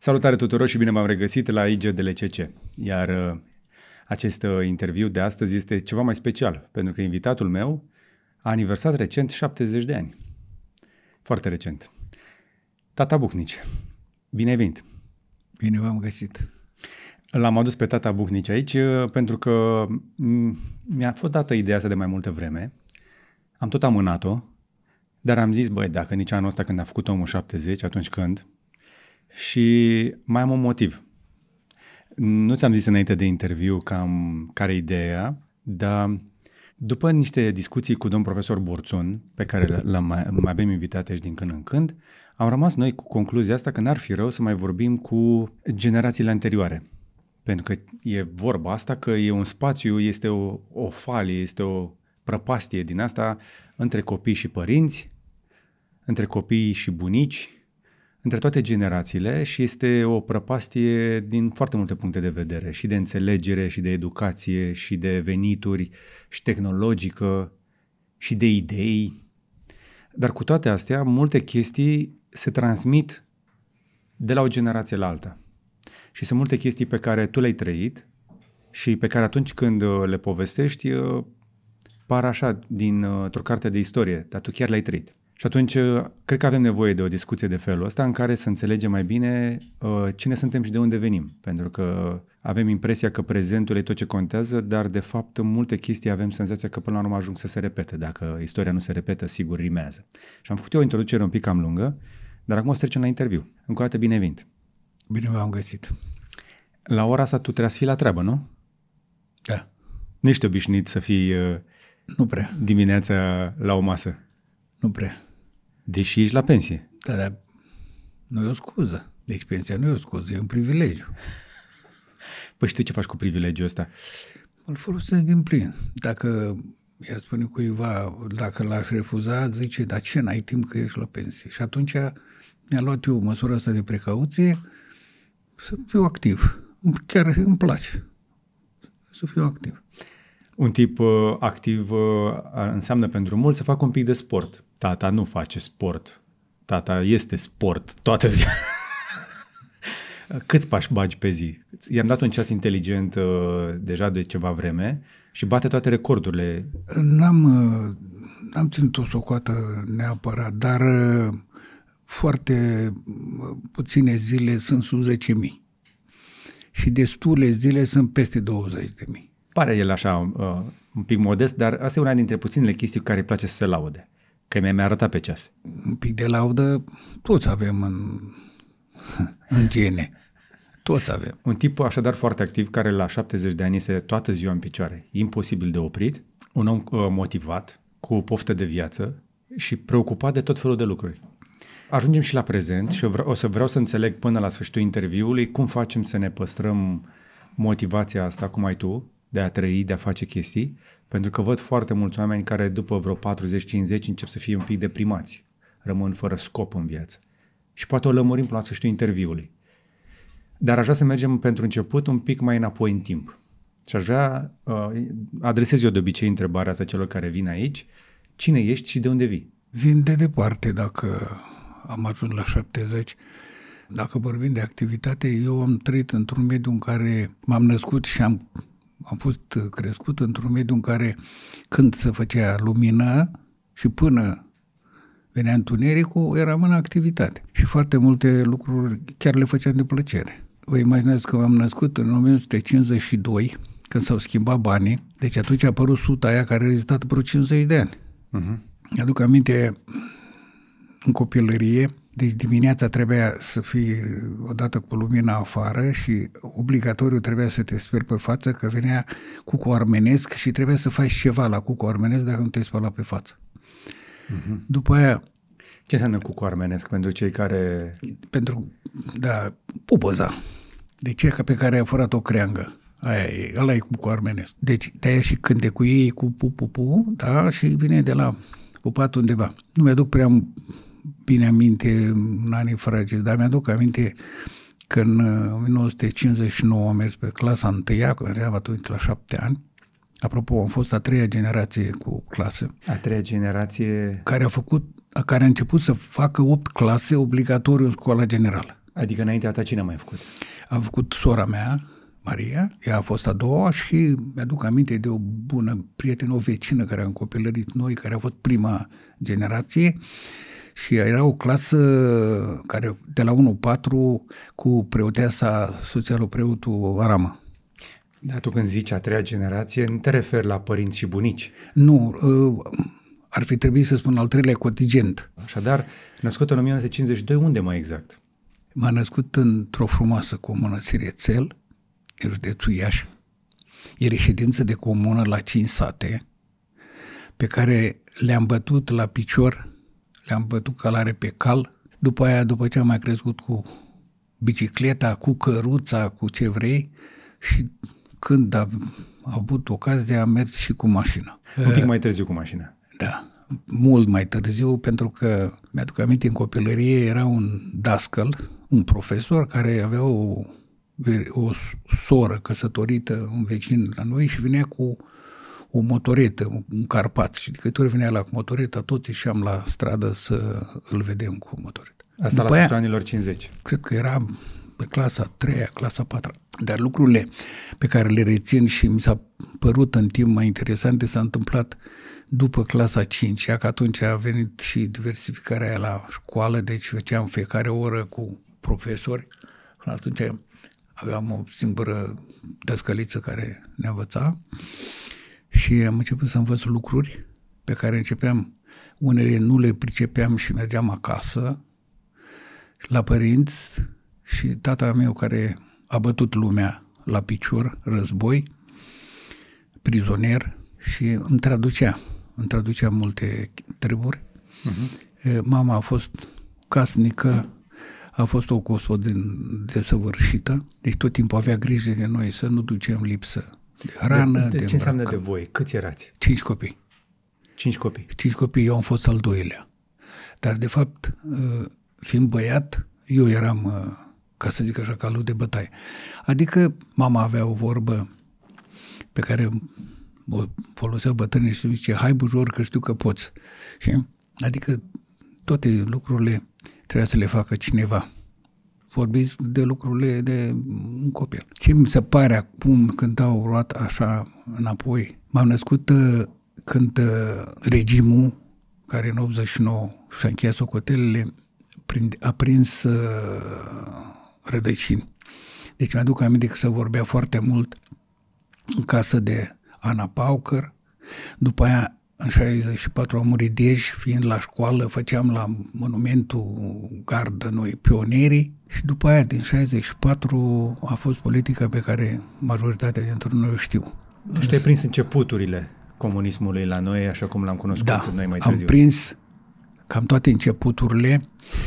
Salutare tuturor și bine v-am regăsit la IGDLCC. Iar acest interviu de astăzi este ceva mai special, pentru că invitatul meu a aniversat recent 70 de ani. Foarte recent. Tata Buhnici. Bine ai venit! Bine v-am găsit! L-am adus pe tata Buhnici aici pentru că mi-a fost dată ideea asta de mai multă vreme. Am tot amânat-o, dar am zis, băi, dacă nici anul ăsta când a făcut omul 70, atunci când? Și mai am un motiv. Nu ți-am zis înainte de interviu cam care e ideea, dar după niște discuții cu domn profesor Borțun, pe care mai avem invitat aici din când în când, am rămas noi cu concluzia asta că n-ar fi rău să mai vorbim cu generațiile anterioare. Pentru că e vorba asta că e un spațiu, este o falie, este o prăpastie din asta între copii și părinți, între copii și bunici, între toate generațiile și este o prăpastie din foarte multe puncte de vedere, și de înțelegere, și de educație, și de venituri, și tehnologică, și de idei. Dar cu toate astea, multe chestii se transmit de la o generație la alta. Și sunt multe chestii pe care tu le-ai trăit și pe care atunci când le povestești par așa dintr-o carte de istorie, dar tu chiar le-ai trăit. Și atunci cred că avem nevoie de o discuție de felul ăsta în care să înțelegem mai bine cine suntem și de unde venim. Pentru că avem impresia că prezentul e tot ce contează, dar de fapt în multe chestii avem senzația că până la urmă ajung să se repete. Dacă istoria nu se repetă, sigur rimează. Și am făcut eu o introducere un pic cam lungă, dar acum o să trecem la interviu. Încă o dată bine venit! Bine v-am găsit! La ora asta tu trebuie să fii la treabă, nu? Da. Nu ești obișnuit să fii nu prea dimineața la o masă? Nu prea. Deși ești la pensie? Da, dar nu e o scuză. Deci pensia nu e o scuză, e un privilegiu. Păi și tu ce faci cu privilegiul ăsta? Îl folosesc din plin. Dacă i-ar spune cuiva, dacă l-aș refuza, zice, dar ce, n-ai timp că ești la pensie? Și atunci mi-a luat eu măsura asta de precauție să fiu activ. Chiar îmi place să fiu activ. Un tip activ înseamnă pentru mulți să facă un pic de sport. Tata nu face sport. Tata este sport toată ziua. Câți pași bagi pe zi? I-am dat un ceas inteligent deja de ceva vreme și bate toate recordurile. N-am ținut o socoată neapărat, dar foarte puține zile sunt sub 10.000 și destule zile sunt peste 20.000. Pare el așa un pic modest, dar asta e una dintre puținele chestii cu care îi place să se laude. Că mi-a arătat pe ceas. Un pic de laudă toți avem în gene. Toți avem. Un tip așadar foarte activ care la 70 de ani este toată ziua în picioare. Imposibil de oprit. Un om motivat, cu o poftă de viață și preocupat de tot felul de lucruri. Ajungem și la prezent și vreau să înțeleg până la sfârșitul interviului cum facem să ne păstrăm motivația asta, cum ai tu, de a trăi, de a face chestii, pentru că văd foarte mulți oameni care după vreo 40-50 încep să fie un pic deprimați, rămân fără scop în viață. Și poate o lămurim până la sfârșitul interviului. Dar aș vrea să mergem pentru început un pic mai înapoi în timp. Și aș vrea, adresez eu de obicei întrebarea asta celor care vin aici, cine ești și de unde vii? Vin de departe dacă am ajuns la 70. Dacă vorbim de activitate, eu am trăit într-un mediu în care m-am născut și am fost crescut într-un mediu în care când se făcea lumină și până venea întunericul, eram în activitate. Și foarte multe lucruri chiar le făceam de plăcere. Vă imaginați că m-am născut în 1952, când s-au schimbat banii, deci atunci a apărut suta aia care a rezistat vreo 50 de ani. Mi-aduc aminte în copilărie, deci dimineața trebuia să fii odată cu lumina afară și obligatoriu trebuia să te speli pe față că venea cucu armenesc și trebuia să faci ceva la cucu armenesc dacă nu te-ai spălat pe față. După aia... Ce înseamnă cucu armenesc pentru cei care... pupăza. Deci ca pe care a furat o creangă. Ăla e cucu armenesc. Deci de-aia și cântecul ei cu pu, da, și vine de la pupat undeva. Nu mi-aduc prea bine aminte în anii fragili, dar mi-aduc aminte că în 1959 am mers pe clasa 1-a, când eram atunci la 7 ani. Apropo, am fost a 3-a generație cu clasă. A 3-a generație... Care a început să facă 8 clase obligatoriu în școala generală. Adică înaintea ta cine a mai făcut? A făcut sora mea, Maria, ea a fost a doua și mi-aduc aminte de o bună prietenă, o vecină care a încopilărit noi, care a fost prima generație și era o clasă care de la 1-4 cu preoteasa, soția lui preotul Aramă. Dar tu când zici a treia generație, nu te referi la părinți și bunici. Nu, ar fi trebuit să spun al treilea contingent. Așadar, născut în 1952, unde mai exact? M-a născut într-o frumoasă comună Sirețel, în județul Iași. E reședință de comună la 5 sate, pe care le-am bătut la picior, le-am bătut călare pe cal. După aia, după ce am mai crescut cu bicicleta, cu căruța, cu ce vrei, și când a avut ocazia, am mers și cu mașina. Un pic mai târziu cu mașina. Da, mult mai târziu, pentru că mi-aduc aminte, în copilărie era un dascăl, un profesor care avea o soră căsătorită, un vecin la noi, și venea cu o motoretă, un Carpat. Și de câte ori venea la cu motoreta, toți ieșeam la stradă să îl vedem cu motoreta. Asta la sfârșitul anilor 50. Cred că era pe clasa 3-a, clasa 4-a. Dar lucrurile pe care le rețin și mi s-a părut în timp mai interesante s-a întâmplat după clasa 5-a, că atunci a venit și diversificarea aia la școală, deci făceam fiecare oră cu profesori. Atunci aveam o singură dăscăliță care ne învăța și am început să învăț lucruri pe care începeam, unele nu le pricepeam și mergeam acasă la părinți, și tata meu care a bătut lumea la picior, război, prizonier, și îmi traducea multe treburi. Mama a fost casnică, a fost o desăvârșită, deci tot timpul avea grijă de noi să nu ducem lipsă de hrană. De ce înseamnă de voi? Câți erați? 5 copii. 5 copii? 5 copii, eu am fost al doilea. Dar de fapt, fiind băiat, eu eram, ca să zic așa, calul de bătaie. Adică mama avea o vorbă pe care o foloseau bătrânii și zice: hai bujor că știu că poți. Și? Adică toate lucrurile trebuia să le facă cineva. Vorbiți de lucrurile de un copil. Ce mi se pare acum când au luat așa înapoi? M-am născut când regimul, care în 89 și-a încheiat socotelele, a prins rădăcini. Deci mi-aduc aminte că se vorbea foarte mult în casă de Ana Paucăr. După aia, în 64 a murit Dej, fiind la școală, făceam la monumentul gardă noi pionerii, și după aia, din 64, a fost politica pe care majoritatea dintre noi o știu. Deci tu ai prins începuturile comunismului la noi, așa cum l-am cunoscut noi mai târziu. Am prins cam toate începuturile.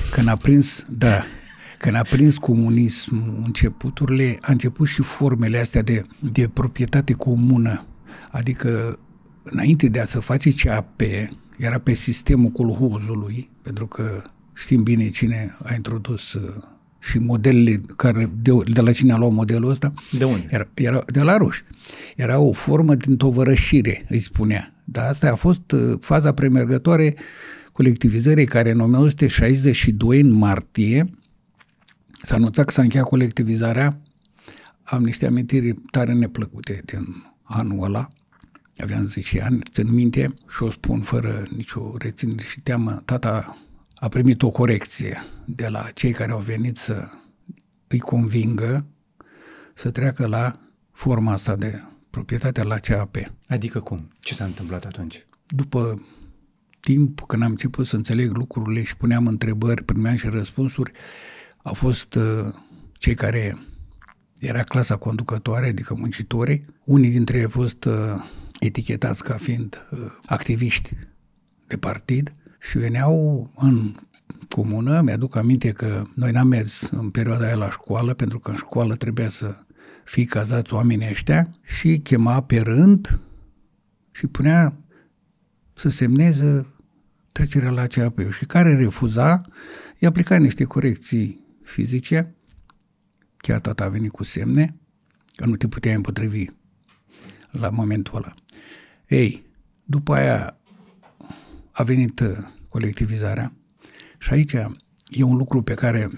Când a prins comunismul începuturile, a început și formele astea de proprietate comună. Adică, înainte de a se face CAP, era pe sistemul colhozului, pentru că știm bine cine a introdus și modelele care, de la cine a luat modelul ăsta. De unde? Era de la ruși. Era o formă din tovărășire, îi spunea. Dar asta a fost faza premergătoare colectivizării, care în 1962, în martie, s-a anunțat că s-a încheiat colectivizarea. Am niște amintiri tare neplăcute din anul ăla. Aveam 10 ani, țin minte, și o spun fără nicio reținere și teamă. Tata a primit o corecție de la cei care au venit să îi convingă să treacă la forma asta de proprietate la CAP. Adică cum? Ce s-a întâmplat atunci? După timp, când am început să înțeleg lucrurile și puneam întrebări, primeam și răspunsuri, au fost cei care era clasa conducătoare, adică muncitorii. Unii dintre ei au fost etichetați ca fiind activiști de partid și veneau în comună. Mi-aduc aminte că noi n-am mers în perioada aia la școală, pentru că în școală trebuia să fie cazați oamenii ăștia, și chema pe rând și punea să semneze trecerea la CAP. Și care refuza, i-a aplicat niște corecții fizice. Chiar tata a venit cu semne, că nu te puteai împotrivi la momentul ăla. Ei, după aia a venit colectivizarea și aici e un lucru pe care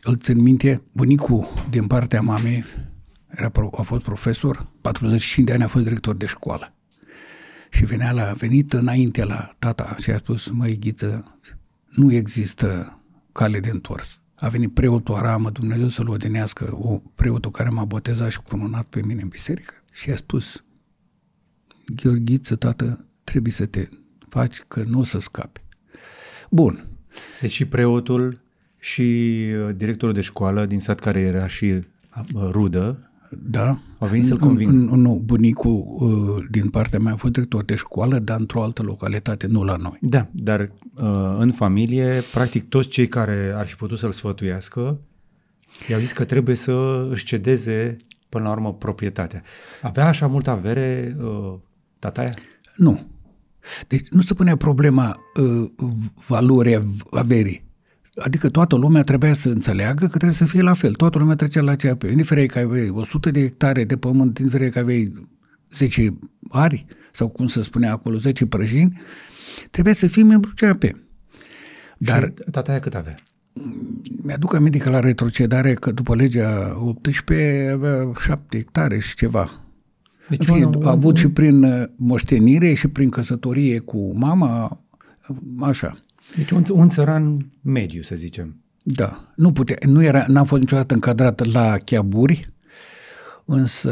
îl țin minte, bunicul din partea mamei a fost profesor, 45 de ani a fost director de școală. Și a venit înainte la tata și a spus, măi, Ghiță, nu există cale de întors. A venit preotul Aramă, Dumnezeu să-l odinească, preotul care m-a botezat și cununat pe mine în biserică, și a spus, Gheorghiță, tată, trebuie să te faci că nu o să scapi. Bun. Deci și preotul și directorul de școală din sat, care era și rudă, da. Au venit să-l convingă. Nu, bunicul din partea mea a fost director de școală, dar într-o altă localitate, nu la noi. Da, dar în familie, practic toți cei care ar fi putut să-l sfătuiască i-au zis că trebuie să își cedeze până la urmă proprietatea. Avea așa multă avere tataia? Nu. Deci nu se punea problema valorii averii. Adică toată lumea trebuia să înțeleagă că trebuie să fie la fel. Toată lumea trecea la CAP. Indiferent că aveai 100 de hectare de pământ, indiferent că aveai 10 ari, sau cum se spunea acolo, 10 prăjini, trebuia să fii membru CAP. Dar tataia cât avea? Mi-aduc aminte că la retrocedare, că după legea 18 avea 7 hectare și ceva. Deci a avut și prin moștenire și prin căsătorie cu mama, așa. Deci un țăran mediu, să zicem. Da. N-am fost niciodată încadrat la chiaburi, însă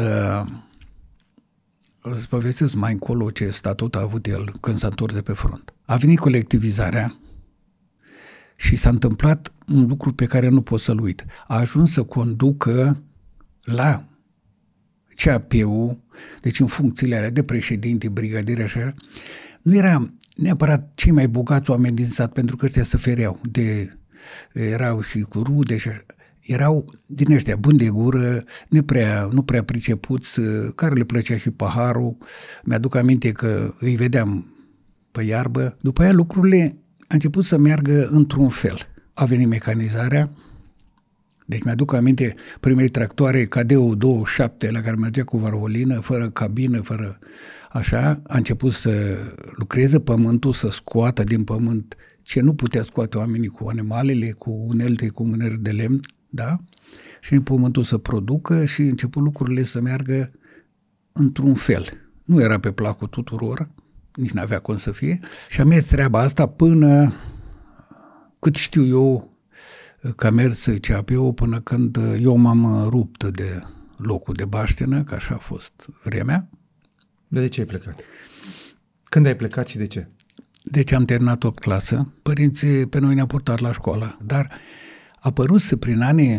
îți povestesc mai încolo ce statut a avut el când s-a întors de pe front. A venit colectivizarea și s-a întâmplat un lucru pe care nu pot să-l uit. A ajuns să conducă la CAP-ul, deci în funcțiile alea de președinte, brigadier, așa, nu era neapărat cei mai bogați oameni din sat, pentru că ăștia se fereau erau și cu rude și așa. Erau din ăștia buni de gură, nu prea pricepuți, care le plăcea și paharul. Mi-aduc aminte că îi vedeam pe iarbă. După aia lucrurile a început să meargă într-un fel. A venit mecanizarea. Deci mi-aduc aminte primele tractoare Cadeu 27 la care mergea cu varvolină, fără cabină, fără așa. A început să lucreze pământul, să scoată din pământ ce nu putea scoate oamenii cu animalele, cu unelte, cu mâneri de lemn, da? Și în pământul să producă și început lucrurile să meargă într-un fel. Nu era pe placul tuturor, nici n-avea cum să fie. Și a mers treaba asta până, cât știu eu, că a mers CAP-ul până când eu m-am rupt de locul de baștenă, că așa a fost vremea. De ce ai plecat? Când ai plecat și de ce? Deci am terminat 8 clasă, părinții pe noi ne-au purtat la școală, dar a apărut prin anii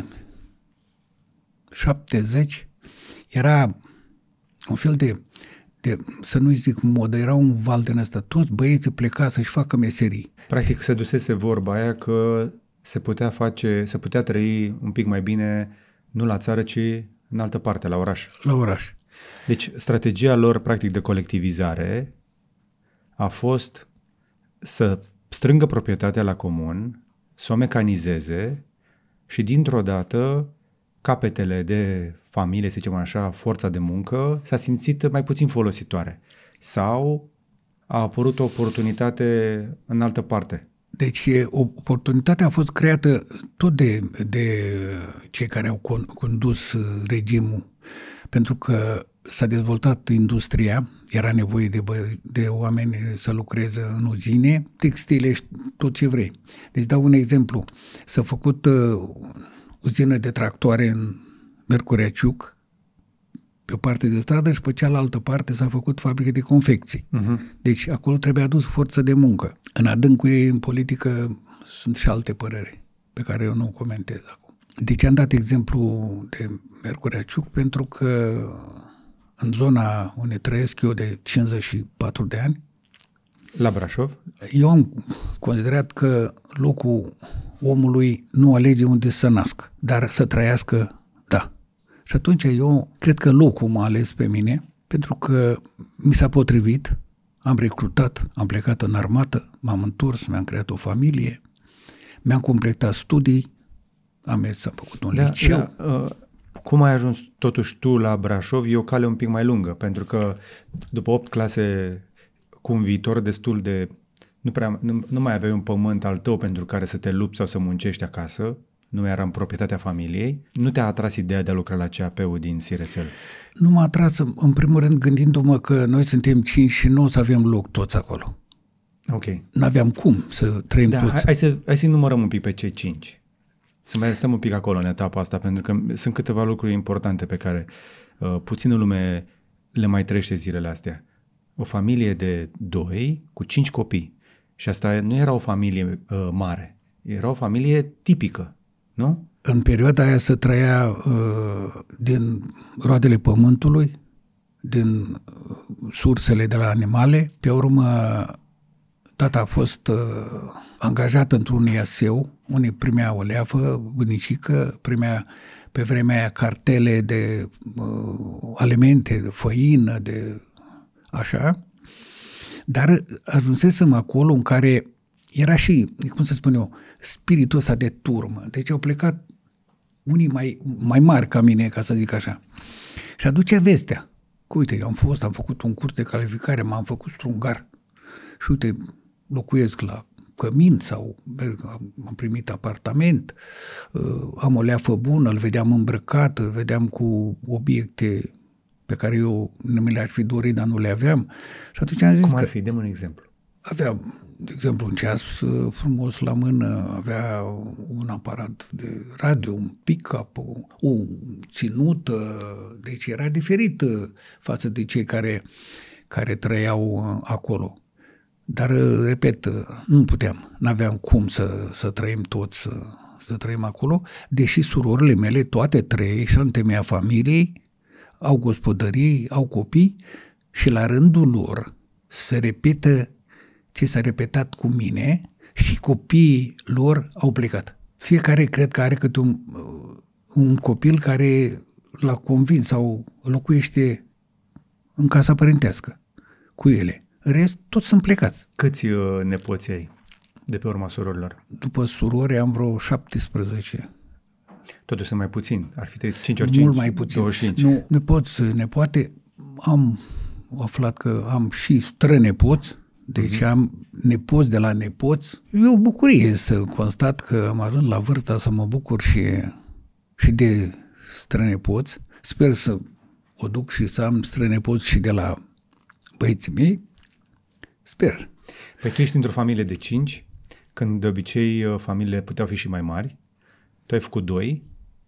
70, era un fel de să nu zic modă, era un val din ăsta, toți băieții pleca să-și facă meserii. Practic se dusese vorba aia că se putea trăi un pic mai bine, nu la țară, ci în altă parte, la oraș. La oraș. Deci strategia lor, practic, de colectivizare a fost să strângă proprietatea la comun, să o mecanizeze și dintr-o dată capetele de familie, să zicem așa, forța de muncă, s-a simțit mai puțin folositoare. Sau a apărut o oportunitate în altă parte. Deci oportunitatea a fost creată tot de cei care au condus regimul, pentru că s-a dezvoltat industria, era nevoie de oameni să lucreze în uzine, textile și tot ce vrei. Deci dau un exemplu. S-a făcut uzină de tractoare în Miercurea Ciuc, pe o parte de stradă, și pe cealaltă parte s-a făcut fabrică de confecții. Deci acolo trebuie adus forță de muncă. În adâncul ei, în politică, sunt și alte păreri pe care eu nu comentez acum. Deci am dat exemplu de Miercurea Ciuc pentru că în zona unde trăiesc eu de 54 de ani, la Brașov, eu am considerat că locul omului nu alege unde să nască, dar să trăiască, da. Și atunci eu cred că locul m-a ales pe mine, pentru că mi s-a potrivit, am recrutat, am plecat în armată, m-am întors, mi-am creat o familie, mi-am completat studii, am făcut un liceu. Cum ai ajuns totuși tu la Brașov? E o cale un pic mai lungă, pentru că după 8 clase cu un viitor destul de... Nu mai aveai un pământ al tău pentru care să te lupți sau să muncești acasă, nu era în proprietatea familiei, nu te-a atras ideea de a lucra la CAP-ul din Sirețel? Nu m-a atras, în primul rând, gândindu-mă că noi suntem 5 și nu o să avem loc toți acolo. Ok. N-aveam cum să trăim toți. Hai să numărăm un pic pe cei 5. Să mai stăm un pic acolo în etapa asta, pentru că sunt câteva lucruri importante pe care puțină lume le mai trăiește zilele astea. O familie de 2 cu 5 copii. Și asta nu era o familie mare. Era o familie tipică, nu? În perioada aia se trăia din roadele pământului, din sursele de la animale. Pe urmă, tata a fost angajat într-un iaseu, unii primea o leafă, bunicică, primea pe vremea aia cartele de alimente, de făină, de așa. Dar ajunsesem acolo în care era și, cum să spun eu, spiritul ăsta de turmă. Deci au plecat unii mai mari ca mine, ca să zic așa. Și aduce vestea. Că uite, eu am făcut un curs de calificare, m-am făcut strungar. Și uite, locuiesc la Cămin sau am primit apartament, am o leafă bună, îl vedeam îmbrăcat, îl vedeam cu obiecte pe care eu nu mi le-aș fi dorit, dar nu le aveam. Și atunci am zis Cum ar fi? Dăm un exemplu. Aveam, de exemplu, un ceas frumos la mână, avea un aparat de radio, un pick-up, o ținută, deci era diferit față de cei care trăiau acolo. Dar, repet, nu puteam, n-aveam cum să trăim toți, să trăim acolo, deși surorile mele, toate 3 și în temeia familiei, au gospodării, au copii și la rândul lor se repetă ce s-a repetat cu mine și copiii lor au plecat. Fiecare cred că are câte un copil care l-a convins sau locuiește în casa părintească cu ele. În rest, toți sunt plecați. Câți nepoți ai de pe urma surorilor? După surori am vreo 17. Totuși sunt mai puțin. Ar fi 5 ori 5, mult mai puțin. 25. Nu, nepoate, am aflat că am și strănepoți, deci am nepoți de la nepoți. E o bucurie să constat că am ajuns la vârsta să mă bucur și de strănepoți. Sper să o duc și să am strănepoți și de la băieții mei. Sper. Păi tu ești într-o familie de 5, când de obicei familiile puteau fi și mai mari. Tu ai făcut 2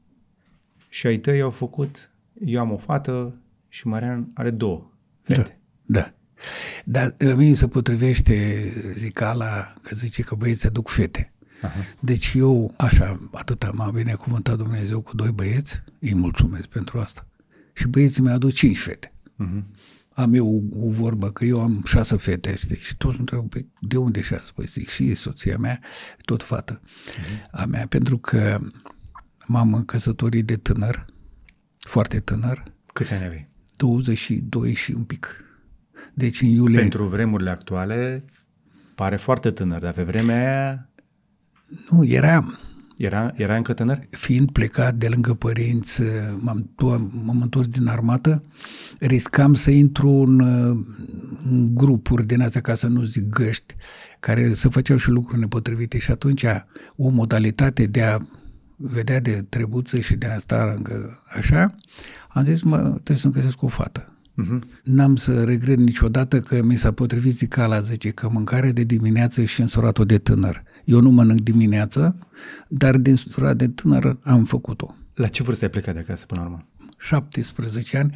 și ai tăi au făcut, eu am o fată și Marian are 2 fete. Da. Dar mie se potrivește zicala că zice că băieții aduc fete. Aha. Deci eu, așa, atâta m-a binecuvântat Dumnezeu cu 2 băieți, îi mulțumesc pentru asta. Și băieții mi-au adus 5 fete. Uh-huh. Am eu o vorbă că eu am 6 fete și toți mă întreabă, de unde 6? Păi zic, și soția mea, tot fată a mea, pentru că m-am căsătorit de tânăr, foarte tânăr. Câți ani aveai? 22 și un pic. Deci în iulie... Pentru vremurile actuale pare foarte tânăr, dar pe vremea aia... Nu, Era încă tânăr? Fiind plecat de lângă părinți, m-am întors din armată, riscam să intru în grupuri din astea, ca să nu zic găști, care să făceau și lucruri nepotrivite și atunci o modalitate de a vedea de trebuță și de a sta lângă așa, am zis, trebuie să-mi găsesc o fată. Uh-huh. N-am să regret niciodată că mi s-a potrivit zicala, zice, că mâncare de dimineață și însurat-o de tânăr. Eu nu mănânc dimineață, dar din surat de tânăr am făcut-o. La ce vârstă ai plecat de acasă până la urmă? 17 ani.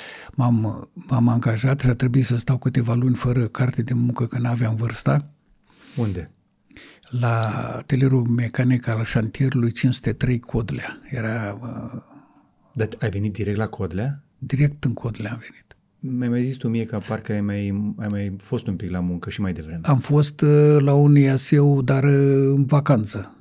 M-am angajat și a trebuit să stau câteva luni fără carte de muncă, că n-aveam vârsta. Unde? La atelierul mecanic al șantierului 503 Codlea. Dar ai venit direct la Codlea? Direct în Codlea am venit. Mi-ai mai zis tu mie că parcă ai mai fost un pic la muncă și mai devreme. Am fost la un iaseu, dar în vacanță.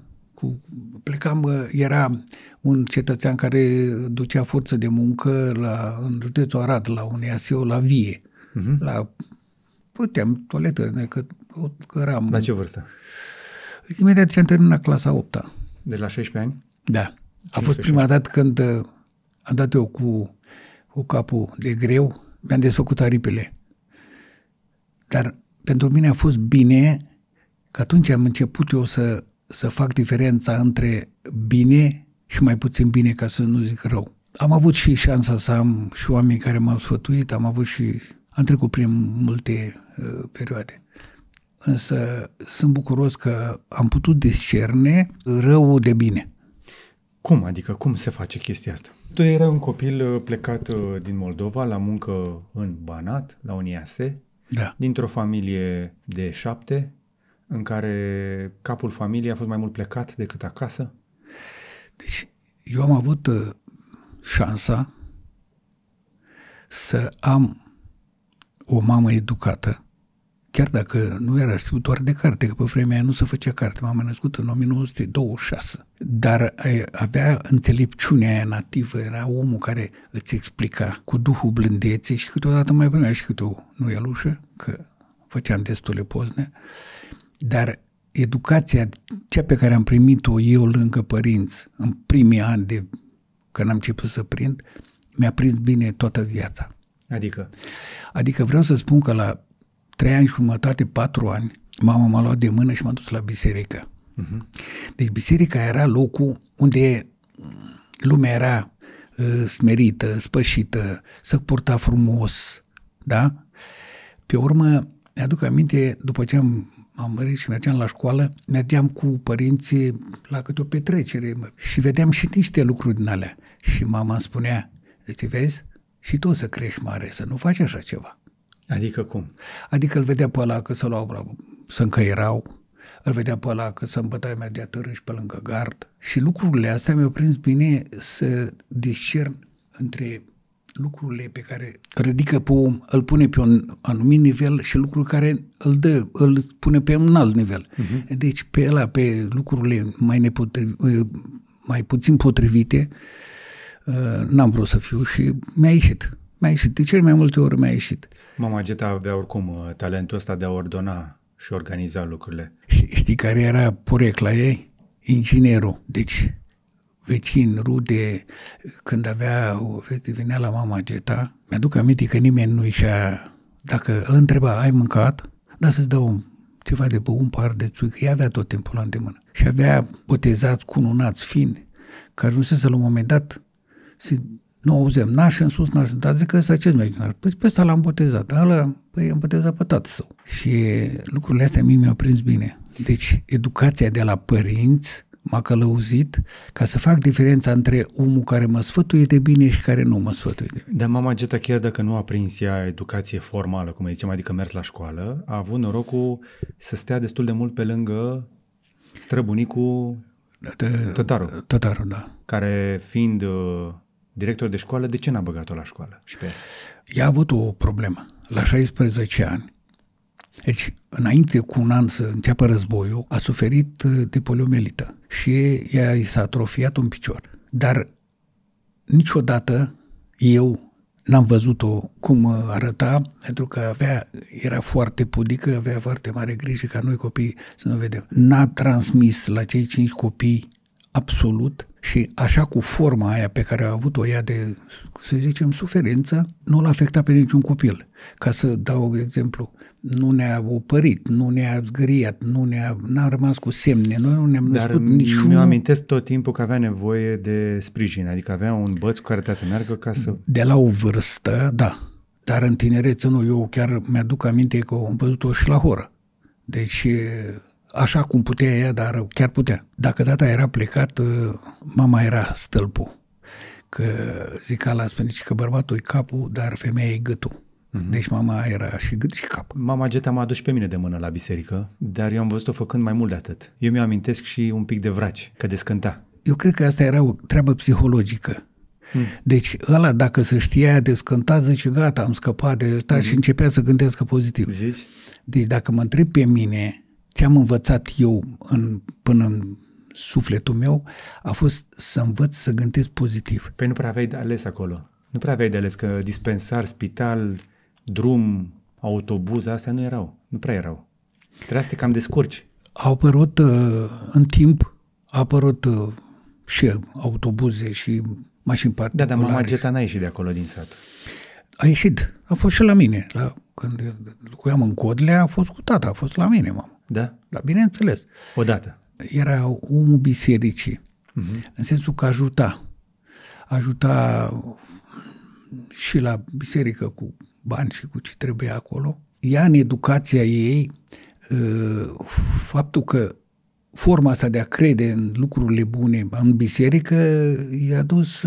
Era un cetățean care ducea forță de muncă în județul Arad, la un iaseu la Vie. Uh-huh. Puteam toaletă, că eram... La ce vârstă? Imediat ce am terminat clasa 8-a. De la 16 ani? Da. A fost prima dată când am dat eu cu capul de greu, mi-am desfăcut aripile. Dar pentru mine a fost bine că atunci am început eu să să fac diferența între bine și mai puțin bine, ca să nu zic rău. Am avut și șansa să am și oameni care m-au sfătuit, am trecut prin multe perioade. Însă sunt bucuros că am putut discerne răul de bine. Cum? Adică cum se face chestia asta? Tu erai un copil plecat din Moldova la muncă în Banat, la un IAS, Da. dintr-o familie de 7, în care capul familiei a fost mai mult plecat decât acasă? Deci eu am avut șansa să am o mamă educată, chiar dacă nu era știut doar de carte, că pe vremea aia nu se făcea carte. M-am născut în 1926, dar avea înțelepciunea aia nativă, era omul care îți explica cu duhul blândeței și câteodată mai primea și câte o nuielușă, că făceam destule pozne, dar educația, cea pe care am primit-o eu lângă părinți în primii ani de când am început să prind, mi-a prins bine toată viața. Adică vreau să spun că la 3 ani și jumătate, 4 ani, mama m-a luat de mână și m-a dus la biserică. Deci biserica era locul unde lumea era smerită, spășită, se purta frumos, da? Pe urmă, mi-aduc aminte, după ce am mărit și mergeam la școală, mergeam cu părinții la câte o petrecere și vedeam și niște lucruri din alea. Și mama îmi spunea, deci vezi, și tu să crești mare, să nu faci așa ceva. Adică cum? Adică îl vedea pe ăla că să încăierau, îl vedea pe ăla că să îmbătaie, mergea târâși pe lângă gard. Și lucrurile astea mi-au prins bine să discern între lucrurile pe care ridică pe om, îl pune pe un anumit nivel și lucruri care îl pune pe un alt nivel. Deci pe ăla, pe lucrurile mai puțin potrivite, n-am vrut să fiu și mi-a ieșit. De cele mai multe ori mi-a ieșit. Mama Geta avea oricum talentul ăsta de a ordona și organiza lucrurile. Știi care era porecla ei? Inginerul. Deci vecin, rude, când avea o veste, venea la mama Geta, mi-aduc aminte că nimeni nu ieșea, dacă îl întreba, ai mâncat? Da, să-ți dau ceva de băut, un par de țuică. Ea avea tot timpul la îndemână. Și avea botezați, cununați, fini, că ajunsese la un moment dat nu auzeam, naș în sus, naș, dar zic că ăsta ce-ți merge? Păi pe ăsta l-am botezat, am botezat pe tatăl său. Și lucrurile astea mie mi-au prins bine. Deci educația de la părinți m-a călăuzit ca să fac diferența între omul care mă sfătuie de bine și care nu mă sfătuie de bine. Dar mama Geta, chiar dacă nu a prins ea educație formală, cum zicem, adică mers la școală, a avut norocul să stea destul de mult pe lângă străbunicul Tătaru. Tătaru, da. Care fiind director de școală, de ce n-a băgat-o la școală? Și pe ea a avut o problemă. La 16 ani, deci înainte cu un an să înceapă războiul, a suferit de poliomelită și i s-a atrofiat un picior. Dar niciodată eu n-am văzut-o cum arăta, pentru că era foarte pudică, avea foarte mare grijă ca noi copii să nu vedem. N-a transmis la cei 5 copii absolut și așa cu forma aia pe care a avut-o ea de, să zicem, suferință, nu l-a afectat pe niciun copil. Ca să dau exemplu, nu ne-a opărit, nu ne-a zgâriat, n-a rămas cu semne, noi nu ne-am născut niciun... mi-o amintesc tot timpul că avea nevoie de sprijin, adică avea un băț cu care trebuia să meargă ca să... De la o vârstă, da, dar în tinerețe nu, eu chiar mi-aduc aminte că am văzut-o și la horă. Deci... așa cum putea ea, dar chiar putea. Dacă tata era plecat, mama era stâlpul. Că zicala spune că bărbatul e capul, dar femeia e gâtul. Deci mama era și gât și cap. Mama Geta m-a adus și pe mine de mână la biserică, dar eu am văzut-o făcând mai mult de atât. Eu mi-o amintesc și un pic de vraci, că descânta. Eu cred că asta era o treabă psihologică. Deci ăla, dacă se știa de scântat, zice, gata, am scăpat de ăsta și începea să gândească pozitiv. Zici? Deci dacă mă întreb pe mine... Ce am învățat eu până în sufletul meu a fost să învăț să gândesc pozitiv. Păi nu prea aveai de ales acolo. Nu prea aveai de ales că dispensar, spital, drum, autobuz, astea nu erau. Nu prea erau. Trebuia să te cam descurci. Au apărut în timp, și autobuze și mașini particulare. Da, dar mama Geta n-a ieșit de acolo din sat. A ieșit. A fost și la mine. Când locuiam în Codlea, a fost cu tata, a fost la mine, mama. Da? Da, bineînțeles. Odată. era omul bisericii, în sensul că ajuta și la biserică cu bani și cu ce trebuie acolo. Ea, în educația ei, faptul că forma asta de a crede în lucrurile bune în biserică i-a dus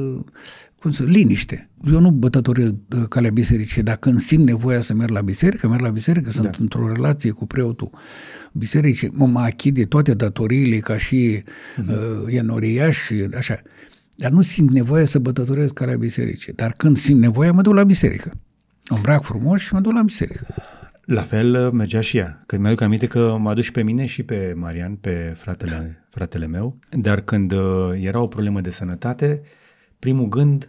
liniște. Eu nu bătătoresc calea bisericii. Dacă îmi simt nevoia să merg la biserică, sunt într-o relație cu preotul bisericii, mă achid de toate datoriile ca și enoriaș și așa. Dar nu simt nevoia să bătătoresc calea bisericii. Dar când simt nevoia, mă duc la biserică. Îmbrac frumos și mă duc la biserică. La fel mergea și ea. Când mi-aduc aminte că m-a dus și pe mine și pe Marian, pe fratele meu, dar când era o problemă de sănătate, primul gând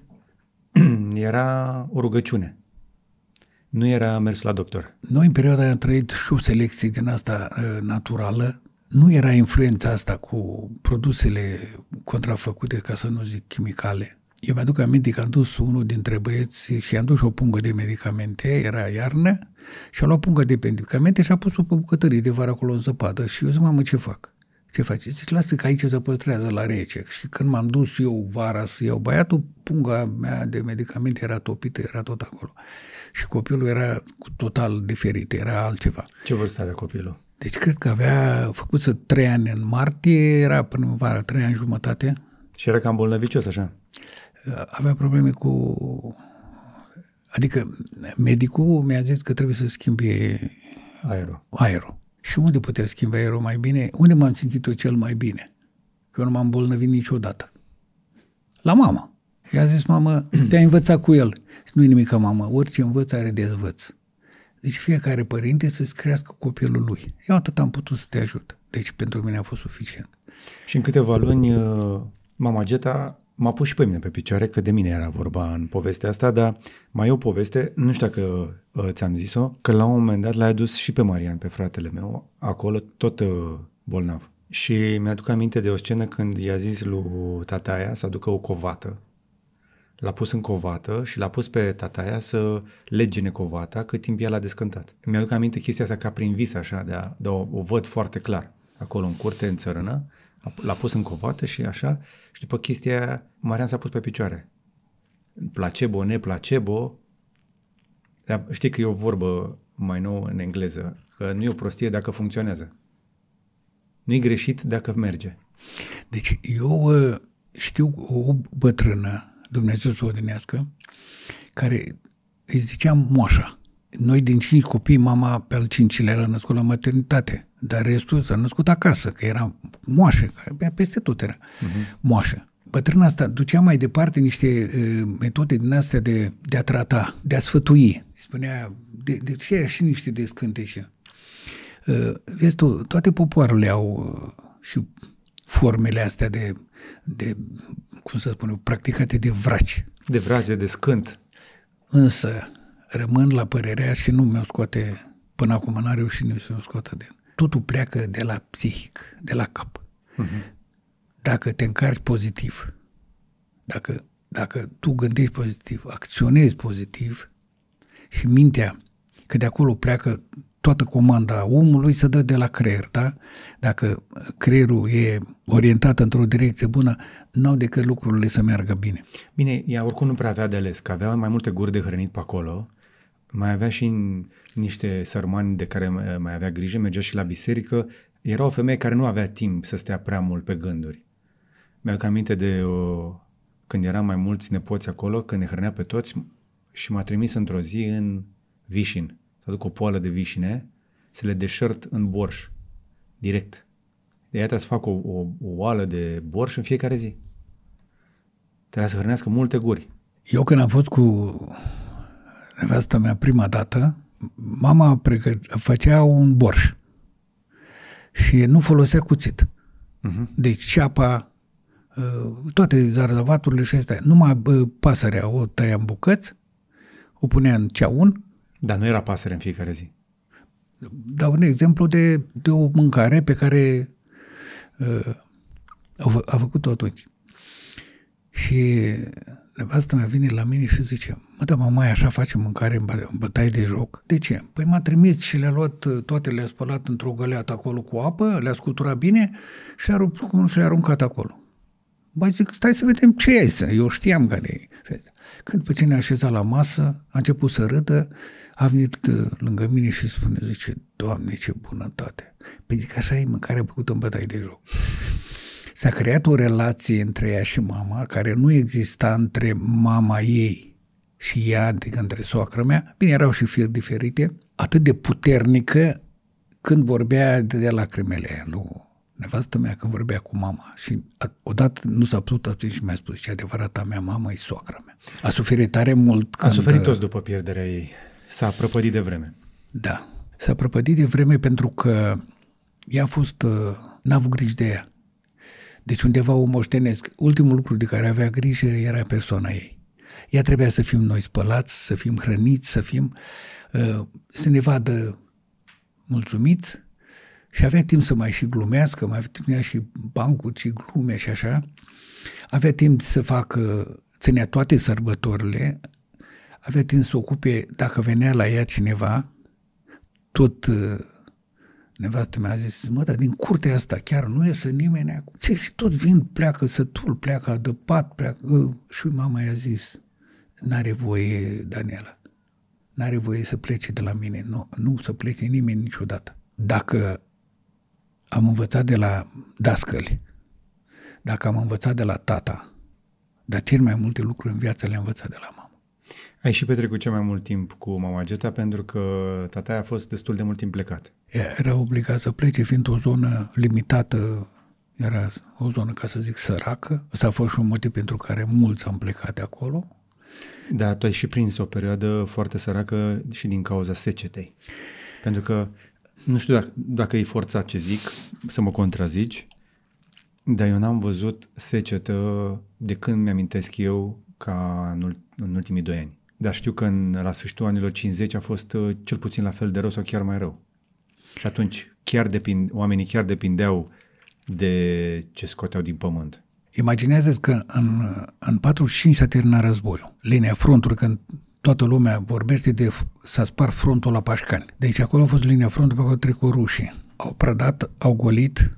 era o rugăciune. Nu era mers la doctor. Noi în perioada aia am trăit și o selecție din asta naturală. Nu era influența asta cu produsele contrafăcute, ca să nu zic chimicale. Eu mi-aduc aminte că am dus unul dintre băieți și i-am dus o pungă de medicamente, era iarnă, și a luat pungă de medicamente și a pus-o pe bucătărie de vară acolo în zăpadă. Și eu zic, mamă, ce fac? Ce faci? Zici, lasă că aici se păstrează la rece. Și când m-am dus eu vara să iau băiatul, punga mea de medicamente era topită, era tot acolo. Și copilul era total diferit, era altceva. Ce vârstă avea copilul? Deci cred că avea făcut 3 ani în martie, era până în vară, 3 ani jumătate. Și era cam bolnăvicios, așa? Avea probleme cu... Adică medicul mi-a zis că trebuie să schimbe aerul. Și unde putea schimba aerul mai bine? Unde m-am simțit eu cel mai bine? Că eu nu m-am îmbolnăvit niciodată. La mama. I-a zis, mamă, te-ai învățat cu el. Nu-i nimic, mamă, orice învăț are dezvăț. Deci fiecare părinte să-ți crească copilul lui. Eu atât am putut să te ajut. Deci pentru mine a fost suficient. Și în câteva luni, mama Geta m-a pus și pe mine pe picioare, că de mine era vorba în povestea asta, dar mai e o poveste, nu știu dacă ți-am zis-o, că la un moment dat l-a adus și pe Marian, pe fratele meu, acolo, tot bolnav. Și mi-aduc aminte de o scenă când i-a zis lui tataia să aducă o covată. L-a pus în covată și l-a pus pe tataia să legene covata cât timp ea l-a descântat. Mi-aduc aminte chestia asta ca prin vis, așa, de o văd foarte clar. Acolo în curte, în țărână, l-a pus în covată și așa, și după chestia aia, Marian s-a pus pe picioare. Placebo, neplacebo. Dar știi că e o vorbă mai nouă în engleză, că nu e o prostie dacă funcționează. Nu e greșit dacă merge. Deci eu știu o bătrână, Dumnezeu să o odinească, care îi ziceam moașa. Noi din 5 copii, mama pe al 5-lea l-a născut la maternitate, dar restul s-a născut acasă, că era moașă, care peste tot era moașă. Bătrâna asta ducea mai departe niște metode din astea de a trata, de a sfătui. Spunea, de ce și niște descântece. Vezi tu, toate popoarele au și formele astea de cum să spun eu, practicate de vraci. De vraci, de descânt. Însă rămân la părerea și nu mi-o scoate, până acum n-a reușit să o scoată de... Totul pleacă de la psihic, de la cap. Dacă te încarci pozitiv, dacă tu gândești pozitiv, acționezi pozitiv și mintea, că de acolo pleacă toată comanda omului, se dă de la creier, da? Dacă creierul e orientat într-o direcție bună, n-au decât lucrurile să meargă bine. Bine, ea oricum nu prea avea de ales, că avea mai multe guri de hrănit pe acolo, mai avea și niște sărmani de care mai avea grijă, mergea și la biserică. Era o femeie care nu avea timp să stea prea mult pe gânduri. Mi-aduc aminte de când eram mai mulți nepoți acolo, când ne hrănea pe toți și m-a trimis într-o zi în Vișin. Să aduc o poală de vișine, să le deșert în borș, direct. De aia trebuie să fac o oală de borș în fiecare zi. Trebuia să hrănească multe guri. Eu când am fost cu nevasta mea prima dată, mama făcea un borș și nu folosea cuțit. Deci ceapa, toate zarzavaturile și astea, numai pasărea o tăia în bucăți, o punea în ceaun. Dar nu era pasăre în fiecare zi. Dau un exemplu de o mâncare pe care a făcut-o atunci. Și nevastă mea vine la mine și zice, mă, dar mamaia așa face mâncare în bătaie de joc? De ce? Păi m-a trimis și le-a luat toate, le-a spălat într-o găleată acolo cu apă, le-a scuturat bine și le-a rupt cum și le-a aruncat acolo. Băi, zic, stai să vedem ce e asta. Eu știam care e feza. Când pe ce ne-a așezat la masă, a început să râdă, a venit lângă mine și spune, zice, Doamne, ce bunătate. Păi zic, așa e mâncarea făcută în bătaie de joc. S-a creat o relație între ea și mama, care nu exista între mama ei și ea, adică între soacră mea. Bine, erau și firi diferite, atât de puternică când vorbea de lacrimele aia, nu. Nevastă mea când vorbea cu mama și odată nu s-a putut atunci și mi-a spus ce adevărata mea mamă e soacra mea. A suferit tare mult când... A suferit toți după pierderea ei. S-a prăpădit de vreme. Da. S-a prăpădit de vreme pentru că ea a fost... n-a avut grijă de ea. Deci undeva o moștenesc. Ultimul lucru de care avea grijă era persoana ei. Ea trebuia să fim noi spălați, să fim hrăniți, să ne vadă mulțumiți. Și avea timp să mai și glumească, mai avea și bancuri și glume și așa. Avea timp să facă, ținea toate sărbătorile, avea timp să ocupe, dacă venea la ea cineva, tot nevastă mea a zis, mă, dar din curtea asta chiar nu iese nimeni acum. Și tot vin, pleacă sătul, pleacă adăpat, pleacă. Și mama i-a zis, n-are voie, Daniela, n-are voie să plece de la mine, nu să plece nimeni niciodată. Dacă am învățat de la dascăli, dacă am învățat de la tata, dar cel mai multe lucruri în viață le-am învățat de la mama. Ai și petrecut cel mai mult timp cu mama Geta pentru că tata a fost destul de mult timp plecat. Era obligat să plece, fiind o zonă limitată, era o zonă, ca să zic, săracă. Ăsta a fost și un motiv pentru care mulți am plecat de acolo. Da, tu ai și prins o perioadă foarte săracă și din cauza secetei. Pentru că nu știu dacă e forțat ce zic, să mă contrazici, dar eu n-am văzut secetă de când mi-amintesc eu ca în ultimii 2 ani. Dar știu că la sfârșitul anilor 50 a fost cel puțin la fel de rău sau chiar mai rău. Și atunci oamenii chiar depindeau de ce scoteau din pământ. Imaginează-ți că în 45 s-a terminat războiul. Linia frontului, când toată lumea vorbește de s-a spart frontul la Pașcani. Deci acolo a fost linia frontului pe acolo trecut rușii. Au prădat, au golit.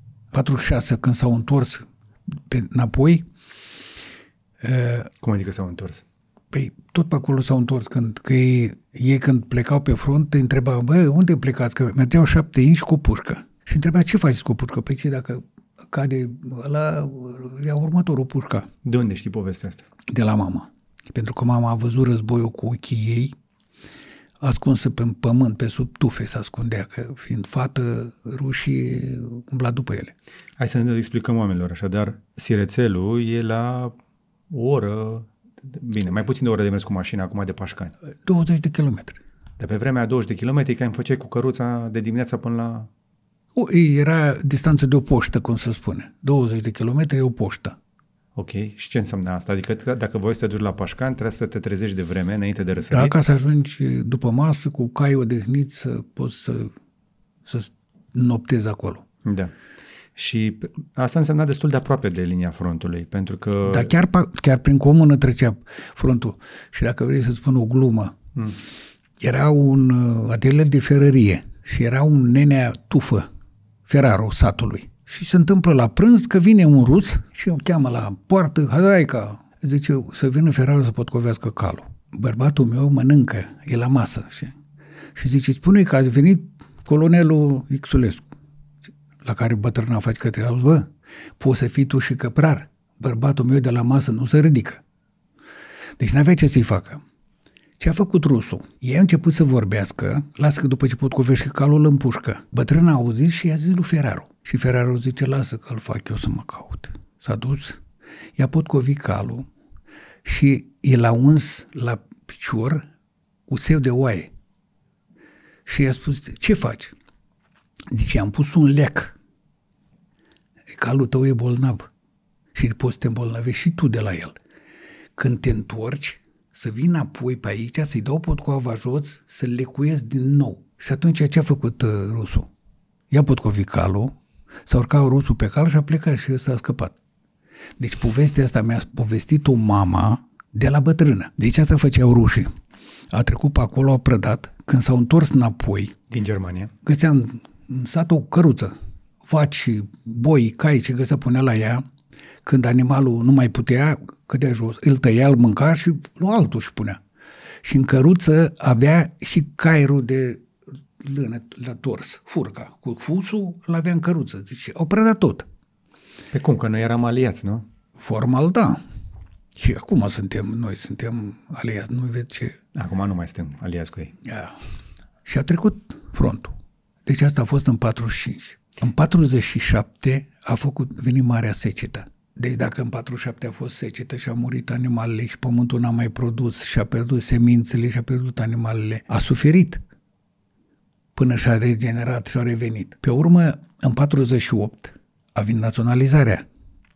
46 când s-au întors înapoi. Cum adică s-au întors? Păi tot pe acolo s-au întors. Ei când plecau pe front te întrebau, bă, unde plecați? Că mergeau 7 inși cu o pușcă. Și întrebau, ce faceți cu o pușcă? Păi ție, dacă cade ăla, ia următorul pușca. De unde știi povestea asta? De la mama. Pentru că mama a văzut războiul cu ochii ei, ascunsă pe pământ, pe sub tufe se ascundea, că fiind fată, rușii umbla după ele. Hai să ne explicăm oamenilor, așadar, Sirețelul e la o oră, bine, mai puțin de o oră de mers cu mașina acum de Pașcani. 20 de kilometri. Dar pe vremea 20 de kilometri, că îmi făceai cu căruța de dimineața până la... Era distanță de o poștă, cum se spune. 20 de kilometri e o poștă. Ok. Și ce înseamnă asta? Adică dacă voi să te duci la Pașcani, trebuie să te trezești de vreme, înainte de răsărit? Da, ca să ajungi după masă, cu cai odihniți, să poți să noptezi acolo. Da. Și asta însemna destul de aproape de linia frontului, pentru că... Dar chiar prin comună trecea frontul. Și dacă vrei să spun o glumă, era un atelier de ferărie și era un nenea tufă, ferarul satului. Și se întâmplă la prânz că vine un ruț și o cheamă la poartă, Hadaica, zice, să vină ferarul să potcovească calul. Bărbatul meu mănâncă, e la masă. Și zice, spune-i că a venit colonelul Xulescu. La care bătrâna face către auzi, bă, poți să fii tu și căprar. Bărbatul meu de la masă nu se ridică. Deci n-avea ce să-i facă. Ce a făcut rusul? Ei a început să vorbească, lasă că după ce potcovește calul îl împușcă. Bătrâna a auzit și i-a zis lui ferarul. Și ferarul zice, lasă că îl fac eu să mă caut. S-a dus, i-a potcovit calul și el a uns la picior useu de oaie. Și i-a spus, ce faci? Zice, am pus un leac. Calul tău e bolnav și poți să te îmbolnăvești și tu de la el. Când te întorci, să vin apoi pe aici, să-i dau potcoava jos, să-l lecuiesc din nou. Și atunci ce a făcut rusul? I-a potcovit calul, s-a urcat rusul pe cal și a plecat și ăsta a scăpat. Deci povestea asta mi-a povestit-o mama de la Bătrână. Deci asta făceau rușii. A trecut pe acolo, a prădat. Când s-au întors înapoi, Din Germania. găsea în sat o căruță. Vaci, boi, cai, ce găsea punea la ea. Când animalul nu mai putea, cădea jos. Îl tăia, îl mânca și lua altul și punea. Și în căruță avea și caierul de lână la tors, furca. Cu fusul l-avea în căruță. Zice, au prădat tot. Pe cum? Că noi eram aliați, nu? Formal, da. Și acum noi suntem aliați, nu vezi ce... Acum nu mai suntem aliați cu ei. Și a trecut frontul. Deci asta a fost în 45. În 47 venit marea secetă. Deci dacă în 47 a fost secetă și a murit animalele și pământul n-a mai produs și a pierdut semințele și a pierdut animalele, a suferit până și-a regenerat și a revenit. Pe urmă, în 48 a venit naționalizarea.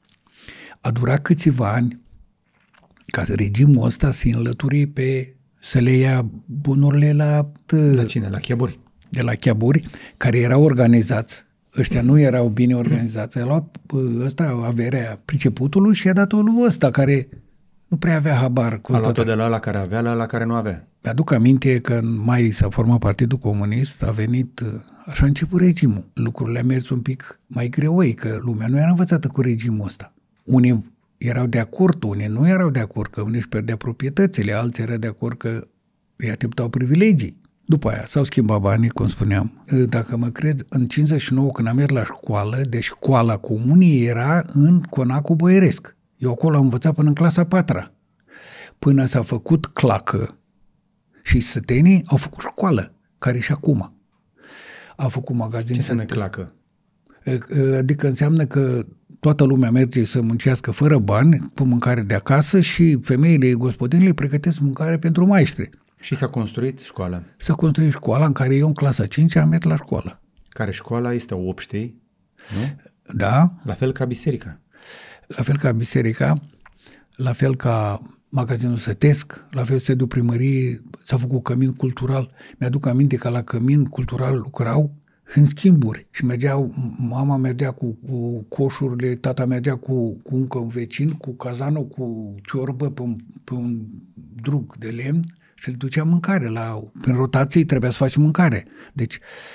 A durat câțiva ani ca regimul ăsta să înlături să le ia bunurile La cine? La chiaburi. de la chiaburi, care erau organizați. Ăștia nu erau bine organizați. A luat ăsta averea priceputului și i-a dat-o lui ăsta, care nu prea avea habar. A luat-o de la ăla care avea la ăla care nu avea. Mi-aduc aminte că în mai s-a format Partidul Comunist, a venit, așa a început regimul. Lucrurile au mers un pic mai greoi, că lumea nu era învățată cu regimul ăsta. Unii erau de acord, unii nu erau de acord, că unii își pierdea proprietățile, alții erau de acord că îi așteptau privilegii. După aia s-au schimbat banii, cum spuneam. Dacă mă crezi, în 59, când am mers la școală, deci școala comunii era în Conacul Boieresc. Eu acolo am învățat până în clasa 4-a. Până s-a făcut clacă și sătenii au făcut școală, care și acum. A făcut magazin. Ce înseamnă clacă? Adică înseamnă că toată lumea merge să muncească fără bani, cu mâncare de acasă și femeile, gospodinile pregătesc mâncare pentru maestre. Și s-a construit școala. S-a construit școala în care eu în clasa 5 am mers la școală. Care școala este obștei, nu? Da. La fel ca biserica. La fel ca biserica, la fel ca magazinul sătesc, la fel sediul primăriei, s-a făcut cămin cultural. Mi-aduc aminte că la cămin cultural lucrau în schimburi și mama mergea cu coșurile, tata mergea cu încă un vecin, cu cazanul, cu ciorbă pe un drug de lemn și îl ducea mâncare. Prin rotații trebuia să faci mâncare. Deci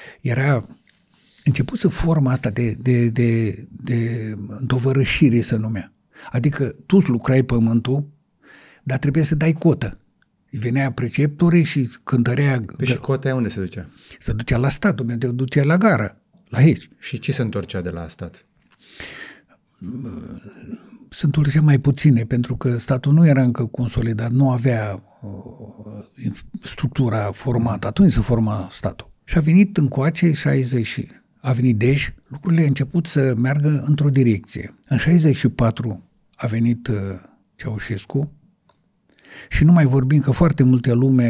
început forma asta de întovărășire, se numea. Adică tu lucrai pământul, dar trebuie să dai cotă. Venea preceptorii și cântărea... Și cota unde se ducea? Se ducea la stat, Dumnezeu ducea la gară, la aici. Și ce se întorcea de la stat? Se întorcea mai puține, pentru că statul nu era încă consolidat, nu avea structura formată. Atunci se forma statul. Și a venit încoace 60, a venit Dej, lucrurile au început să meargă într-o direcție. În 64 a venit Ceaușescu și nu mai vorbim că foarte multe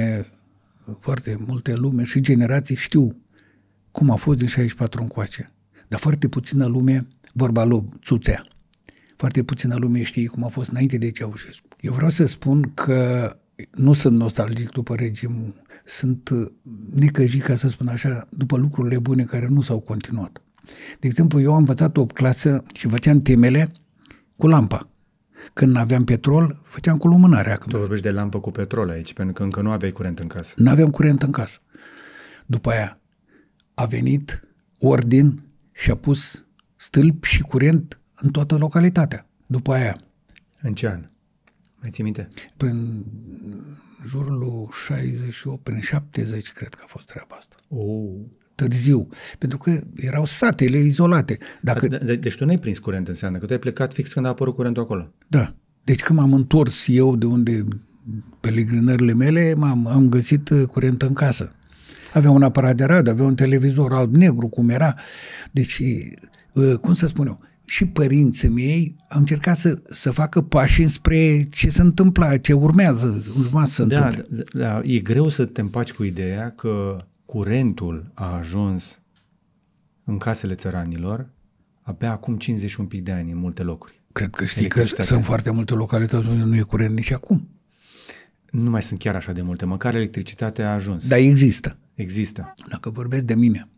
lume și generații știu cum a fost din 64 încoace. Dar foarte puțină lume, vorba lui Țuțea, foarte puțină lume știe cum a fost înainte de Ceaușescu. Eu vreau să spun că nu sunt nostalgic după regimul, sunt necăjit, ca să spun așa, după lucrurile bune care nu s-au continuat. De exemplu, eu am învățat 8 clasă și făceam temele cu lampa. Când aveam petrol, făceam cu lumânarea. Tu vorbești de lampă cu petrol aici, pentru că încă nu aveai curent în casă. Nu aveam curent în casă. După aia a venit ordin și a pus stâlpi și curent în toată localitatea. După aia. În ce an? Mai ții minte? Prin jurul lui 68, prin 70, cred că a fost treaba asta. Târziu. Pentru că erau satele izolate. Deci tu n-ai prins curent, înseamnă că tu ai plecat fix când a apărut curentul acolo. Da. Deci când m-am întors eu de unde peregrinările mele, am găsit curent în casă. Avea un aparat de radio, avea un televizor alb-negru, cum era. Deci, cum să spun eu, și părinții mei au încercat să facă pași spre ce se întâmpla, ce urma să întâmple. Da, e greu să te împaci cu ideea că curentul a ajuns în casele țăranilor abia acum 50 și un pic de ani în multe locuri. Cred că știi că sunt foarte multe localități unde nu e curent nici acum. Nu mai sunt chiar așa de multe, măcar electricitatea a ajuns. Dar există. Există. Dacă vorbesc de mine,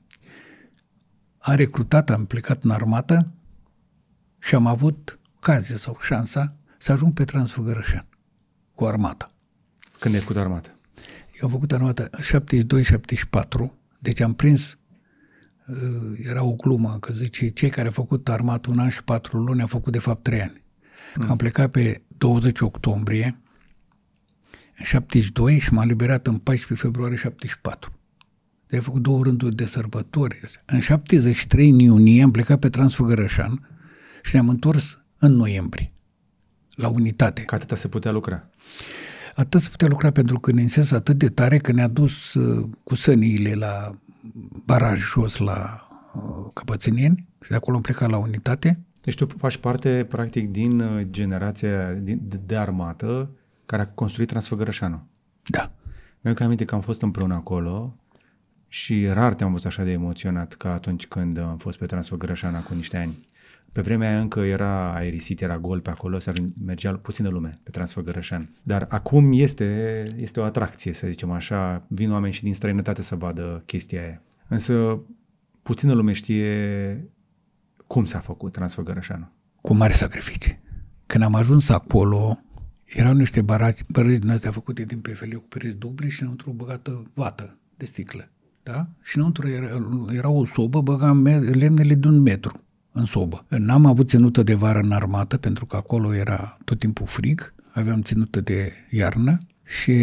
am plecat în armată și am avut ocazia sau șansa să ajung pe Transfăgărășan. cu armata. Când ai făcut armată? Eu am făcut armata 72-74, deci am prins, era o glumă, că zice, cei care au făcut armată 1 an și 4 luni au făcut de fapt 3 ani. Că am plecat pe 20 octombrie, în 72 și m-am liberat în 14 februarie 74. Deci am făcut 2 rânduri de sărbători. În 73, în iunie, am plecat pe Transfăgărășan și ne-am întors în noiembrie, la unitate. Că atâta se putea lucra. Atât se putea lucra pentru că ne insens atât de tare că ne-a dus cu săniile la baraj jos la Căpățâneni și de acolo am plecat la unitate. Deci tu faci parte, practic, din generația de armată care a construit Transfăgărășanul. Da. Mi-am aminte că am fost împreună acolo și rar te-am văzut așa de emoționat ca atunci când am fost pe Transfăgărășana cu niște ani. Pe vremea aia încă era aerisit, era gol pe acolo, mergea puțină lume pe Transfăgărășan. Dar acum este o atracție, să zicem așa, vin oameni și din străinătate să vadă chestia aia. Însă puțină lume știe cum s-a făcut Transfăgărășanul. Cu mare sacrificii. Când am ajuns acolo, erau niște baraci din astea făcute din PFL cu pereți dubli și înăuntru băgată vată de sticlă. Da? Și înăuntru era o sobă, băgam lemnele de 1 metru în sobă. N-am avut ținută de vară în armată, pentru că acolo era tot timpul frig, aveam ținută de iarnă și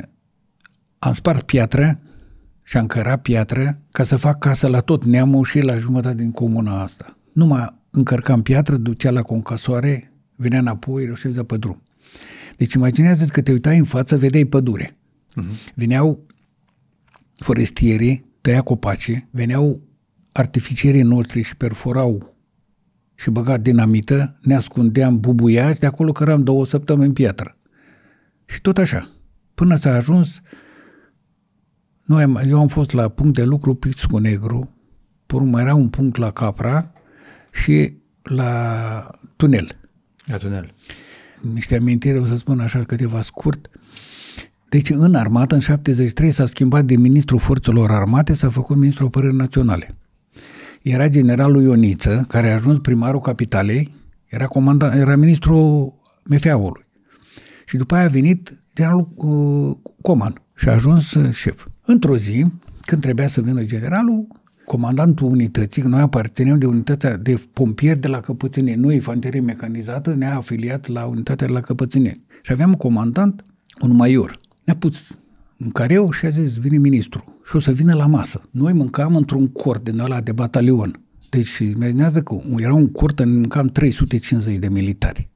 am spart piatră și am cărat piatră ca să fac casă la tot neamul și la jumătate din comuna asta. Numai încărcam piatră, ducea la concasoare, venea înapoi, reușea pe drum. Deci imaginează-ți că te uitai în față, vedeai pădure. Veneau forestierii, tăia copaci, veneau artificierii noștri și perforau și băga dinamită, ne ascundeam bubuiați, de acolo căram 2 săptămâni piatră. Și tot așa. Până s-a ajuns, eu am fost la punct de lucru Pixcu Negru, mai era un punct la Capra și la tunel. La tunel. Niște amintiri, o să spun așa câteva scurt. Deci în armată, în 73, s-a schimbat de ministrul forțelor armate, s-a făcut ministrul apărării naționale. Era generalul Ioniță, care a ajuns primarul capitalei, era ministrul MFA-ului. Și după aia a venit generalul Coman și a ajuns șef. Într-o zi, când trebuia să vină generalul, comandantul unității, noi aparținem de unitatea de pompieri de la Căpățâneni, noi, infanterie mecanizată, ne-a afiliat la unitatea de la Căpățâneni. Și aveam un comandant, un major. Ne-a pus în careu și a zis, vine ministru și o să vină la masă. Noi mâncam într-un cort din ăla de batalion. Deci imaginează că era un cort, mâncam 350 de militari.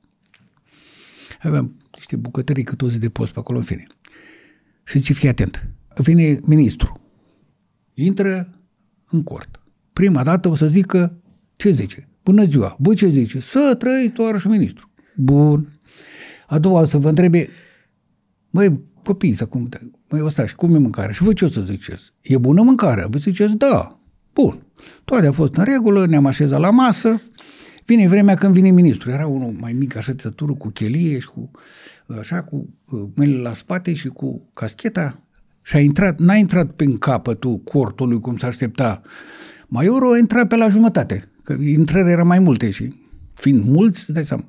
Aveam niște bucătării cât o zi de post pe acolo, în fine. Și zice, fii atent, vine ministru, intră în cort. Prima dată o să zică, ce zice? Bună ziua. Băi, ce zice? Să trăiți, tovarăș ministru. Bun. A doua o să vă întrebe, măi, copii, măi, ostași, cum e mâncarea? Și voi ce o să ziceți? E bună mâncarea? Voi ziceți, da. Bun. Toate a fost în regulă, ne-am așezat la masă. Vine vremea când vine ministru. Era unul mai mic, așa, țătură, cu chelie și cu mâinile la spate și cu cascheta. Și n-a intrat prin capătul cortului, cum s-a aștepta. Majorul a intrat pe la jumătate, că intrările erau mai multe și fiind mulți, îți dai seama.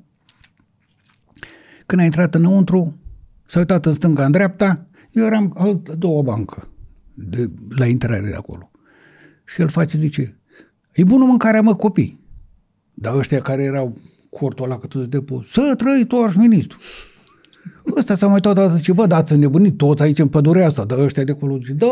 Când a intrat înăuntru, s-a uitat în stânga, în dreapta, eu eram două bancă la intrare de acolo. Și el face, zice, e bună mâncarea, mă, copii. Dar ăștia care erau cortul ăla, că tu de pus, să trăi, tovarăș ministru. Ăsta s-a mai tot dat, zice, bă, dați înnebunit toți aici în pădurea asta, dar ăștia de acolo, zice, da.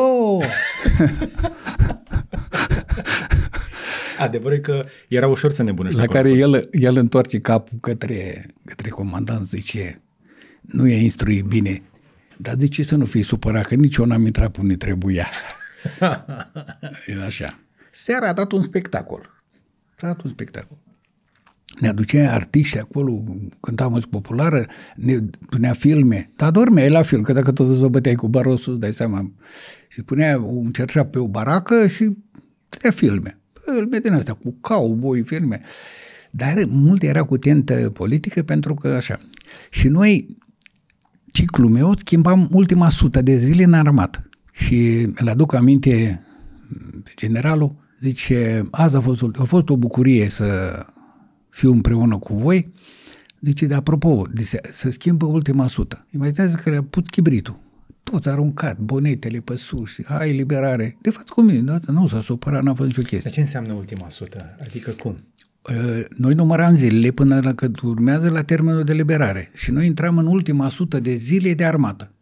Adevărul e că era ușor să nebunești. La care el întoarce capul către comandant, zice, nu e instruit bine, dar zice să nu fii supărat, că nici eu n-am intrat unde trebuia. E așa. Seara a dat un spectacol. Ne aducea artiști acolo, cânta muzică populară, ne punea filme, dar dormea la film, că dacă tot îți o băteai cu barul sus, dai seama. Și punea un cerșap pe o baracă și dădea filme. Filme din astea, cu cowboy, filme. Dar multe era cu tentă politică, pentru că așa. Și noi, ciclul meu, schimbam ultima 100 de zile în armată. Și îl aduc aminte, generalul, zice, azi a fost o bucurie să fiu împreună cu voi, Zice, de apropo, să schimbă ultima sută. Imaginează că le-a pus chibritul. Toți aruncat, bonetele pe sus, hai, liberare. De fapt, cu mine, nu s-a supărat, n-a fost nicio chestie. Dar ce înseamnă ultima sută? Adică cum? Noi număram zilele până la când urmează la termenul de liberare. Și noi intram în ultima sută de zile de armată.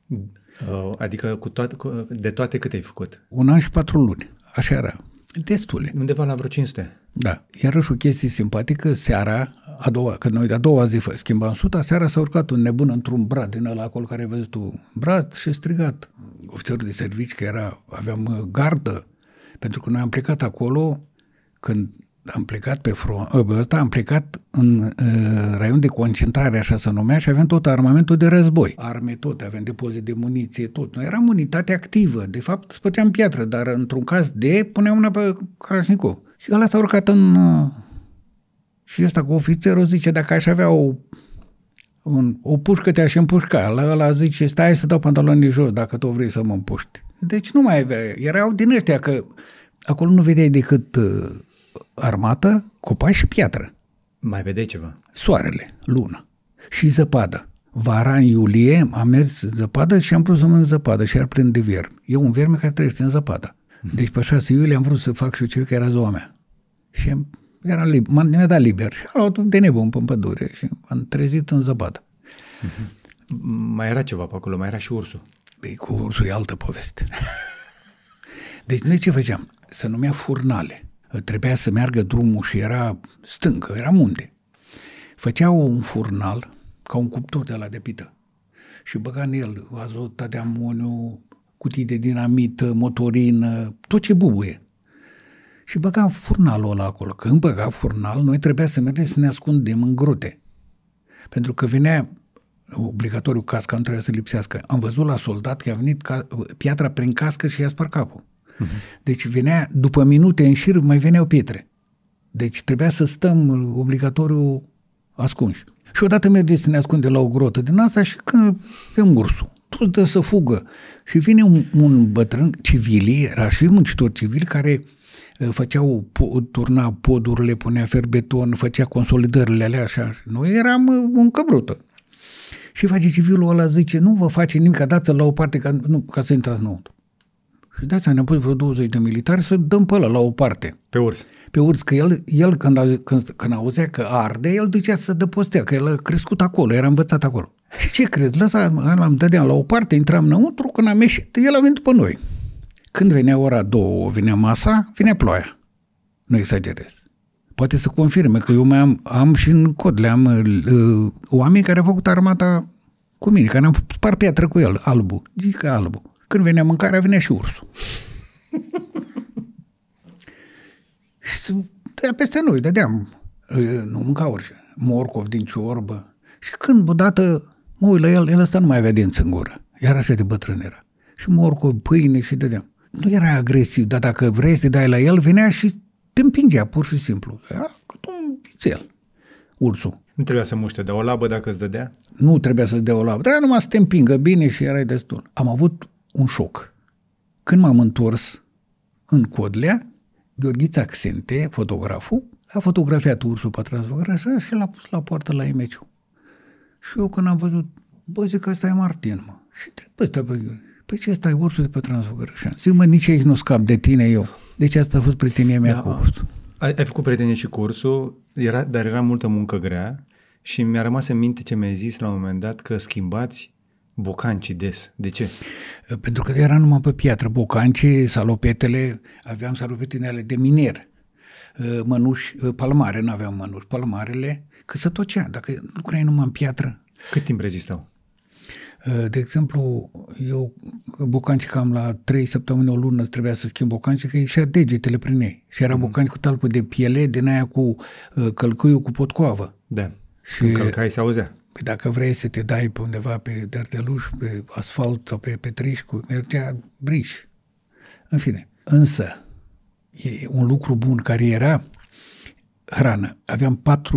Adică de toate câte ai făcut? 1 an și 4 luni. Așa era. Destule. Undeva la vreo 500. Da. Iarăși o chestie simpatică, seara, când noi de-a doua zi schimbam suta, seara s-a urcat un nebun într-un brad din ăla acolo care ai văzut tu, brad, și a strigat. Ofițerul de servici, că aveam gardă, pentru că noi am plecat acolo, când am plecat pe front, am plecat în raion de concentrare, așa se numea, și aveam tot armamentul de război. Arme tot, aveam depozit de muniție, tot. Noi eram unitate activă. De fapt, spăteam piatră, dar într-un caz puneam una pe Kalashnikov. Și ăla s-a urcat și ăsta cu ofițerul zice, dacă aș avea o pușcă, te-aș împușca. Ăla zice, stai să dau pantalonii jos dacă tu vrei să mă împuști. Deci nu mai avea. Erau din ăștia că acolo nu vedeai decât armată, copaci și piatră. Mai vedeai ceva? Soarele, luna și zăpadă. Vara, în iulie, am mers zăpadă și am vrut să mănânc zăpadă și era plin de viermi. E un vierme care trăiește în zăpadă. Deci pe 6 iulie am vrut să fac și eu ceva, că era ziua mea. Și mi-a dat liber. Și am luat de nebun pe pădure și am trezit în zăpadă. Mai era ceva pe acolo, mai era și ursul. Băi, cu ursul e altă poveste. Deci noi ce făceam? Se numea furnale. Trebuia să meargă drumul și era stâncă, era munte. Făceau un furnal ca un cuptor de ăla de pită și băga în el azot de amoniu, cutii de dinamită, motorină, tot ce bubuie. Și băga furnalul ăla acolo. Când băga furnal, noi trebuia să mergem să ne ascundem în grote. Pentru că venea obligatoriu casca, nu trebuia să lipsească. Am văzut la soldat că a venit piatra prin cască și i-a spart capul. Deci venea, după minute în șir, mai veneau pietre. Deci trebuia să stăm obligatoriu ascunși. Și odată merge să ne ascunde la o grotă din asta și când vem ursul, tot dă să fugă. Și vine un bătrân civil, era și muncitor civil, care turna podurile, punea ferbeton, făcea consolidările alea așa. Noi eram în căbrută. Și face civilul ăla, zice, nu vă face nimic, dați-l la o parte ca să intrați înăuntru. Și de asta ne-am pus vreo 20 de militari să dăm pe ăla la o parte. Pe urs. Pe urs, că el când auzea că arde, el ducea să dăpostea, că el a crescut acolo, era învățat acolo. Și ce crezi? L-am dădeam la o parte, intram înăuntru, când am ieșit, el a venit după noi. Când venea ora 2, venea masa, venea ploaia. Nu exagerez. Poate să confirme că eu mai am și în cod, am oameni care au făcut armata cu mine, care am spart piatră cu el, albul, gică albul. Când venea mâncarea, venea și ursul. Și dădea peste noi, dădeam. Nu mânca orice. Morcov din ciorbă. Și când odată mă uit la el ăsta nu mai avea dinți în gură. Iar așa de bătrân era. Și morcov, pâine și dădeam. Nu era agresiv, dar dacă vrei să te dai la el, venea și te împingea, pur și simplu. Era cât un pițel, ursul. Nu trebuia să muște de o labă dacă îți dădea? Nu trebuia să-ți dea o labă. Trebuia numai să te împingă bine și erai destul. Am avut un șoc. Când m-am întors în Codlea, Gheorghiță Accente, fotograful, a fotografiat ursul pe transfăgărășa și l-a pus la poartă la Imeciu. Și eu când am văzut, bă, zic că ăsta e Martin, mă. Și întreb pe ăsta, păi ce ăsta e ursul de pe transfăgărășa? Zic, mă, nici aici nu scap de tine eu. Deci asta a fost prietenia mea cu ursul. Ai făcut prietenie și cu ursul, dar era multă muncă grea și mi-a rămas în minte ce mi-ai zis la un moment dat că schimbați bocancii des. De ce? Pentru că era numai pe piatră. Bocancii, salopetele, aveam salopetele de miner. Mănuși, palmare, nu aveam mănuși. Palmarele, că se tocea. Dacă lucrai numai în piatră. Cât timp rezistau? De exemplu, eu bocancii cam la 3 săptămâni, o lună trebuia să schimb bocancii, că ieșea degetele prin ei. Și era bocanci cu talpă de piele, din aia cu călcâiul cu potcoavă. Da. Și când călcai se auzea. Păi dacă vrei să te dai pe undeva pe derdeluș, pe asfalt sau pe petriș, mergea briș. În fine. Însă, e un lucru bun care era hrană. Aveam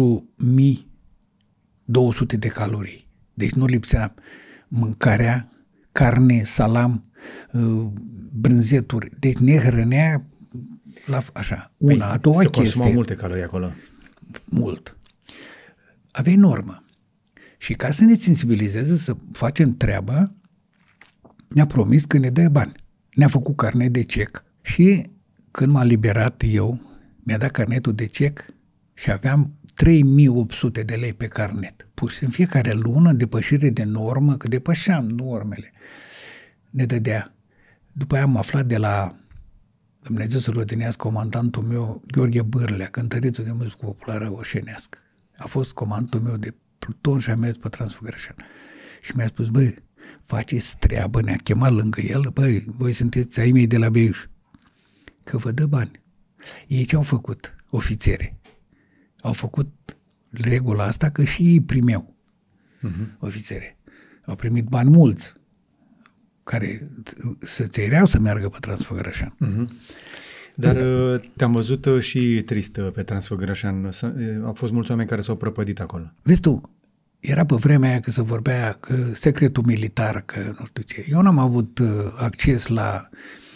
4200 de calorii. Deci nu lipsea mâncarea, carne, salam, brânzeturi. Deci ne hrănea așa. Una, a doua chestie. Se consumau multe calorii acolo. Mult. aveai normă. Și ca să ne sensibilizeze să facem treaba, ne-a promis că ne dă bani. Ne-a făcut carnet de cec și când m-a liberat eu, mi-a dat carnetul de cec și aveam 3.800 de lei pe carnet. Pus în fiecare lună, depășire de normă, că depășeam normele, ne dădea. După aia am aflat de la Dumnezeu să-l odinească, comandantul meu, Gheorghe Bârlea, cântărețul de muzică populară oșenească. A fost comandantul meu de pluton și a mers pe Transfăgărășan. Și mi-a spus, băi, faceți treabă, ne-a chemat lângă el, băi, voi sunteți ai mei de la Beiuș, că vă dă bani. Ei ce au făcut, ofițeri? Au făcut regula asta că și ei primeau ofițeri. Au primit bani mulți, care se țăreau să meargă pe Transfăgărășan. Dar te-am văzut și trist pe Transfăgărășan. Au fost mulți oameni care s-au prăpădit acolo. Vezi tu, era pe vremea aia că se vorbea că secretul militar, că nu știu ce. Eu n-am avut acces la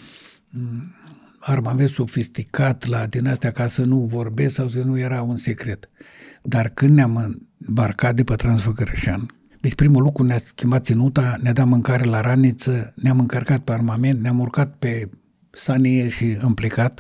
armament sofisticat, la din astea ca să nu vorbesc sau să nu era un secret. Dar când ne-am îmbarcat de pe Transfăgărășan, deci primul lucru ne-a schimbat ținuta, ne-a dat mâncare la raniță, ne-am încărcat pe armament, ne-am urcat pe sanie și am plecat.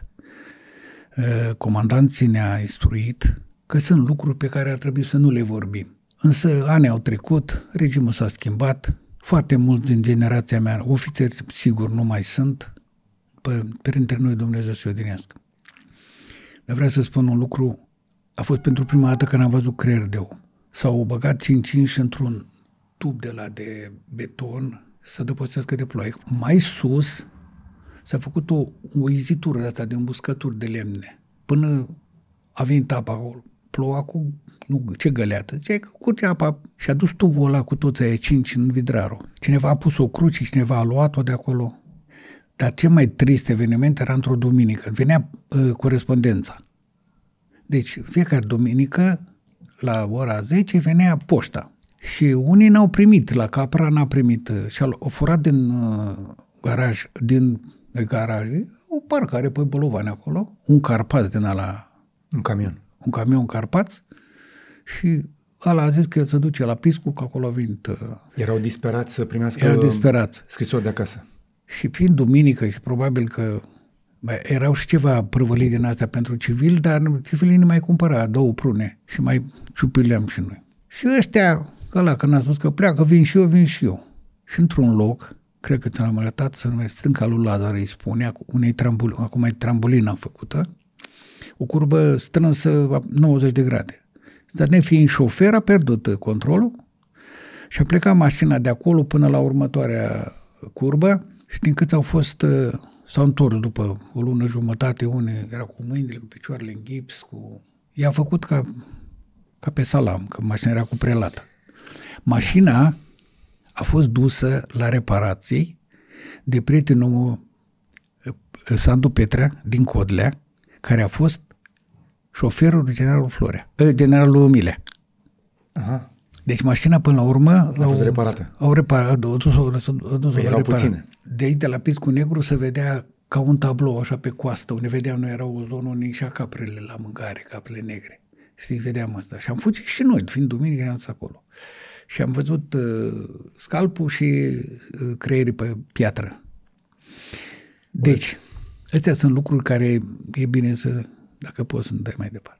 Comandanții ne-a instruit că sunt lucruri pe care ar trebui să nu le vorbim. Însă anii au trecut, regimul s-a schimbat, foarte mulți din generația mea, ofițeri sigur nu mai sunt, printre noi Dumnezeu să-i odinească. Dar vreau să spun un lucru, a fost pentru prima dată când am văzut creier de om. S-au băgat 5 inși într-un tub de la de beton să depășească de ploaie. Mai sus s-a făcut o izitură de asta de îmbuscături de lemne. Până a venit apa acolo. Ploua cu, nu, ce găleată. Ce curge apa și a dus tubul ăla cu toți aia 5 în vidraru. Cineva a pus o cruce și cineva a luat-o de acolo. Dar cel mai trist eveniment era într-o duminică. Venea corespondența. Deci fiecare duminică la ora 10 venea poșta. Și unii n-au primit, la Capra n-a primit. Și au furat din garaj, o parcare pe Bolovani acolo, un Carpaț din ala. Un camion Carpaț și ăla a zis că el se duce la Piscu, că acolo a venit. Erau disperați să primească scrisori de acasă. Și fiind duminică și probabil că erau și ceva prăvălii din astea pentru civili, dar civilii nu mai cumpăra 2 prune și mai ciupileam și noi. Și ăștia, ăla când a spus că pleacă, vin și eu. Și într-un loc, cred că ți-am arătat, se numește Stânca lui Lazar, îi spune, acum e trambulină făcută, o curbă strânsă 90 de grade. Dar nefiind șofer, a pierdut controlul și a plecat mașina de acolo până la următoarea curbă și din câți au fost, s-au întors după o lună jumătate, unii erau cu mâinile, cu picioarele în gips, i-a făcut ca pe salam, că mașina era cu prelată. Mașina a fost dusă la reparații de prietenul Sandu Petrea din Codlea, care a fost șoferul generalul Milea. Aha. Deci mașina până la urmă a fost reparată. Au dus-o erau puține. De aici, de la Piscu Negru, se vedea ca un tablou așa pe coastă, unde vedeam noi, era o zonă unde ieșea caprele la mâncare, caprele negre. Știi, vedeam asta. Și am fugit și noi, fiind duminică, eram acolo. Și am văzut scalpul și creierii pe piatră. Deci, astea sunt lucruri care e bine să, dacă poți, să nu dai mai departe.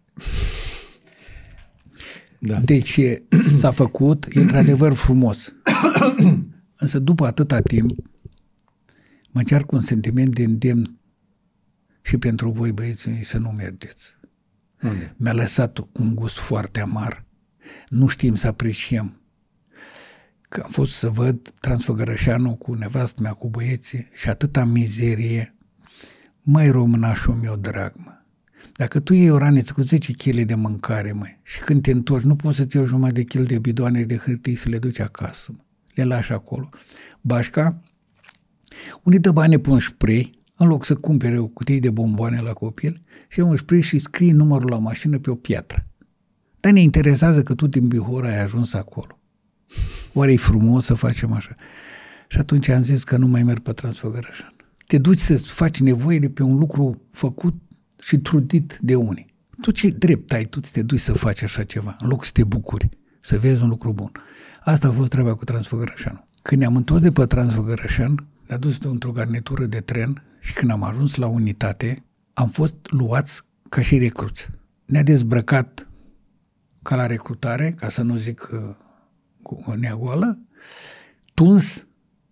Da. Deci s-a făcut, e într-adevăr frumos. Însă după atâta timp mă încearcă un sentiment de îndemn și pentru voi, băieții, să nu mergeți. Unde? Mi-a lăsat un gust foarte amar. Nu știm să apreciem. Că am fost să văd Transfăgărășanul cu nevastă mea, cu băieții și atâta mizerie. Măi, românașul meu drag, mă. Dacă tu iei o raniță cu 10 kg de mâncare, măi, și când te întorci, nu poți să-ți iei o jumătate de kg de bidoane și de hârtii să le duci acasă, mă. Le lași acolo. Bașca, unii dă bani pe un spray, în loc să cumpere o cutie de bomboane la copil, și un spray și scrii numărul la mașină pe o piatră. Dar ne interesează că tu din Bihor ai ajuns acolo. Oare e frumos să facem așa? Și atunci am zis că nu mai merg pe Transfăgărășan. Te duci să faci nevoile pe un lucru făcut și trudit de unii. Tu ce drept ai, tu te duci să faci așa ceva, în loc să te bucuri, să vezi un lucru bun. Asta a fost treaba cu Transfăgărășanu. Când ne-am întors de pe Transfăgărășan, ne-a dus într-o garnitură de tren și când am ajuns la unitate, am fost luați ca și recruți. Ne-a dezbrăcat ca la recrutare, ca să nu zic cu o neagoală, tuns,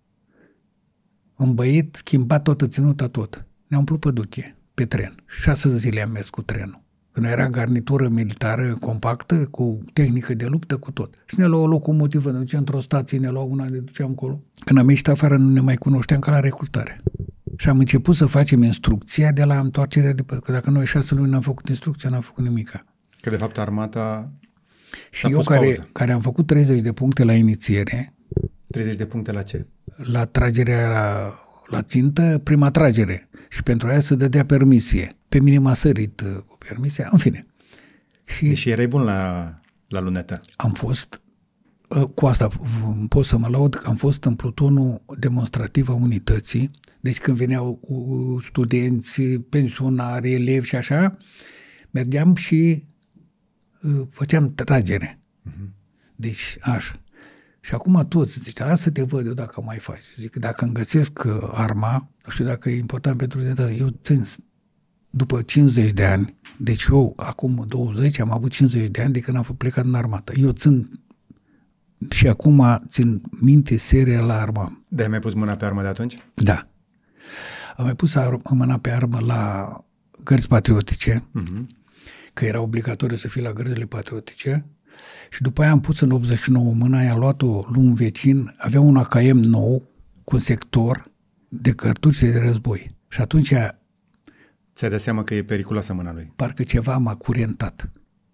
îmbăit, schimbat toată ținuta tot. Ne-am umplut păduche pe tren. 6 zile am mers cu trenul. Când era garnitură militară compactă, cu tehnică de luptă, cu tot. Și ne luau o locomotivă, ne duceam într-o stație, ne luau una, ne duceam acolo. Când am ieșit afară, nu ne mai cunoșteam ca la recrutare. Și am început să facem instrucția de la întoarcerea de că dacă noi 6 luni n-am făcut instrucția, n-am făcut nimica. Că de fapt armata și eu care am făcut 30 de puncte la inițiere. 30 de puncte la ce? La tragerea la țintă, prima tragere. Și pentru aia se dădea permisie. Pe mine m-a sărit cu permisia, în fine. Și deși erai bun la lunetă. Am fost, cu asta pot să mă laud, că am fost în plutonul demonstrativ a unității. Deci când veneau studenți, pensionari, elevi și așa, mergeam și făceam tragere. Deci așa. Și acum toți zice, lasă să te văd eu dacă mai faci. Zic, dacă îmi găsesc arma, nu știu dacă e important pentru tine, eu țin după 50 de ani, deci eu acum 20 am avut 50 de ani de când am plecat în armată. Eu țin și acum țin minte seria la armă. De-ai mai pus mâna pe armă de atunci? Da. Am mai pus mâna pe armă la gărzi patriotice, că era obligatoriu să fie la gărzile patriotice. Și după aia am pus în 89 mâna, i-a luat-o un vecin, avea un AKM nou cu un sector de cărtușe de război. Și atunci ți-ai dat seama că e periculoasă mâna lui. Parcă ceva m-a curentat.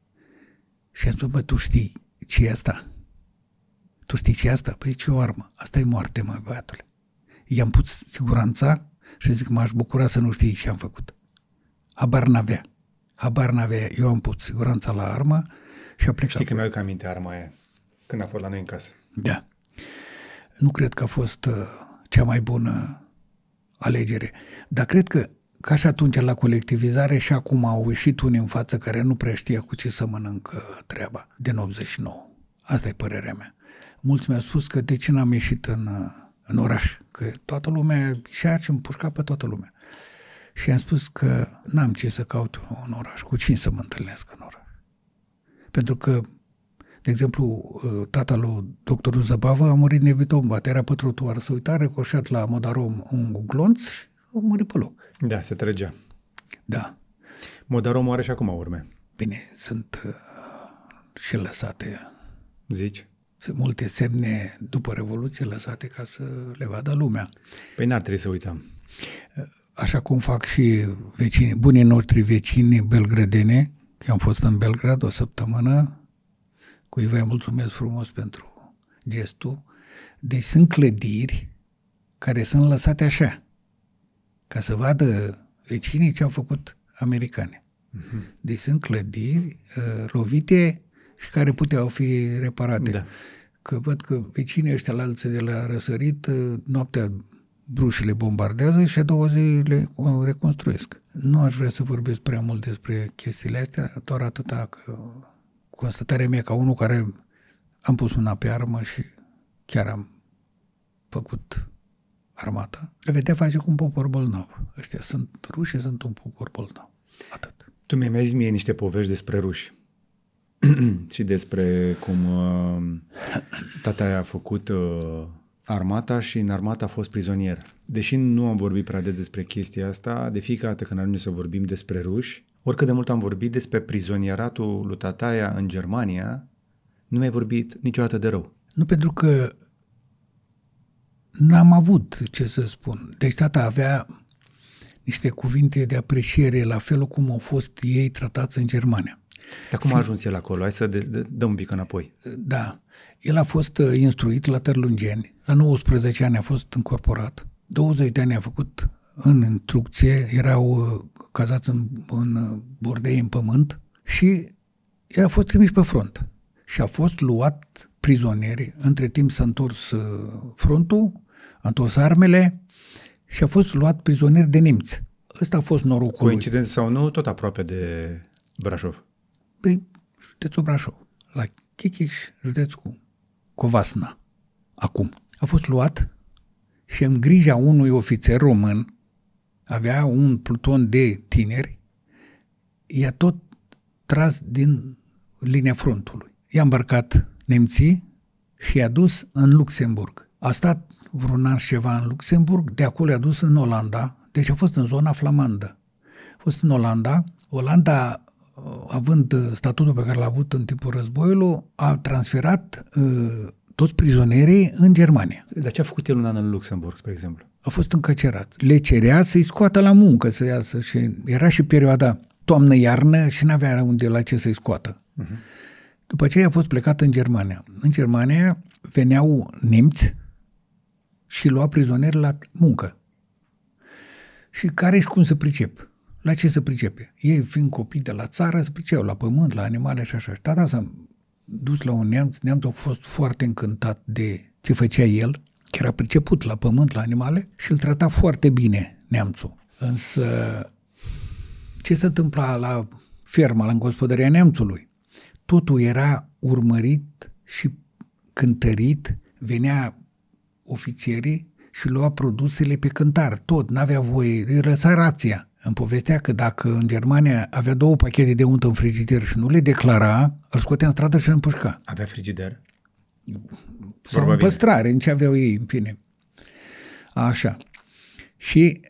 Și am spus, bă, tu știi ce e asta? Tu știi ce e asta? Păi ce o armă? Asta e moarte, mă, băiatule. I-am pus siguranța și zic, m-aș bucura să nu știi ce am făcut. Habar n-avea. Eu am pus siguranța la armă și a plecat. Știi că mi-aduc aminte arma aia, când a fost la noi în casă. Da. Nu cred că a fost cea mai bună alegere. Dar cred că ca și atunci la colectivizare și acum au ieșit unii în față care nu prea știa cu ce să mănâncă treaba din 89. Asta e părerea mea. Mulți mi-au spus că de ce n-am ieșit în oraș, că toată lumea ieșea și împușca pe toată lumea. Și am spus că n-am ce să caut în oraș, cu cine să mă întâlnesc în oraș. Pentru că, de exemplu, tata lui doctorul Zăbavă a murit nevitombat, era pe trotuar, să uita, recoșat la Modarom un glonț și a murit pe loc. Da, se trăgea. Da. Modaromul are și acum urme. Bine, sunt și lăsate. Zici? Sunt multe semne după Revoluție lăsate ca să le vadă lumea. Păi n-ar trebui să uităm. Așa cum fac și vecinii, bunii noștri vecini belgrădene, că am fost în Belgrad o săptămână, cuiva îi mulțumesc frumos pentru gestul. Deci sunt clădiri care sunt lăsate așa, ca să vadă vecinii ce au făcut americani. Deci sunt clădiri lovite și care puteau fi reparate. Da. Că văd că vecinii ăștia la alții de la răsărit, noaptea brușile bombardează și a doua zi le reconstruiesc. Nu aș vrea să vorbesc prea mult despre chestiile astea, doar atâta că constatarea mea ca unul care am pus mâna pe armă și chiar am făcut armata, vedea face cu un popor bolnav. Ăștia sunt ruși, sunt un popor bolnav. Atât. Tu mi-ai zis mie niște povești despre ruși și despre cum tata a făcut armata și în armată a fost prizonier. Deși nu am vorbit prea des despre chestia asta, de fiecare dată când ajungem să vorbim despre ruși, oricât de mult am vorbit despre prizonieratul lui tataia în Germania, nu mi-ai vorbit niciodată de rău. Nu, pentru că n-am avut ce să spun. Deci tata avea niște cuvinte de apreciere la felul cum au fost ei tratați în Germania. Dar cum a ajuns el acolo? Hai să dăm un pic înapoi. Da. El a fost instruit la Tărlungeni. La 19 ani a fost încorporat. 20 de ani a făcut în instrucție. Erau cazați în bordei în pământ și el a fost trimis pe front. Și a fost luat prizonieri. Între timp s-a întors frontul, a întors armele și a fost luat prizonieri de nemți. Ăsta a fost norocul lui. Coincidență sau nu, tot aproape de Brașov. Păi, județul Brașov. La Chichiș, județul Covasna. Acum. A fost luat și în grija unui ofițer român, avea un pluton de tineri, i-a tot tras din linia frontului. I-a îmbarcat nemții și i-a dus în Luxemburg. A stat vreun an și ceva în Luxemburg, de acolo i-a dus în Olanda, deci a fost în zona flamandă. A fost în Olanda. Olanda, având statutul pe care l-a avut în timpul războiului, a transferat toți prizonierii în Germania. Dar ce a făcut el un an în Luxemburg, spre exemplu? A fost încăcerat. Le cerea să-i scoată la muncă, să iasă. Și era și perioada toamnă-iarnă și n-avea unde la ce să-i scoată. După aceea a fost plecat în Germania. În Germania veneau nemți și lua prizonieri la muncă. Și care și cum se pricep? La ce se pricepe? Ei, fiind copii de la țară, se priceau la pământ, la animale și așa. Tata s-a dus la un neamț, neamțul a fost foarte încântat de ce făcea el, că era priceput la pământ, la animale, și îl trata foarte bine neamțul. Însă, ce se întâmpla la ferma, la gospodăria neamțului? Totul era urmărit și cântărit, venea ofițerii și lua produsele pe cântar, tot, n-avea voie, îi lăsa rația. Îmi povestea că dacă în Germania avea 2 pachete de unt în frigider și nu le declara, îl scotea în stradă și îl împușca. Avea frigider? Sau în păstrare, în ce aveau ei, în fine. Așa. Și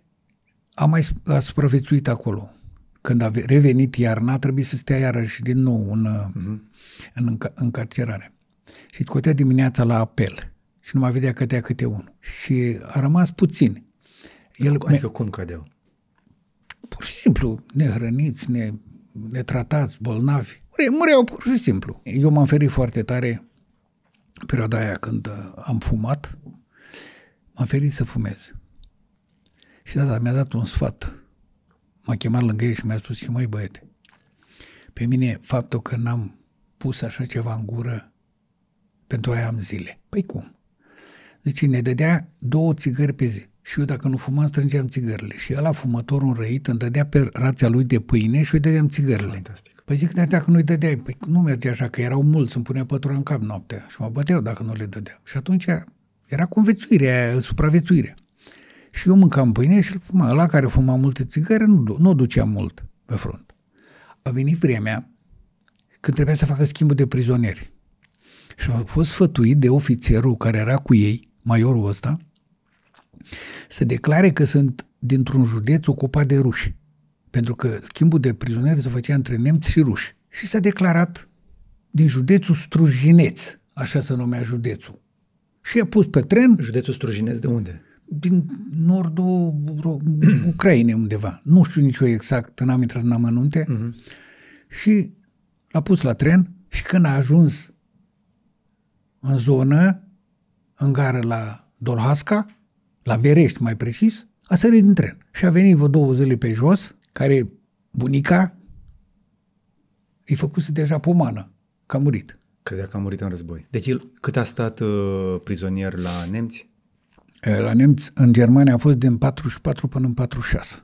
a supraviețuit acolo. Când a revenit iarna, a trebuit să stea iarăși din nou în încarcerare. Și scotea dimineața la apel. Și nu mai vedea cădea câte unul. Și a rămas puțin. Adică cum cădeau? Pur și simplu, nehrăniți, netratați, bolnavi. Mureau pur și simplu. Eu m-am ferit foarte tare în perioada aia când am fumat. M-am ferit să fumez. Și tata mi-a dat un sfat. M-a chemat lângă el și mi-a spus: și măi băiete, pe mine faptul că n-am pus așa ceva în gură, pentru aia am zile. Păi cum? Deci ne dădea 2 țigări pe zi. Și eu, dacă nu fumam, strângeam țigările. Și ăla, fumătorul înrăit, îmi dădea pe rația lui de pâine și eu îi dădeam țigările. Fantastic. Păi zic, dacă nu-i dădeai, păi nu merge așa, că erau mulți, îmi punea pătura în cap noaptea și mă băteau dacă nu le dădeam. Și atunci era conviețuirea, supraviețuirea. Și eu mâncam pâine și îl fumam. Ăla care fuma multe țigări nu ducea mult pe front. A venit vremea când trebuia să facă schimbul de prizonieri. Și a fost sfătuit de ofițerul care era cu ei, majorul ăsta, să declare că sunt dintr-un județ ocupat de ruși. Pentru că schimbul de prizonieri se făcea între nemți și ruși. Și s-a declarat din județul Strujineț, așa se numea județul. Și a pus pe tren... Județul Strujineț de unde? Din nordul Ucrainei undeva. Nu știu nici eu exact, n-am intrat în amănunte. Și l-a pus la tren și când a ajuns în zonă, în gară la Dolhasca, la Verești mai precis, a sărit din tren. Și a venit vreo 2 zile pe jos, care bunica îi făcuse deja pomană, că a murit. Credea că a murit în război. Deci el cât a stat prizonier la nemți? La nemți, în Germania, a fost din 44 până în 46.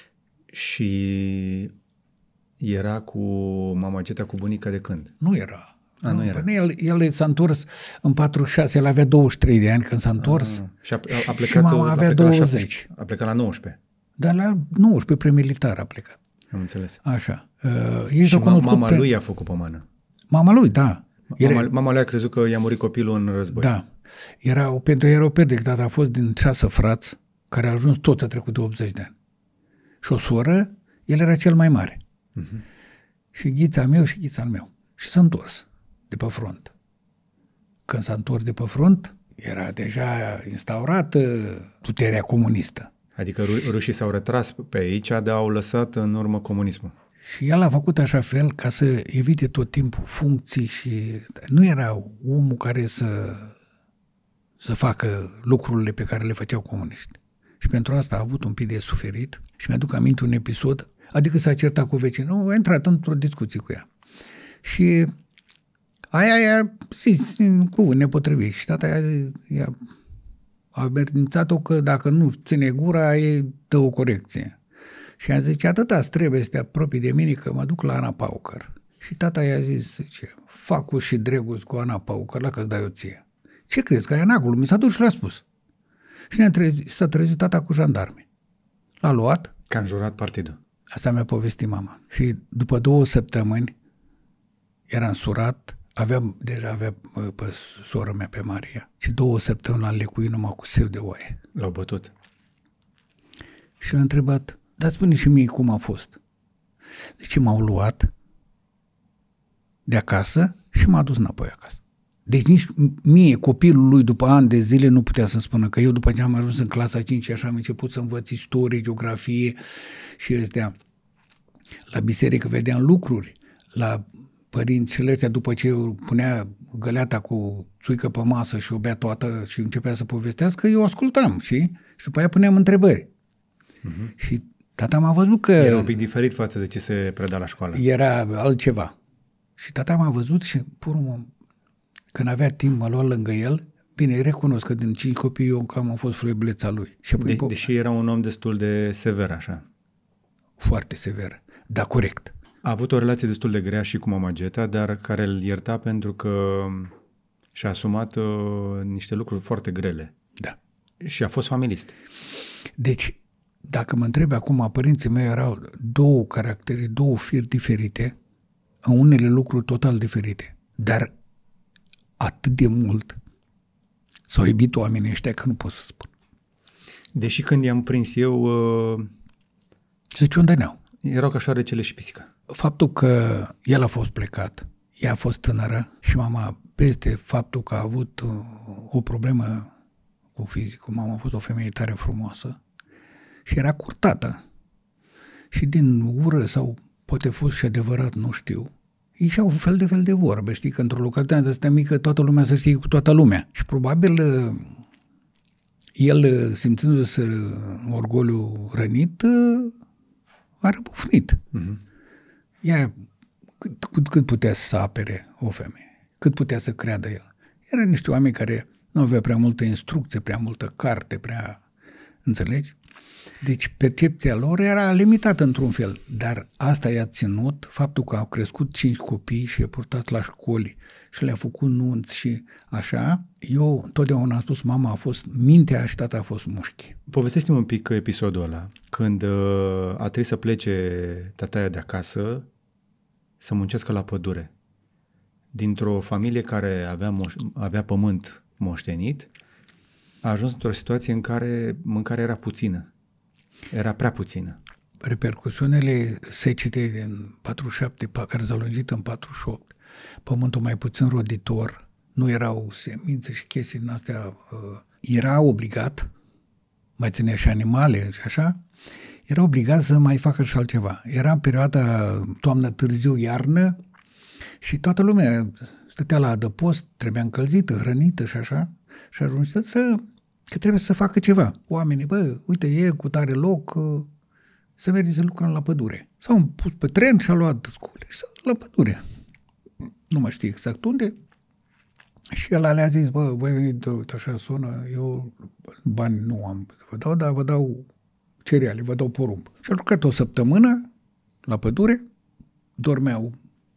Și era cu mama Ceta, cu bunica de când? Nu era. Nu era. El s-a întors în 46, el avea 23 de ani când s-a întors. Și a plecat, și mama avea 20. A plecat la 19. Dar la 19, premilitar a plecat. Am înțeles. Așa. Și mama lui a făcut pomană. Mama lui, da. Mama lui a crezut că i-a murit copilul în război. Da. Pentru el era o pierdere, dar a fost din 6 frați, care a ajuns toți, a trecut de 80 de ani. Și o soră, el era cel mai mare. Și ghița meu și ghița al meu. Și s-a întors de pe front. Când s-a întors de pe front, era deja instaurată puterea comunistă. Adică rușii s-au retras pe aici, dar au lăsat în urmă comunismul. Și el a făcut așa fel ca să evite tot timpul funcții și nu era omul care să facă lucrurile pe care le făceau comuniști. Și pentru asta a avut un pic de suferit și mi-aduc aminte un episod, adică s-a certat cu vecinul, a intrat într-o discuție cu ea. Și aia zis, cuvânt nepotrivit. Și tata i-a amenințat-o că dacă nu ține gura, ei dă o corecție. Și am zis, atâta îți trebuie să te apropii de mine că mă duc la Ana Paucăr. Și tata i-a zis, zice, facu și dreguț cu Ana Paucăr, la că-ți dai o ție. Ce crezi, că Ianacul mi s-a dus și l-a spus. Și s-a trezit tata cu jandarmi. L-a luat. Că a înjurat partidul. Asta mi-a povestit mama. Și după 2 săptămâni era însurat, deja avea pe sora mea, pe Maria. Și 2 săptămâni l-a lecuit numai cu seu de oaie. L-au bătut. Și l-a întrebat, dar spune și mie cum a fost. Deci m-au luat de acasă și m-a dus înapoi acasă. Deci nici mie, copilul lui, după ani de zile, nu putea să spună că eu, după ce am ajuns în clasa 5 și așa, am început să învăț istorie, geografie și astea. La biserică vedeam lucruri, la părințile ăștia, după ce punea găleata cu țuică pe masă și o bea toată și începea să povestească, eu ascultam, și după aia puneam întrebări. Și tata m-a văzut că... Era un pic diferit față de ce se preda la școală. Era altceva. Și tata m-a văzut și, când avea timp, mă lua lângă el. Bine, recunosc că din 5 copii eu cam am fost fruibuleța lui. Și deși era un om destul de sever, așa. Foarte sever, dar corect. A avut o relație destul de grea și cu mama Geta, dar care îl ierta pentru că și-a asumat niște lucruri foarte grele. Da. Și a fost familist. Deci, dacă mă întrebi acum, părinții mei erau 2 caractere, 2 firi diferite, în unele lucruri total diferite. Dar atât de mult s-au iubit oamenii ăștia că nu pot să spun. Deși când i-am prins eu... Zice, unde ne-au? Erau ca șoarecele și pisica. Faptul că el a fost plecat, ea a fost tânără și mama, peste faptul că a avut o problemă cu fizicul, mama a fost o femeie tare frumoasă și era curtată. Și din ură sau poate fost și adevărat, nu știu, ieșeau un fel de vorbe, știi, că într-o localitate asta mică toată lumea să știe cu toată lumea. Și probabil el, simțindu-se orgoliu rănit, a răbufnit. Ea cât putea să apere o femeie, cât putea să creadă el. Erau niște oameni care nu aveau prea multă instrucție, prea multă carte, înțelegi? Deci percepția lor era limitată într-un fel, dar asta i-a ținut, faptul că au crescut 5 copii și i-a purtat la școli și le-a făcut nunți și așa. Eu totdeauna am spus, mama a fost mintea și tata a fost mușchi. Povestește-mi un pic episodul ăla, când a trebuit să plece tataia de acasă să muncească la pădure. Dintr-o familie care avea pământ moștenit, a ajuns într-o situație în care mâncarea era puțină. Era prea puțină. Repercusiunile secetei din 47, care s-au lungit în 48, pământul mai puțin roditor, nu erau semințe și chestii din astea, era obligat, mai ținea și animale și așa, era obligat să mai facă și altceva. Era în perioada toamnă târziu, iarnă și toată lumea stătea la adăpost, trebuia încălzită, hrănită și așa, și ajunsea că trebuie să facă ceva. Oamenii, uite, e cu tare loc, să merge să lucrăm la pădure. S-au pus pe tren și a luat scule și s-a la pădure. Nu mai știu exact unde. Și el le-a zis, voi veni, așa sună, eu bani nu am, vă dau, dar vă dau cereale, vă dau porumb. Și a lucrat o săptămână la pădure, dormeau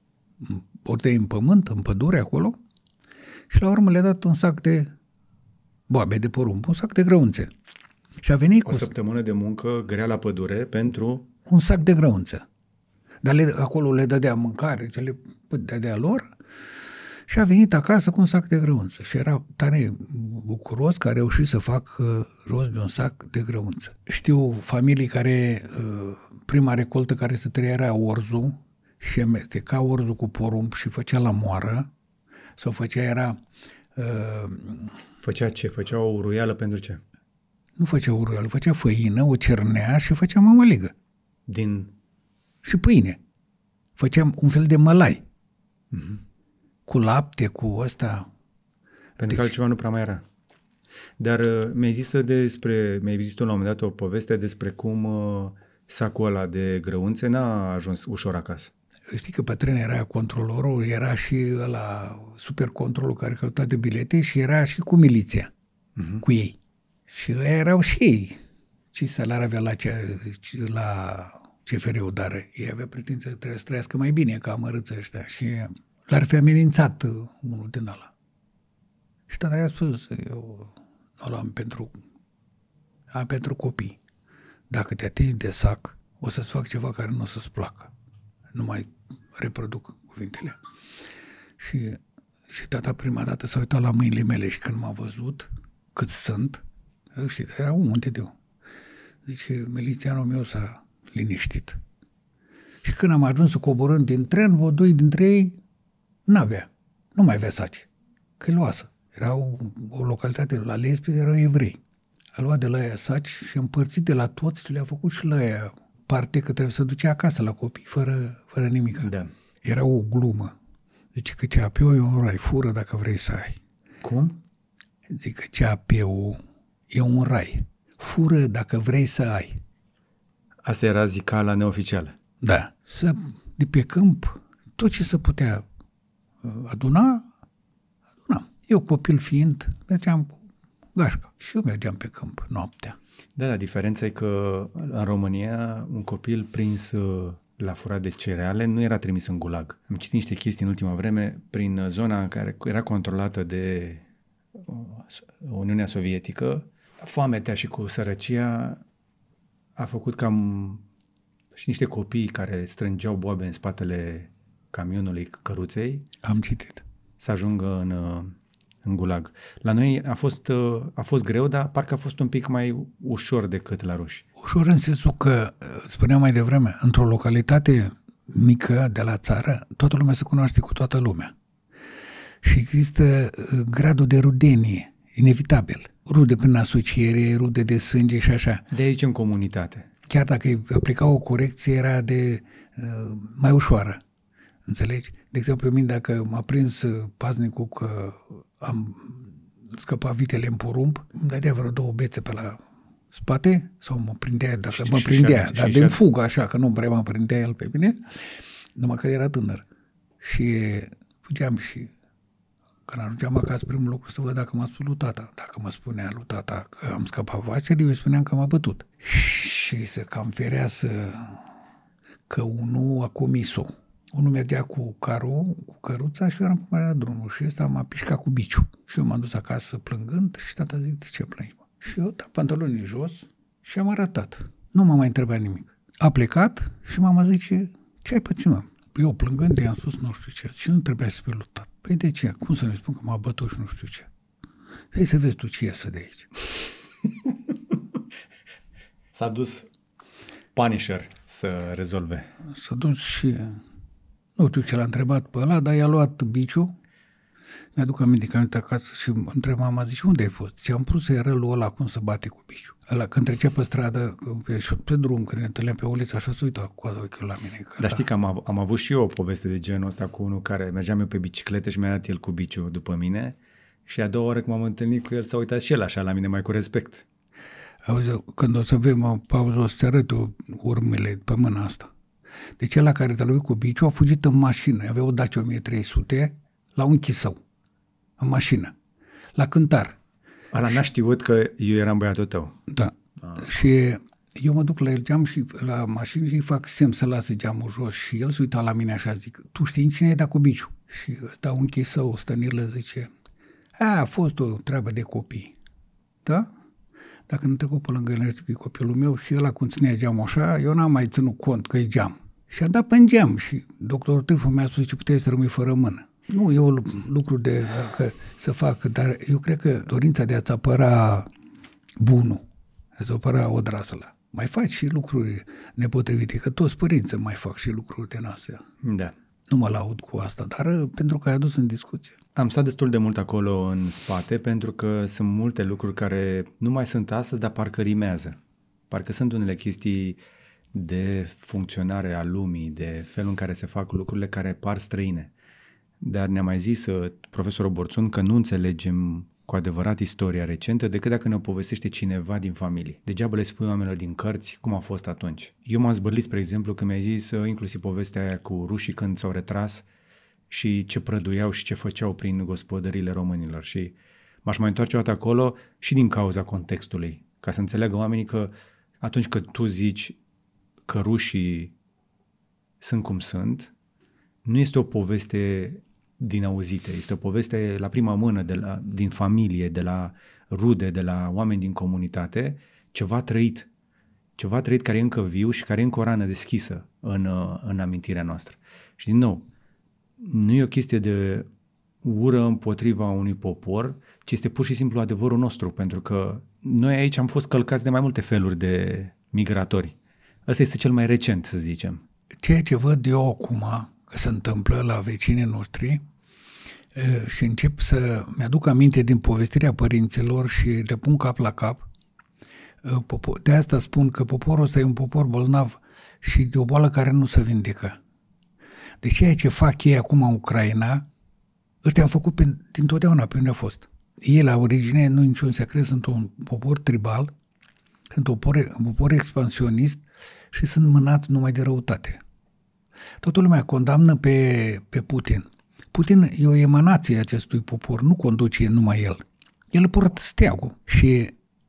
ordei în pământ, în pădure acolo, și la urmă le-a dat un sac de boabe de porumb, un sac de grăunțe. Și a venit o săptămână de muncă grea la pădure pentru... un sac de grăunțe. Dar acolo le dădea mâncare, le dădea lor și a venit acasă cu un sac de grăunțe. Și era tare bucuros că a reușit să facă rost de un sac de grăunțe. Știu familii care, prima recoltă care se trăia era orzul și amesteca orzul cu porumb și făcea la moară, sau era... Făcea ce? Făcea o uruială pentru ce? Nu făcea uruială, făcea făină, o cernea și făcea mămăligă. Și pâine. Făceam un fel de mălai. Cu lapte, cu ăsta. Pentru că altceva nu prea mai era. Dar mi-ai zis tu la un moment dat o poveste despre cum sacul ăla de grăunțe n-a ajuns ușor acasă. Știi că pe tren era controlorul, era și ăla supercontrolul care căuta de bilete și era și cu miliția, cu ei. Și erau și ei ce salariu avea la CFR-ul, dar ei avea pretenția că trebuie să trăiască mai bine ca amărâță ăștia și l-ar fi amenințat unul din ăla. Și tata i-a spus, eu nu l-am pentru copii. Dacă te atingi de sac, o să-ți fac ceva care nu o să-ți placă. Nu mai reproduc cuvintele. Și tata prima dată s-a uitat la mâinile mele și când m-a văzut cât sunt, știți, era un Montedeu. Deci milițianul meu s-a liniștit. Și când am ajuns să coborâm din tren, vreo doi dintre ei nu mai avea saci, că-i luasă. Era o localitate, la Lesbia erau evrei. A luat de la aia saci și a împărțit de la toți și le-a făcut și la aia parte că trebuie să duce acasă la copii, fără nimic. Da. Era o glumă. Zice că CAP-ul e un rai, fură dacă vrei să ai. Cum? Zice că CAP-ul e un rai, fură dacă vrei să ai. Asta era zicala neoficială. Da. De pe câmp, tot ce se putea aduna. Eu, copil fiind, mergeam cu gașca și eu mergeam pe câmp noaptea. Da, diferența e că în România un copil prins la furat de cereale nu era trimis în gulag. Am citit niște chestii în ultima vreme prin zona care era controlată de Uniunea Sovietică. Foametea și cu sărăcia a făcut cam și niște copii care strângeau boabe în spatele camionului căruței. Am citit. Să ajungă în gulag. La noi a fost greu, dar parcă a fost un pic mai ușor decât la ruși. Ușor în sensul că, spuneam mai devreme, într-o localitate mică de la țară, toată lumea se cunoaște cu toată lumea. Și există gradul de rudenie, inevitabil. Rude prin asociere, rude de sânge și așa. De aici în comunitate. Chiar dacă îi aplica o corecție, era de mai ușoară. Înțelegi? De exemplu, pe mine, dacă m-a prins paznicul că am scăpat vitele în porumb, îmi dădea vreo 2 bețe pe la spate, sau mă prindea, dacă mă prindea, dar din fugă, așa, că nu prea mă prindea el pe mine, numai că era tânăr. Și fugeam și când ajungeam acasă, primul lucru să văd dacă m-a spus lui tata. Dacă mă spunea lui tata că am scăpat vaselii, eu îi spuneam că m-a bătut. Și se cam ferea că unul a comis-o. Unul mergea cu căruța și eu eram pe marea drumul și ăsta m-a pișcat cu biciu. Și eu m-am dus acasă plângând și tata zice, de ce plângi, mă? Și eu dat pantalonii jos și am arătat. Nu m-a mai întrebat nimic. A plecat și mama zice, ce ai pățit, mă? Eu plângând i-am spus nu știu ce. Și nu trebuia să fiu luptat. Păi de ce? Cum să ne spun că m-a bătut și nu știu ce? Hai să vezi tu ce iesă de aici. S-a dus Punisher să rezolve. S-a dus și nu știu ce l-a întrebat pe ăla, dar i-a luat biciu. Mi-aduc aminte că am venit acasă și întreb mama, zice, unde ai fost? Și am pus să-i arăt lui ăla cum să bate cu biciu. Ăla, când trecea pe stradă, pe drum, când ne întâlneam pe uliță, așa se uita cu ochiul la mine. Dar știi că am avut și eu o poveste de genul ăsta cu unul care mergeam eu pe bicicletă și mi-a dat el cu biciu după mine și a doua oară când m-am întâlnit cu el s-a uitat și el așa la mine mai cu respect. Auzi, când o să avem o pauză, o să-ți arăt urmele pe mâna asta. Deci ăla care te-a lovit cu biciu a fugit în mașină. Avea o Dacia 1300 la un Chisău. În mașină. La Cântar. Ăla n-a știut că eu eram băiatul tău. Da. Și eu mă duc la el geam și la mașină și îi fac semn să lasă geamul jos și el se uita la mine așa, zic, tu știi cine ai dat cu biciu? Și ăsta un Chisău, Stănilă, zice, a fost o treabă de copii. Da? Dacă nu trecut pe lângă el, știu că e copilul meu și ăla cum ținea geamul așa, eu n-am mai ținut cont că e geam. Și am dat pe geam și doctorul Trifu mi-a spus că puteai să rămâi fără mână. Nu e un lucru de să fac, dar eu cred că dorința de a-ți apăra bunul, să apăra odrasăla. Mai faci și lucruri nepotrivite, că toți părinții mai fac și lucruri din astea. Da. Nu mă laud cu asta, dar pentru că ai adus în discuție. Am stat destul de mult acolo în spate pentru că sunt multe lucruri care nu mai sunt astăzi, dar parcă rimează. Parcă sunt unele chestii de funcționare a lumii, de felul în care se fac lucrurile care par străine. Dar ne-a mai zis profesorul Borțun că nu înțelegem cu adevărat istoria recentă decât dacă ne-o povestește cineva din familie. Degeaba le spui oamenilor din cărți cum a fost atunci. Eu m-am zbârlit, spre exemplu, că mi-ai zis inclusiv povestea aia cu rușii când s-au retras și ce prăduiau și ce făceau prin gospodările românilor. Și m-aș mai întoarce o dată acolo și din cauza contextului, ca să înțeleagă oamenii că atunci când tu zici că rușii sunt cum sunt, nu este o poveste din auzite, este o poveste la prima mână din familie, de la rude, de la oameni din comunitate, ceva trăit care e încă viu și care e încă o rană deschisă în amintirea noastră. Și din nou, nu e o chestie de ură împotriva unui popor, ci este pur și simplu adevărul nostru, pentru că noi aici am fost călcați de mai multe feluri de migratori. Ăsta este cel mai recent, să zicem. Ceea ce văd eu acum că se întâmplă la vecinii noștri și încep să mi-aduc aminte din povestirea părinților și le pun cap la cap. De asta spun că poporul ăsta e un popor bolnav și de o boală care nu se vindecă. Deci ceea ce fac ei acum în Ucraina, ăștia au făcut dintotdeauna pe unde a fost. Ei la origine, nu niciun secret, sunt un popor tribal, sunt un popor expansionist și sunt mânați numai de răutate. Toată lumea condamnă pe Putin. Putin e o emanație a acestui popor, nu conduce numai el. El poartă steagul și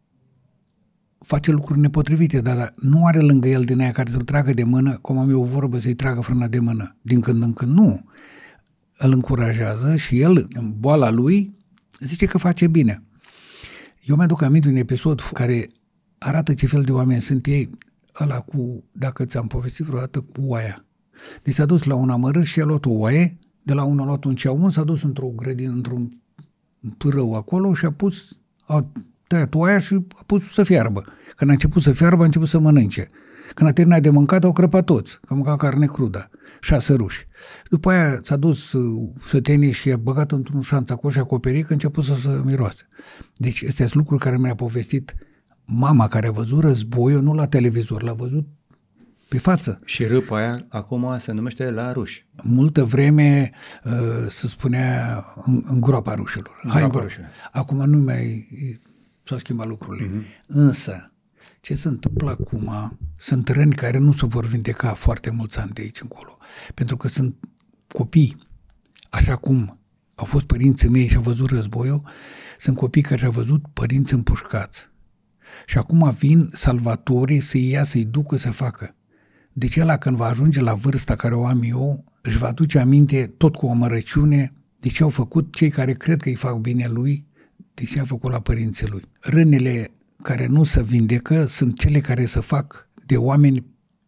face lucruri nepotrivite, dar nu are lângă el din aia care să-l tragă de mână, cum am eu o vorbă, să-i tragă frâna de mână. Din când în când nu. Îl încurajează și el, în boala lui, zice că face bine. Eu mi-aduc aminte un episod care arată ce fel de oameni sunt ei, ăla cu, dacă ți-am povestit vreodată, cu oaia. Deci s-a dus la un amărât și a luat o oaie, de la unul a luat un ceaun, s-a dus într-o grădină, într-un pârâu acolo și a tăiat oaia și a pus să fiarbă. Când a început să fiarbă, a început să mănânce. Când a terminat de mâncat, au crăpat toți, că mânca carne crudă, 6 ruși. După aia s-a dus sătenii și a băgat într-un șanțacoș și a acoperit, că a început să se miroase. Deci astea sunt lucruri care mi-a povestit mama, care a văzut războiul, nu la televizor, l-a văzut pe față. Și râpa aia acum se numește la ruși. Multă vreme se spunea în groapa rușilor. Acum nu mai s-au schimbat lucrurile. Însă, ce se întâmplă acum, sunt răni care nu se vor vindeca foarte mulți ani de aici încolo. Pentru că sunt copii, așa cum au fost părinții mei și au văzut războiul, sunt copii care au văzut părinți împușcați. Și acum vin salvatorii să-i ia, să-i ducă să facă. Deci ăla când va ajunge la vârsta care o am eu, își va aduce aminte tot cu o amărăciune de ce au făcut cei care cred că îi fac bine lui, de ce a făcut la părinții lui. Rănile care nu se vindecă sunt cele care se fac de oameni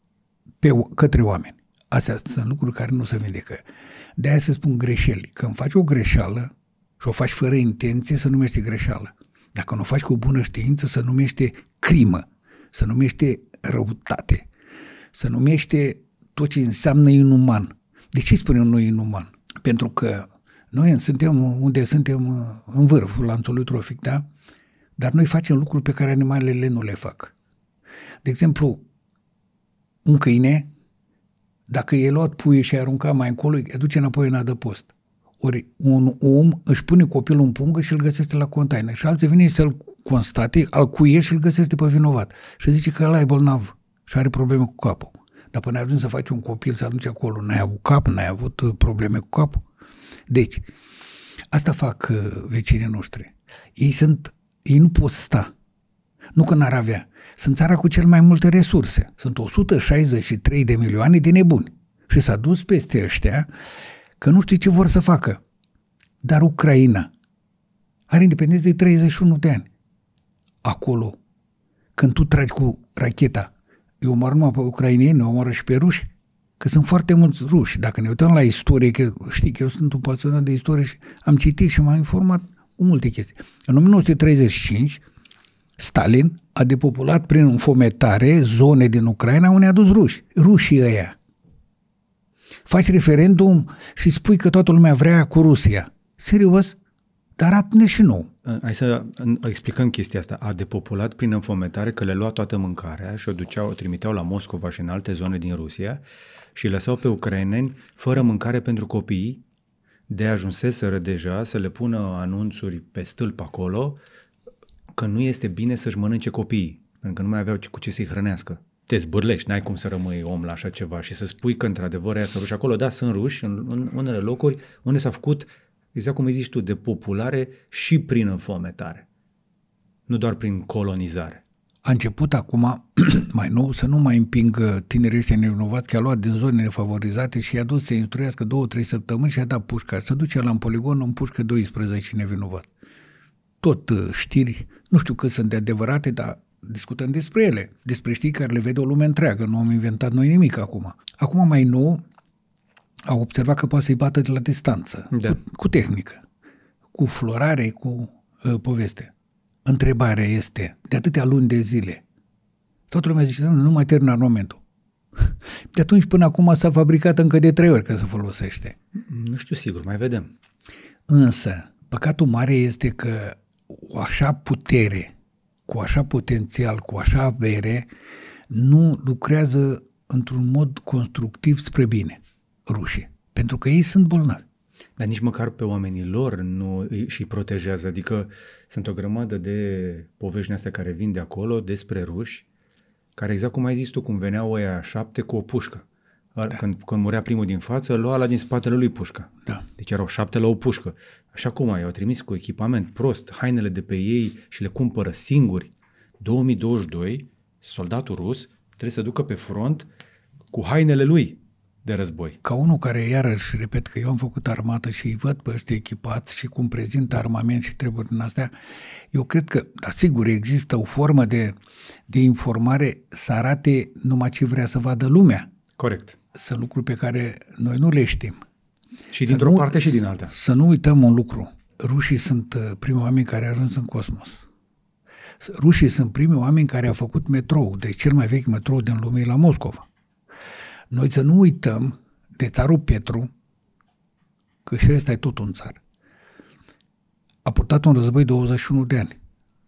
către oameni. Astea sunt lucruri care nu se vindecă. De-aia se spun greșeli. Când faci o greșeală și o faci fără intenție, se numește greșeală. Dacă nu o faci cu bună știință, se numește crimă, se numește răutate, se numește tot ce înseamnă inuman. De ce spunem noi inuman? Pentru că noi suntem unde suntem în vârful lanțului trofic, da? Dar noi facem lucruri pe care animalele nu le fac. De exemplu, un câine, dacă e luat puie și arunca mai încolo, îi duce înapoi în adăpost. Ori un om își pune copilul în pungă și îl găsește la container. Și alții vine să-l constate, îl cuie și îl găsește pe vinovat. Și zice că ăla e bolnav și are probleme cu capul. Dar până ajungi să faci un copil să aduce acolo, n-ai avut cap, n-ai avut probleme cu capul. Deci, asta fac vecinii noștri. Ei nu pot sta. Nu că n-ar avea. Sunt țara cu cel mai multe resurse. Sunt 163 de milioane de nebuni. Și s-a dus peste ăștia că nu știu ce vor să facă. Dar Ucraina are independență de 31 de ani. Acolo, când tu tragi cu racheta, eu omor numai pe ucrainieni, eu omor și pe ruși, că sunt foarte mulți ruși. Dacă ne uităm la istorie, că știi că eu sunt un pasionat de istorie și am citit și m-am informat cu multe chestii. În 1935, Stalin a depopulat prin înfometare zone din Ucraina unde a dus ruși. Rușii ăia. Faci referendum și spui că toată lumea vrea cu Rusia. Serios? Dar arată-ne și nou. Hai să explicăm chestia asta. A depopulat prin înfometare că le lua toată mâncarea și o trimiteau la Moscova și în alte zone din Rusia și lăsau pe ucraineni fără mâncare pentru copii. De ajunseseră deja să le pună anunțuri pe stâlp acolo că nu este bine să-și mănânce copiii, pentru că nu mai aveau cu ce să-i hrănească. Te zbârlești, n-ai cum să rămâi om la așa ceva și să spui că într-adevăr aia sunt ruși acolo. Da, sunt ruși în unele locuri unde s-a făcut, exact cum îi zici tu, depopulare și prin înfometare, nu doar prin colonizare. a început acum, mai nou, să nu mai împingă tinerii ăștia nevinovați, că a luat din zone nefavorizate și i-a dus să instruiască 2-3 săptămâni și a dat pușca. Se duce la în poligon, în pușcă 12 nevinovați. Tot știri, nu știu cât sunt de adevărate, dar discutăm despre ele, despre știri care le vede o lume întreagă, nu am inventat noi nimic acum. Acum mai nou au observat că poate să-i bată de la distanță, cu tehnică, cu florare, cu poveste. Întrebarea este, de atâtea luni de zile, toată lumea zice, nu mai termină armamentul. De atunci până acum s-a fabricat încă de 3 ori că se folosește. Nu știu sigur, mai vedem. Însă, păcatul mare este că o așa putere, cu așa potențial, cu așa avere, nu lucrează într-un mod constructiv spre bine, rușii. Pentru că ei sunt bolnavi. Dar nici măcar pe oamenii lor nu și protejează. Adică sunt o grămadă de povești astea care vin de acolo despre ruși, care exact cum ai zis tu, cum veneau ăia 7 cu o pușcă. Da. Când murea primul din față, lua la din spatele lui pușcă. Da. Deci erau 7 la o pușcă. Așa cum i-au trimis cu echipament prost, hainele de pe ei și le cumpără singuri. 2022, soldatul rus trebuie să ducă pe front cu hainele lui de război. Ca unul care, iarăși, repet că eu am făcut armată și îi văd pe ăștia echipați și cum prezintă armament și treburi din astea, eu cred că, da, sigur, există o formă de informare să arate numai ce vrea să vadă lumea. Corect. Sunt lucruri pe care noi nu le știm. Și dintr-o parte și din alta. Să nu uităm un lucru. Rușii sunt primii oameni care au ajuns în cosmos. Rușii sunt primii oameni care au făcut metrou. Deci cel mai vechi metrou din lume e la Moscova. Noi să nu uităm de țarul Petru, că și ăsta e tot un țar. A purtat un război 21 de ani.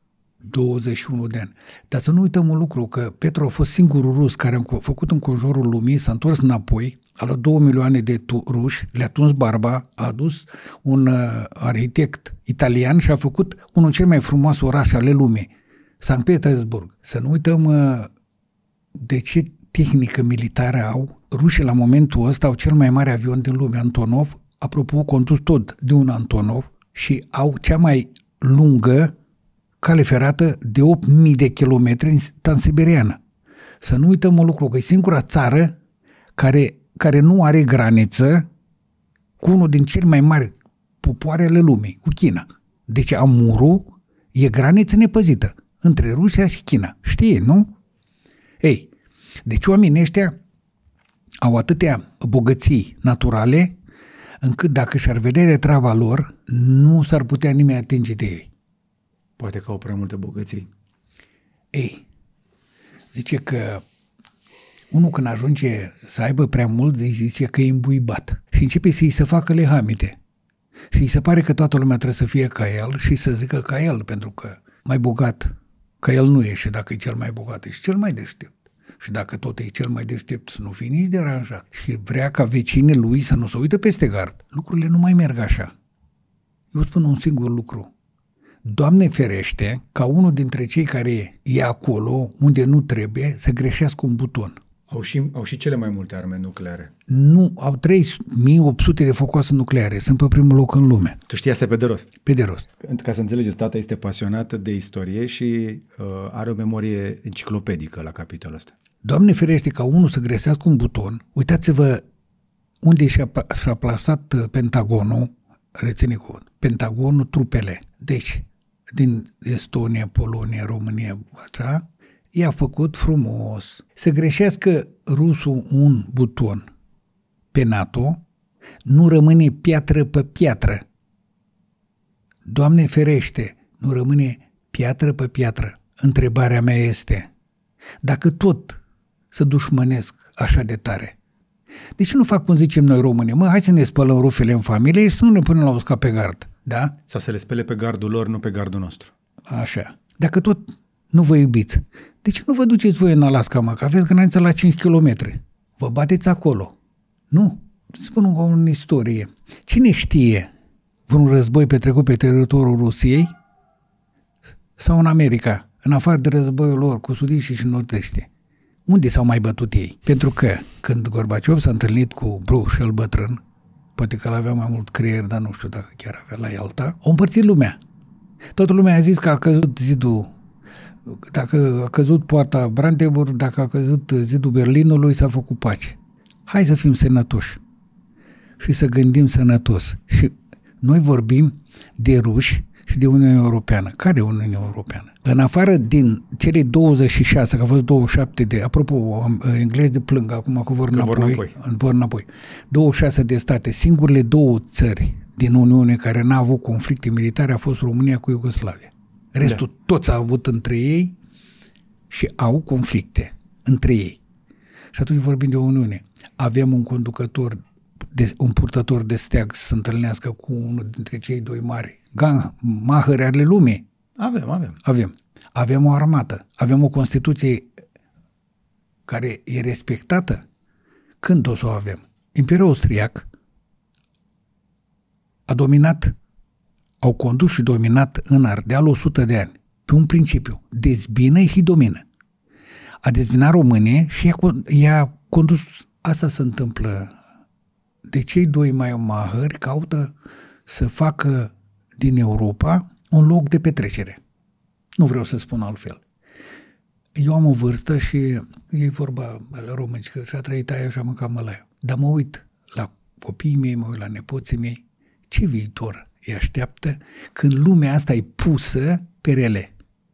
21 de ani. Dar să nu uităm un lucru, că Petru a fost singurul rus care a făcut înconjurul lumii, s-a întors înapoi, a luat 2 milioane de ruși, le-a tuns barba, a adus un arhitect italian și a făcut unul cel mai frumos oraș ale lumii, Sankt Petersburg. Să nu uităm de ce tehnică militară au. Rușii la momentul ăsta au cel mai mare avion din lume, Antonov, apropo, condus tot de un Antonov, și au cea mai lungă cale ferată de 8.000 de kilometri în Transsiberiană. Să nu uităm un lucru, că e singura țară care nu are graniță cu unul din cele mai mari popoare ale lumii, cu China. Deci Amurul e graniță nepăzită între Rusia și China. Știi, nu? Ei, deci oamenii ăștia au atâtea bogății naturale încât dacă și-ar vedea de treaba lor, nu s-ar putea nimeni atinge de ei. Poate că au prea multe bogății. Ei, zice că unul când ajunge să aibă prea mult, zice că e îmbuibat și începe să-i se facă lehamite. Și îi se pare că toată lumea trebuie să fie ca el și să zică ca el, pentru că mai bogat ca el nu e, și dacă e cel mai bogat, e și cel mai deștept. Și dacă tot e cel mai deștept, să nu fie nici deranjat. Și vrea ca vecinii lui să nu se uită peste gard. Lucrurile nu mai merg așa. Eu spun un singur lucru. Doamne ferește ca unul dintre cei care e acolo, unde nu trebuie, să greșească un buton. Au și cele mai multe arme nucleare. Nu, au 3800 de focoase nucleare. Sunt pe primul loc în lume. Tu știi asta pe de rost? Pe de rost. Ca să înțelegeți, tata este pasionat de istorie și are o memorie enciclopedică la capitolul ăsta. Doamne ferește ca unul să greșească un buton. Uitați-vă unde și-a plasat Pentagonul, rețineți cuvânt, Pentagonul trupele. Deci, din Estonia, Polonia, România, așa, i-a făcut frumos. Să greșească rusul un buton pe NATO, nu rămâne piatră pe piatră. Doamne ferește, nu rămâne piatră pe piatră. Întrebarea mea este, dacă tot să dușmănesc așa de tare, de ce nu fac cum zicem noi români? Hai să ne spălăm rufele în familie și să nu ne punem la uscat pe gard. Da? Sau să le spele pe gardul lor, nu pe gardul nostru. Așa. Dacă tot nu vă iubiți, de ce nu vă duceți voi în Alaska, mă? Că aveți granița la 5 km. Vă bateți acolo. Nu. Spun o istorie. Cine știe vreun război petrecut pe teritoriul Rusiei sau în America, în afară de războiul lor cu sudiștii și nord-esti? Unde s-au mai bătut ei? Pentru că când Gorbaciov s-a întâlnit cu Bruch, cel bătrân, poate că l-avea mai mult creier, dar nu știu dacă chiar avea la Ialta, au împărțit lumea. Toată lumea a zis că a căzut zidul Dacă a căzut poarta Brandenburg, dacă a căzut zidul Berlinului, s-a făcut pace. Hai să fim sănătoși și să gândim sănătos. Și noi vorbim de ruși și de Uniunea Europeană. Care e Uniunea Europeană? În afară din cele 26, că au fost 27 de... Apropo, englezii plâng acum că vor înapoi. 26 de state. Singurele două țări din Uniune care n-au avut conflicte militare a fost România cu Iugoslavia. Restul toți au avut între ei și au conflicte între ei. Și atunci vorbim de o Uniune. Avem un conducător, un purtător de steag să se întâlnească cu unul dintre cei doi mari mahări ale lumii. Avem o armată. Avem o Constituție care e respectată. Când o să o avem? Imperiul Austriac a dominat, au condus și dominat în Ardeal 100 de ani. Pe un principiu. Dezbină și domină. A dezbinat România și i-a condus. Asta se întâmplă. De cei doi mai mahări caută să facă din Europa un loc de petrecere. Nu vreau să spun altfel. Eu am o vârstă și e vorba la români că și-a trăit aia și a mâncat mălaia. Dar mă uit la copiii mei, mă uit la nepoții mei. Ce viitor îi așteaptă când lumea asta e pusă pe rele?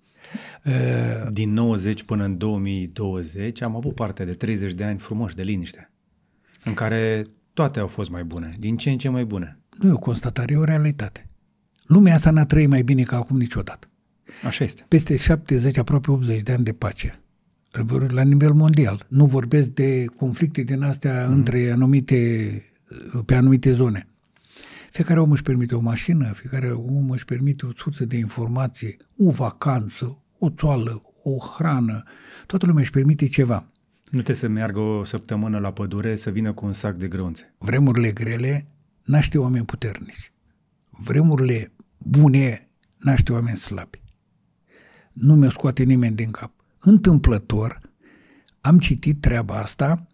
Din 90 până în 2020 am avut parte de 30 de ani frumoși de liniște, în care toate au fost mai bune, din ce în ce mai bune. Nu e o constatare, e o realitate. Lumea asta n-a trăit mai bine ca acum niciodată. Așa este. Peste 70, aproape 80 de ani de pace. La nivel mondial. Nu vorbesc de conflicte din astea între pe anumite zone. Fiecare om își permite o mașină, fiecare om își permite o sursă de informație, o vacanță, o toală, o hrană. Toată lumea își permite ceva. Nu trebuie să meargă o săptămână la pădure să vină cu un sac de grăunțe. Vremurile grele naște oameni puternici. Vremurile bune naște oameni slabi. Nu mi-o scoate nimeni din cap. Întâmplător am citit treaba asta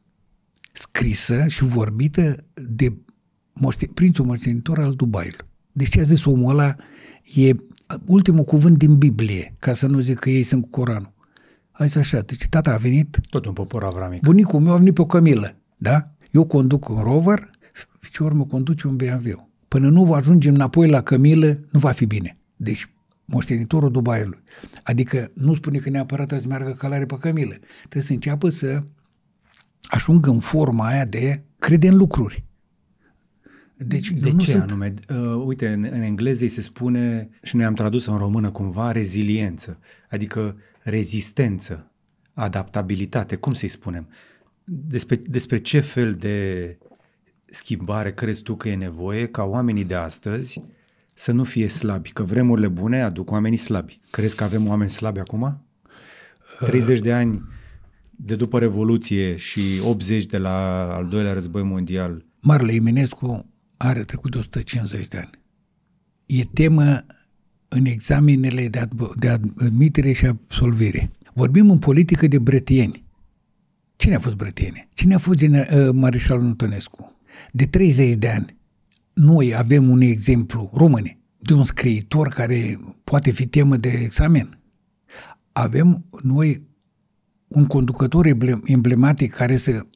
scrisă și vorbită de prințul moștenitor al Dubaiului. Deci ce a zis omul ăla e ultimul cuvânt din Biblie, ca să nu zic că ei sunt cu Coranul. Hai să așa, deci tata a venit... Tot un popor avramic. Bunicul meu a venit pe o cămilă, da? Eu conduc un Rover, ficior mă conduce un BMW. Până nu ajungem înapoi la cămilă, nu va fi bine. Deci, moștenitorul Dubaiului. Adică nu spune că neapărat să meargă călare pe cămilă. Trebuie să înceapă să ajungă în forma aia de crede în lucruri. Deci, de ce anume? Uite, în engleză se spune, și noi am tradus în română cumva, reziliență, adică rezistență, adaptabilitate, cum să-i spunem? Despre ce fel de schimbare crezi tu că e nevoie ca oamenii de astăzi să nu fie slabi? Că vremurile bune aduc oamenii slabi. Crezi că avem oameni slabi acum? 30 de ani de după Revoluție și 80 de la al doilea război mondial. Marele Eminescu are trecut de 150 de ani. E temă în examenele de admitere și absolvire. Vorbim în politică de bretieni. Cine a fost bretieni? Cine a fost Mareșalul Antonescu? De 30 de ani noi avem un exemplu, români, de un scriitor care poate fi temă de examen. Avem noi un conducător emblematic care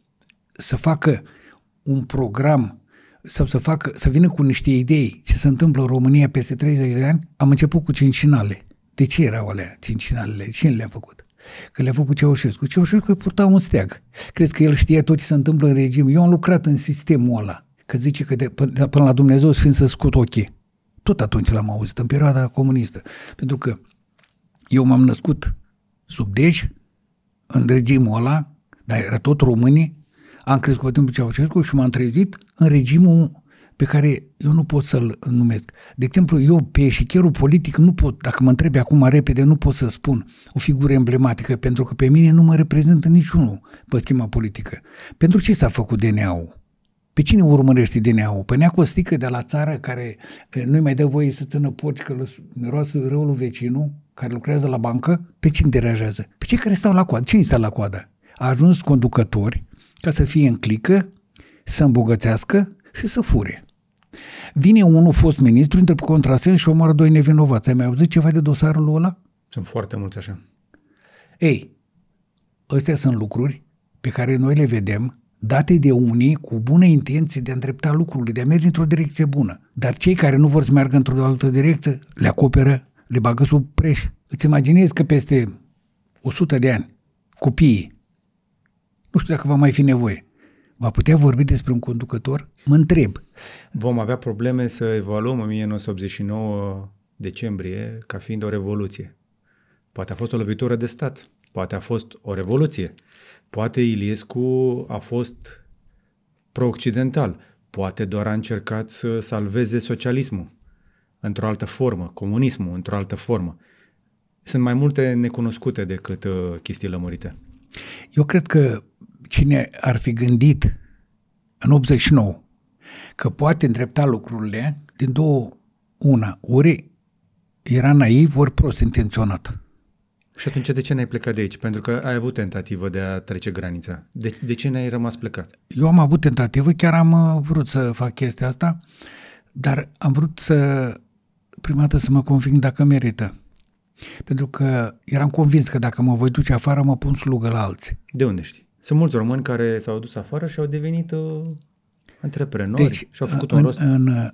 să facă un program sau să vină cu niște idei ce se întâmplă în România peste 30 de ani. Am început cu cincinale. De ce erau alea cincinalele? Cine le-a făcut? Că le-a făcut Ceaușescu. Ceaușescu purta un steag. Crezi că el știa tot ce se întâmplă în regim? Eu am lucrat în sistemul ăla. Că zice că până la Dumnezeu Sfânt să scot ochii. Tot atunci l-am auzit, în perioada comunistă. Pentru că eu m-am născut sub Dej, în regimul ăla, dar era tot românii, am crescut pe timpul Ceaușescu și m-am trezit în regimul pe care eu nu pot să-l numesc. De exemplu, eu pe eșichierul politic nu pot, dacă mă întrebi acum repede, nu pot să spun o figură emblematică, pentru că pe mine nu mă reprezintă niciunul pe schema politică. Pentru ce s-a făcut DNA-ul? Pe cine urmărește DNA-ul? Pe Neacostică de la țară care nu-i mai dă voie să țină porci că miroasă răul lui vecinul, care lucrează la bancă? Pe cine deranjează? Pe cei care stau la coadă. Cine stă la coadă? A ajuns conducători ca să fie în clică, să îmbogățească și să fure. Vine unul fost ministru, intră pe contrasens și omoară doi nevinovați. Ai mai auzit ceva de dosarul ăla? Sunt foarte mulți așa. Ei, astea sunt lucruri pe care noi le vedem date de unii cu bună intenție de a îndrepta lucrurile, de a merge într-o direcție bună. Dar cei care nu vor să meargă într-o altă direcție, le acoperă, le bagă sub preș. Îți imaginezi că peste 100 de ani, copiii, nu știu dacă va mai fi nevoie, va putea vorbi despre un conducător? Mă întreb. Vom avea probleme să evaluăm 1989 decembrie ca fiind o revoluție. Poate a fost o lovitură de stat, poate a fost o revoluție, poate Iliescu a fost pro-occidental, poate doar a încercat să salveze socialismul într-o altă formă, comunismul într-o altă formă. Sunt mai multe necunoscute decât chestii lămurite. Eu cred că cine ar fi gândit în 89 că poate îndrepta lucrurile, din două una, ori era naiv, ori prost intenționat. Și atunci de ce n-ai plecat de aici? Pentru că ai avut tentativă de a trece granița. De ce n-ai rămas plecat? Eu am avut tentativă, chiar am vrut să fac chestia asta, dar am vrut prima dată să mă conving dacă merită. Pentru că eram convins că dacă mă voi duce afară, mă pun slugă la alții. De unde știi? Sunt mulți români care s-au dus afară și au devenit antreprenori, deci, și au făcut un rost.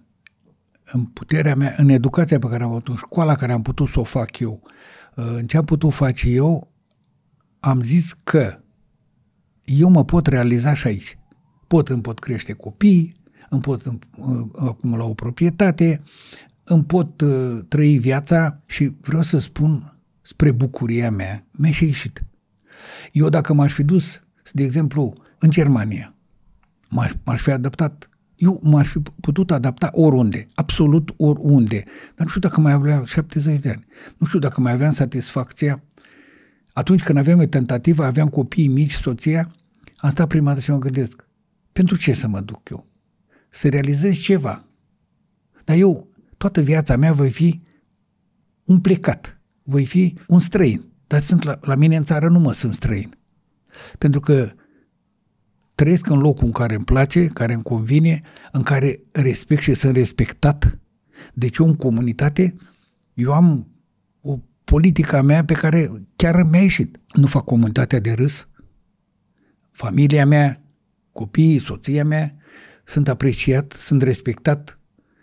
În puterea mea, în educația pe care am avut, în școala care am putut să o fac eu, în ce am putut face eu, am zis că eu mă pot realiza și aici. Îmi pot crește copiii, îmi pot acumula o proprietate, îmi pot trăi viața și vreau să spun, spre bucuria mea, mi-a și ieșit. Eu dacă m-aș fi dus, de exemplu, în Germania, m-aș fi adaptat, eu m-aș fi putut adapta oriunde, absolut oriunde, dar nu știu dacă mai aveam 70 de ani, nu știu dacă mai aveam satisfacția. Atunci când aveam o tentativă, aveam copiii mici, soția, am stat prima dată și mă gândesc, pentru ce să mă duc eu? Să realizez ceva. Dar eu, toată viața mea, voi fi un plecat, voi fi un străin. Dar sunt la mine în țară, nu mă sunt străin. Pentru că trăiesc în locul în care îmi place, care îmi convine, în care respect și sunt respectat. Deci eu în comunitate, eu am o politică mea pe care chiar mi-a ieșit. Nu fac comunitatea de râs. Familia mea, copiii, soția mea, sunt apreciat, sunt respectat.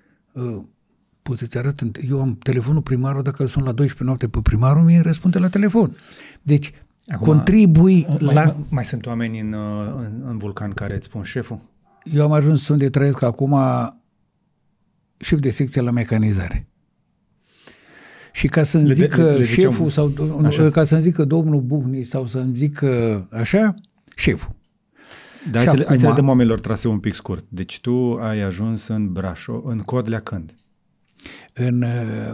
Pot să-ți arăt, eu am telefonul primarul, dacă îl sun la 12 noapte pe primarul, mi răspunde la telefon. Deci, acum, contribui la... Mai sunt oameni în Vulcan care îți spun șeful? Eu am ajuns unde trăiesc acum șef de secție la mecanizare. Și ca să-mi zică șeful sau ca să-mi zică domnul Buhni sau să-mi zică așa, șeful. Dar hai să le dăm oamenilor traseu un pic scurt. Deci tu ai ajuns în Brașov, în Codlea când? În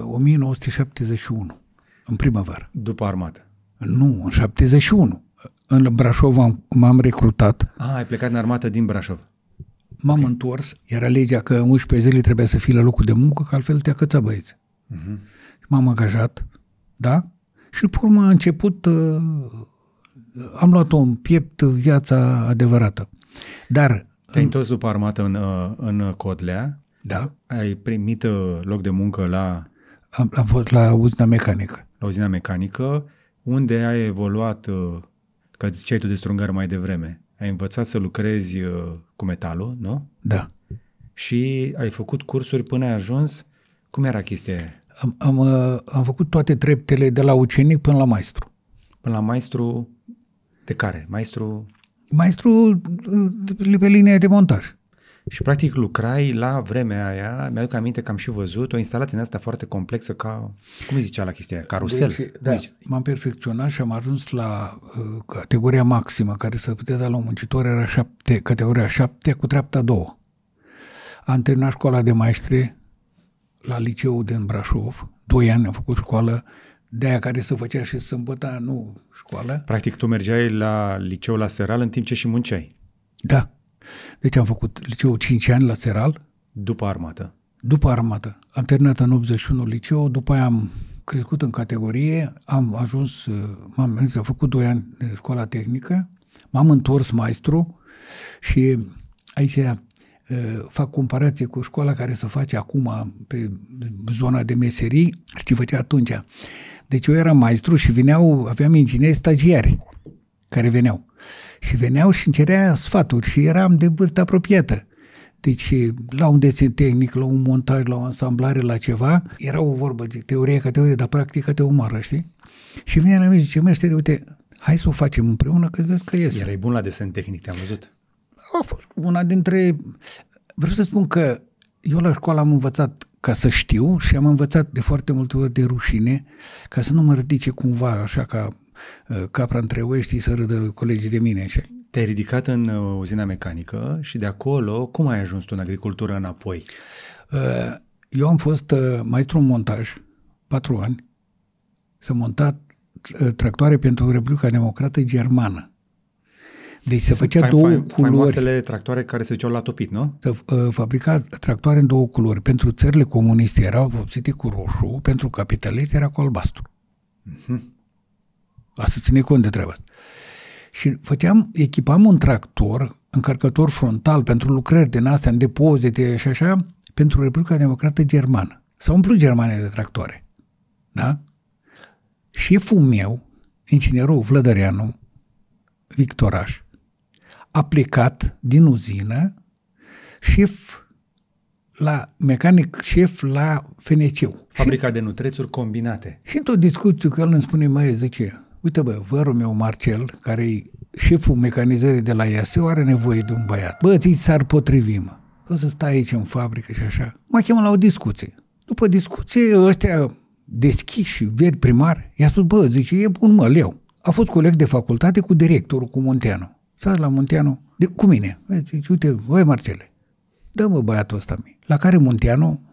1971, în primăvară. După armată? Nu, în 71. În Brașov m-am recrutat. Ai plecat în armată din Brașov. M-am întors. Era legea că în 11 zile trebuia să fii la locul de muncă, că altfel te-a căța băieți. M-am angajat, da? Și după urmă a început, am luat-o în piept viața adevărată. Dar... Te-ai întors după armată în Codlea. Da. Ai primit loc de muncă la... Am fost la uzina mecanică. La uzina mecanică, unde ai evoluat, că ziceai tu de strungări mai devreme, ai învățat să lucrezi cu metalul, nu? Da. Și ai făcut cursuri până ai ajuns. Cum era chestia aia? Am făcut toate treptele de la ucenic până la maestru. Până la maestru de care? Maestru pe linia de montaj. Și practic lucrai la vremea aia, mi-aduc aminte că am și văzut o instalație în asta foarte complexă ca, cum îi zicea la chestia aia, carusel. Deci, m-am perfecționat și am ajuns la categoria maximă care se putea da la un muncitor, era categoria 7 cu treapta 2. Am terminat școala de maestre la liceul din Brașov, 2 ani am făcut școală, de aia care se făcea și sâmbătă, nu școală. Practic tu mergeai la liceu la Seral în timp ce și munceai. Da. Deci am făcut liceul 5 ani la Seral. După armată. După armată. Am terminat în 81 liceu, după aia am crescut în categorie, am făcut 2 ani de școala tehnică, m-am întors maestru și aici fac comparație cu școala care se face acum pe zona de meserii și ce făcea atunci. Deci eu eram maestru și aveam ingineri stagiari care veneau. Și veneau și îmi cerea sfaturi și eram de vârstă apropiată. Deci la un desen tehnic, la un montaj, la o ansamblare, la ceva, era o vorbă, zic, teorie ca teorie, dar practica te omoară, știi? Și vine la mine și zice, meștere, uite, hai să o facem împreună, că vezi că iese. Erai bun la desen tehnic, te-am văzut. A fost una dintre... Vreau să spun că eu la școală am învățat ca să știu și am învățat de foarte multe ori de rușine, ca să nu mă ridice cumva așa ca capra între oi, știi, să râdă colegii de mine. Așa. Te-ai ridicat în uzina mecanică și de acolo, cum ai ajuns tu în agricultură înapoi? Eu am fost maestru în montaj, 4 ani, să monta tractoare pentru Republica Democrată Germană. Deci se făcea două culori. Faimoasele tractoare care se duceau la topit, nu? Se fabrica tractoare în 2 culori. Pentru țările comuniste erau vopsite cu roșu, pentru capitaliști era cu albastru. Asta ține cont de treaba asta. Și echipam un tractor, încărcător frontal pentru lucrări din astea, în depozite și așa, pentru Republica Democrată Germană. S-au umplut Germania de tractoare. Da? Șeful meu, inginerul Vlădăreanu, Victoraș, a plecat din uzină mecanic șef la FNC-ul. Fabrica de nutrețuri combinate. Și într-o discuție cu el îmi spune, măi, zice, uite bă, vărul meu Marcel, care e șeful mecanizării de la IASEO, are nevoie de un băiat. Bă, ți s-ar potrivi, mă. O să stai aici în fabrică și așa. M-a chemat la o discuție. După discuție, ăștia deschiși, veri primari, i-a spus, bă, zice, e bun, mă, leu. A fost coleg de facultate cu directorul, cu Munteanu. S-a la Munteanu, cu mine. Zice, uite, băi, Marcele, dă-mă băiatul ăsta mie. La care Munteanu,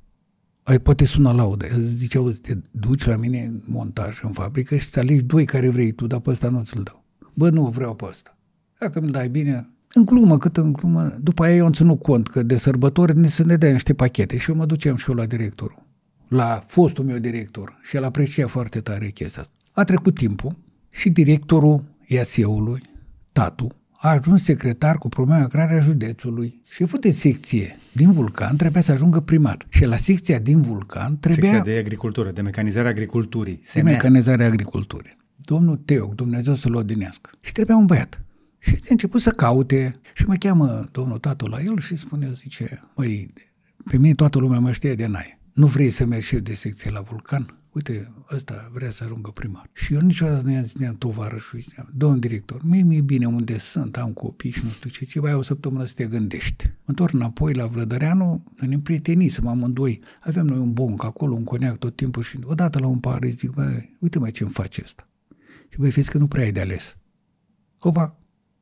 poate sună laudă, zice, auzi, te duci la mine în montaj, în fabrică și îți alegi 2 care vrei tu, dar pe ăsta nu ți-l dau. Bă, nu vreau pe ăsta. Dacă mi-l dai bine, în glumă, cât în glumă. După aia eu am ținut cont că de sărbători să ne dea niște pachete și eu mă duceam și eu la directorul, la fostul meu director și el aprecia foarte tare chestia asta. A trecut timpul și directorul IASEO-ului, Tatu, a ajuns secretar cu probleme agrare a județului. Șeful de secție din Vulcan trebuia să ajungă primar. Și la secția din Vulcan trebuia... Secția de agricultură, de mecanizare a agriculturii. De mecanizare a agriculturii. Domnul Teoc, Dumnezeu să-l odinească. Și trebuia un băiat. Și a început să caute și mă cheamă domnul Tatu la el și spune, zice, măi, pe mine toată lumea mă știe de naie. Nu vrei să mergi șef de secție la Vulcan? Uite, ăsta vrea să ajungă primar. Și eu niciodată nu i-am tovarășul. Domnul director, mie bine unde sunt, am copii și nu știu ce, ți-i o săptămână să te gândești. Mă întorc înapoi la Vlădăreanu, ne împrietenisem amândoi. Aveam noi un bonc acolo, un coniac tot timpul și odată la un pahar zic, băi, uite mai ce-mi face ăsta. Și băi, vezi că nu prea ai de ales. Opa!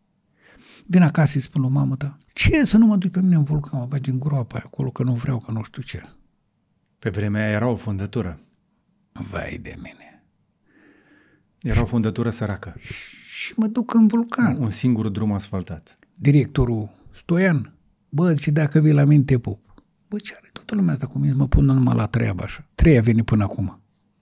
Vin acasă și spun lui mamă ta, ce să nu mă duci pe mine în Vulcan, mă bagi în groapa acolo, că nu vreau, că nu știu ce. Pe vremea era o fundătură. Vai de mine. Era o fundătură săracă. Și mă duc în Vulcan. Un singur drum asfaltat. Directorul Stoian, bă, și dacă vii la mine te pup. Bă, ce are toată lumea asta cu mine? Mă pun numai la treabă așa. 3 a venit până acum.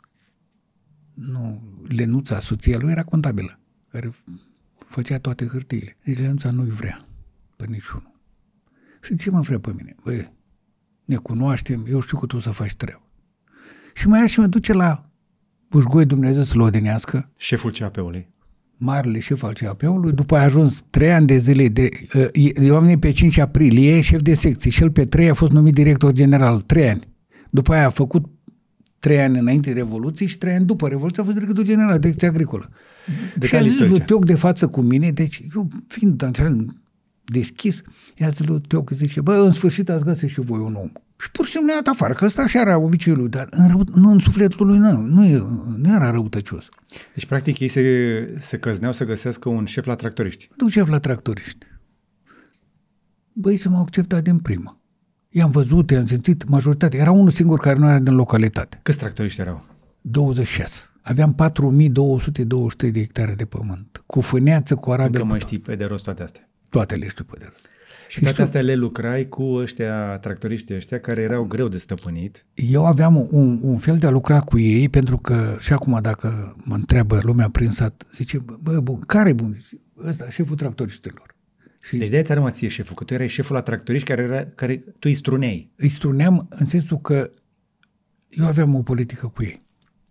Nu, Lenuța, soția lui, era contabilă, care făcea toate hârtiile. Deci Lenuța nu-i vrea pe niciunul. Și ce mă vrea pe mine? Bă, ne cunoaștem, eu știu că tu să faci treabă. Și mă ia și mă duce la Bușgoi, Dumnezeu să-l odinească. Șeful CAP-ului. Marele șef al CAP-ului. După a ajuns 3 ani de zile. Eu am venit pe 5 aprilie, șef de secție. Și el pe 3 a fost numit director general. 3 ani. După aia a făcut 3 ani înainte de Revoluție și 3 ani după Revoluție a fost director general, direcția agricolă. Și a zis lui Teoc de față cu mine, deci eu fiind deschis, i-a zis lui Teoc, zice, bă, în sfârșit ați găsit și voi un om. Și pur și simplu ne-a dat afară, că ăsta așa era obiceiul lui, dar în sufletul lui nu era răutăcios. Deci, practic, ei se căzneau să găsească un șef la tractoriști. Un șef la tractoriști. Băi, să m-au acceptat din prima. I-am văzut, i-am simțit, majoritatea. Era unul singur care nu era din localitate. Câți tractoriști erau? 26. Aveam 4223 de hectare de pământ. Cu fâneață, cu arabe. Încă mai știi pe de rost toate astea. Toate le știu pe de rost. Și toate astea le lucrai cu ăștia, tractoriștii ăștia, care erau greu de stăpânit. Eu aveam un fel de a lucra cu ei, pentru că și acum dacă mă întreabă lumea prin sat, zice, bă, bun, care e bun? Ăsta, șeful tractoriștilor. Și deci de-aia ți-a rămas ție șeful, că tu erai șeful la tractoriști care tu îi struneai. Îi struneam în sensul că eu aveam o politică cu ei.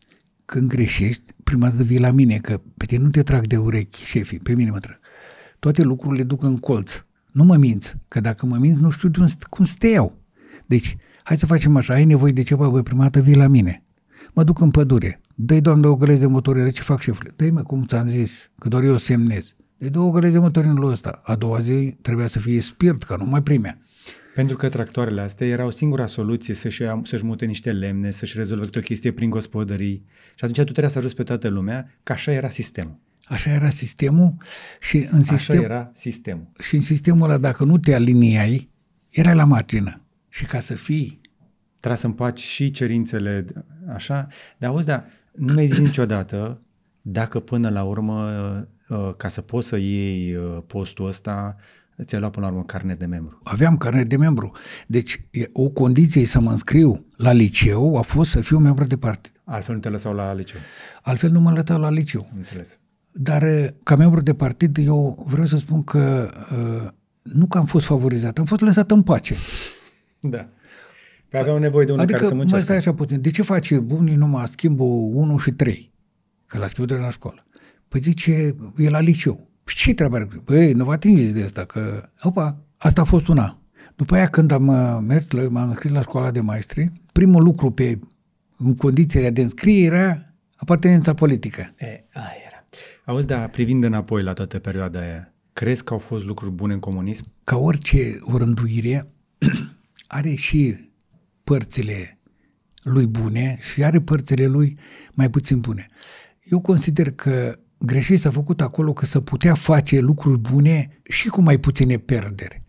când greșești, prima dată vii la mine, că pe tine nu te trag de urechi șefii, pe mine mă trag. Toate lucrurile duc în colț. Nu mă minți, că dacă mă minți, nu știu de unde, cum să te iau. Deci, hai să facem așa, ai nevoie de ceva, băi, prima dată vii la mine. Mă duc în pădure, dă-i, Doamne, o găleți de motorină, ce fac șefule? Dă-i, mă, cum ți-am zis, că doar eu semnez. Dă-i 2 găleți de motorină lui ăsta. A doua zi trebuia să fie spirit, că nu mai primea. Pentru că tractoarele astea erau singura soluție să-și mute niște lemne, să-și rezolve o chestie prin gospodării. Și atunci tu trebuia să ajuți pe toată lumea, că așa era sistemul. Așa era sistemul și în sistem... Așa era sistemul. Și în sistemul ăla, dacă nu te aliniai, erai la margină. Și ca să fii... Trebuie să împaci și cerințele așa. Dar auzi, nu mi-ai zis niciodată dacă până la urmă, ca să poți să iei postul ăsta, ți-ai luat până la urmă carnet de membru. Aveam carnet de membru. Deci o condiție să mă înscriu la liceu a fost să fiu membru de partid. Altfel nu te lăsau la liceu. Altfel nu mă lăsau la liceu. Înțeles. Dar ca membru de partid eu vreau să spun că nu că am fost favorizat, am fost lăsat în pace. Da. Păi aveau nevoie de unul care să muncească. Adică, stai așa puțin, de ce face bunii numai schimbul 1 și 3? Că la schimbul de la școală. Păi zice, e la liceu. Ce treabă are? Păi, nu vă atingeți de asta, că... Opa, asta a fost una. După aia, când m-am înscris la școala de maestri, primul lucru în condițiile de înscriere era apartenența politică. Aia era. Auzi, privind înapoi la toată perioada aia, crezi că au fost lucruri bune în comunism? Ca orice orânduire, are și părțile lui bune și are părțile lui mai puțin bune. Eu consider că greșit s-a făcut acolo că să putea face lucruri bune și cu mai puține perderi.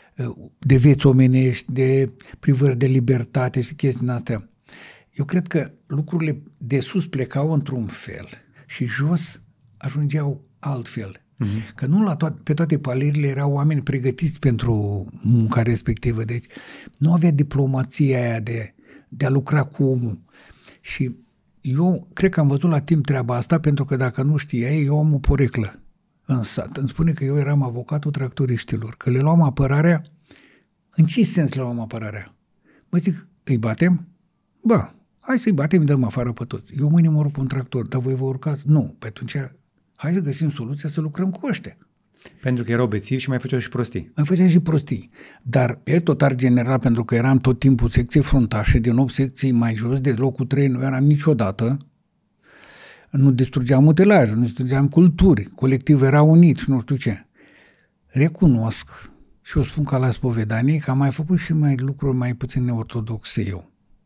De vieți omenești, de privări de libertate și chestii astea. Eu cred că lucrurile de sus plecau într-un fel și jos ajungeau altfel. Că nu pe toate palierile erau oameni pregătiți pentru munca respectivă. Deci nu avea diplomația aia de a lucra cu omul. Și eu cred că am văzut la timp treaba asta, pentru că dacă nu știai, eu am o poreclă în sat. Îmi spune că eu eram avocatul tractoriștilor, că le luam apărarea. În ce sens le luam apărarea? Mă zic, îi batem? Ba, hai să-i batem, dăm afară pe toți. Eu mâine mă rup un tractor, dar voi vă urcați? Nu, pe atunci hai să găsim soluția să lucrăm cu ăștia. Pentru că erau bețivi și mai făceau și prostii. Mai făceam și prostii. Dar pe total general, pentru că eram tot timpul secție fruntașe, din 8 secții mai jos, de locul 3 nu eram niciodată. Nu distrugeam utilajul, nu distrugeam culturi, colectivul era unit și nu știu ce. Recunosc și o spun ca la spovedanie că am mai făcut și lucruri mai puțin neortodoxe eu.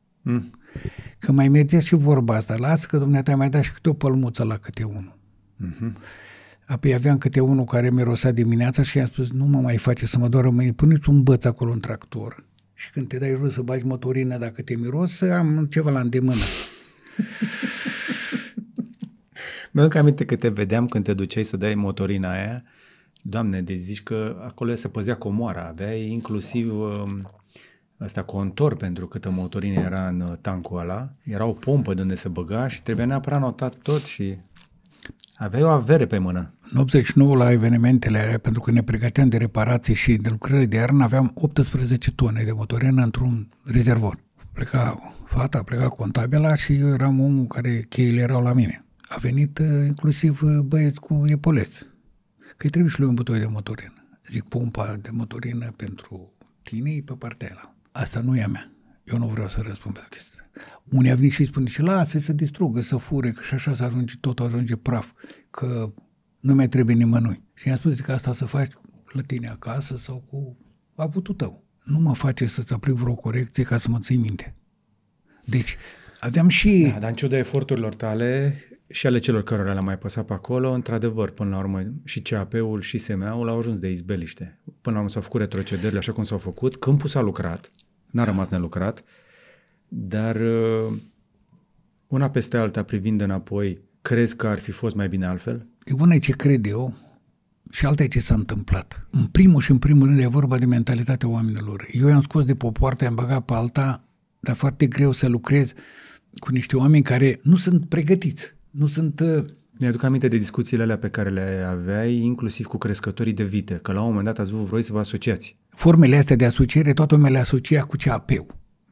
Că mai mergea și vorba asta. Lasă că dumneata mai dat și câte o pălmuță la câte unul. Apoi aveam câte unul care mirosea dimineața și i-am spus, nu mă mai face să mă doară mâine, pune-ți un băț acolo în tractor și când te dai jos să bagi motorină, dacă te miros, să am ceva la îndemână. Mi-am aminte că te vedeam când te duceai să dai motorina aia. Doamne, deci zici că acolo se păzea comoara, aveai inclusiv contor pentru câtă motorină era în tancul ăla, era o pompă de unde se băga și trebuia neapărat notat tot și... Aveai o avere pe mână. În 89, la evenimentele alea, pentru că ne pregăteam de reparații și de lucrări de iarnă, aveam 18 tone de motorină într-un rezervor. Pleca fata, pleca contabila și eu eram omul care cheile erau la mine. A venit inclusiv băieți cu epoleți, că-i trebuie și lui un butoi de motorină. Zic, pompa de motorină pentru tine e pe partea aia. Asta nu e a mea. Eu nu vreau să răspund pe chestia. Unii au venit și spune și lasă să distrugă, să fure, că și așa să ajunge, totul ajunge praf, că nu mai trebuie nimănui. Și i-am spus că asta să faci la tine acasă sau cu avutul tău. Nu mă face să-ți aplic vreo corecție ca să mă ții minte. Deci, aveam și... Da, dar în ciuda eforturilor tale și ale celor care le-am mai păsat pe acolo, într-adevăr, până la urmă, și CAP-ul și SMA-ul au ajuns de izbeliște. Până la urmă s-au făcut retrocederile așa cum s-au făcut, câmpul s-a lucrat, n-a rămas nelucrat, dar una peste alta, privind înapoi, crezi că ar fi fost mai bine altfel? Una e ce cred eu și alta e ce s-a întâmplat. În primul rând e vorba de mentalitatea oamenilor. Eu i-am scos de pe o poartă, i-am băgat pe alta, dar foarte greu să lucrez cu niște oameni care nu sunt pregătiți. Nu sunt... Mi-aduc aminte de discuțiile alea pe care le aveai, inclusiv cu crescătorii de vite, că la un moment dat ați vrut să vă asociați. Formele astea de asociere, toată lumea le asocia cu CAP-ul.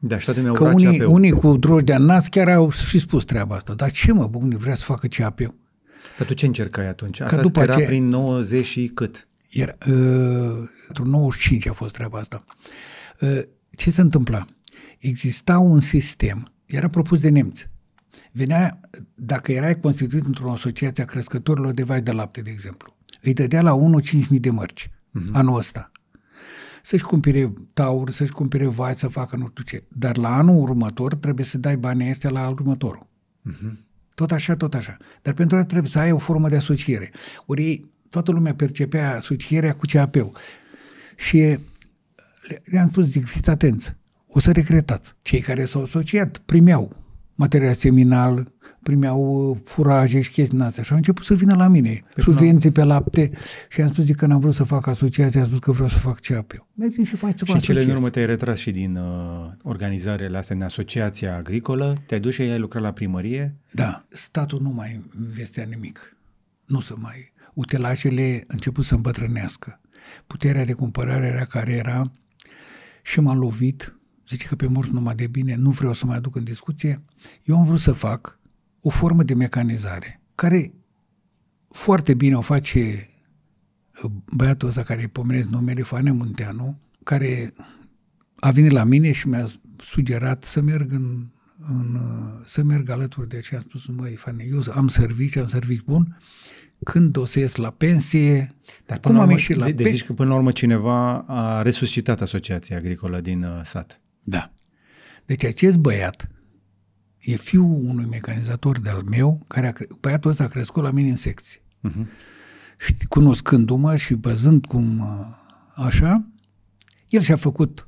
Da, și toate mi-au Că urat CAP-ul. unii cu drojdea în nas chiar au și spus treaba asta. Dar ce mă, Bucnic, vrea să facă CAP-ul? Dar tu ce încercai atunci? Asta după era aceea- prin 90 și cât? Era, într-un 95 a fost treaba asta. Ce se întâmpla? Exista un sistem, era propus de nemți. Venea, dacă erai constituit într-o asociație a crescătorilor de vaci de lapte, de exemplu, îi dădea la 1 5.000 de mărci anul ăsta. Să-și cumpere taur, să-și cumpere vaci, să facă nu știu ce. Dar la anul următor trebuie să dai banii ăștia la următorul. Tot așa, tot așa. Dar pentru asta trebuie să ai o formă de asociere. Ori ei, toată lumea percepea asocierea cu CAP-ul. Și le-am spus, zic, fiți atenți, o să regretați. Cei care s-au asociat primeau material seminal, primeau furaje și chestii astea. Și au început să vină la mine, subvenții pe lapte. Și am spus, zic, că n-am vrut să fac asociația, am spus că vreau să fac CAP-ul. Mergeți și faceți-vă Și în cele din asociați. urmă te-ai retras și din organizările astea, din asociația agricolă, te-ai dus și ai lucrat la primărie? Da, statul nu mai investea nimic. Nu să mai... Utilajele început să îmbătrânească. Puterea de cumpărare era care era și m-am lovit. Zice că pe morți numai de bine, nu vreau să mai aduc în discuție. Eu am vrut să fac o formă de mecanizare care foarte bine o face băiatul ăsta care îi pomenesc numele, Fane Munteanu, care a venit la mine și mi-a sugerat să merg să merg alături de ce am spus, măi, Fane, eu am servici bun, când o să ies la pensie, Dar cum am ieșit la pensie? Zici că până la urmă cineva a resuscitat asociația agricolă din sat. Da. Deci acest băiat e fiul unui mecanizator de-al meu, băiatul ăsta a crescut la mine în secție. Și cunoscându-mă și văzând cum așa, el și-a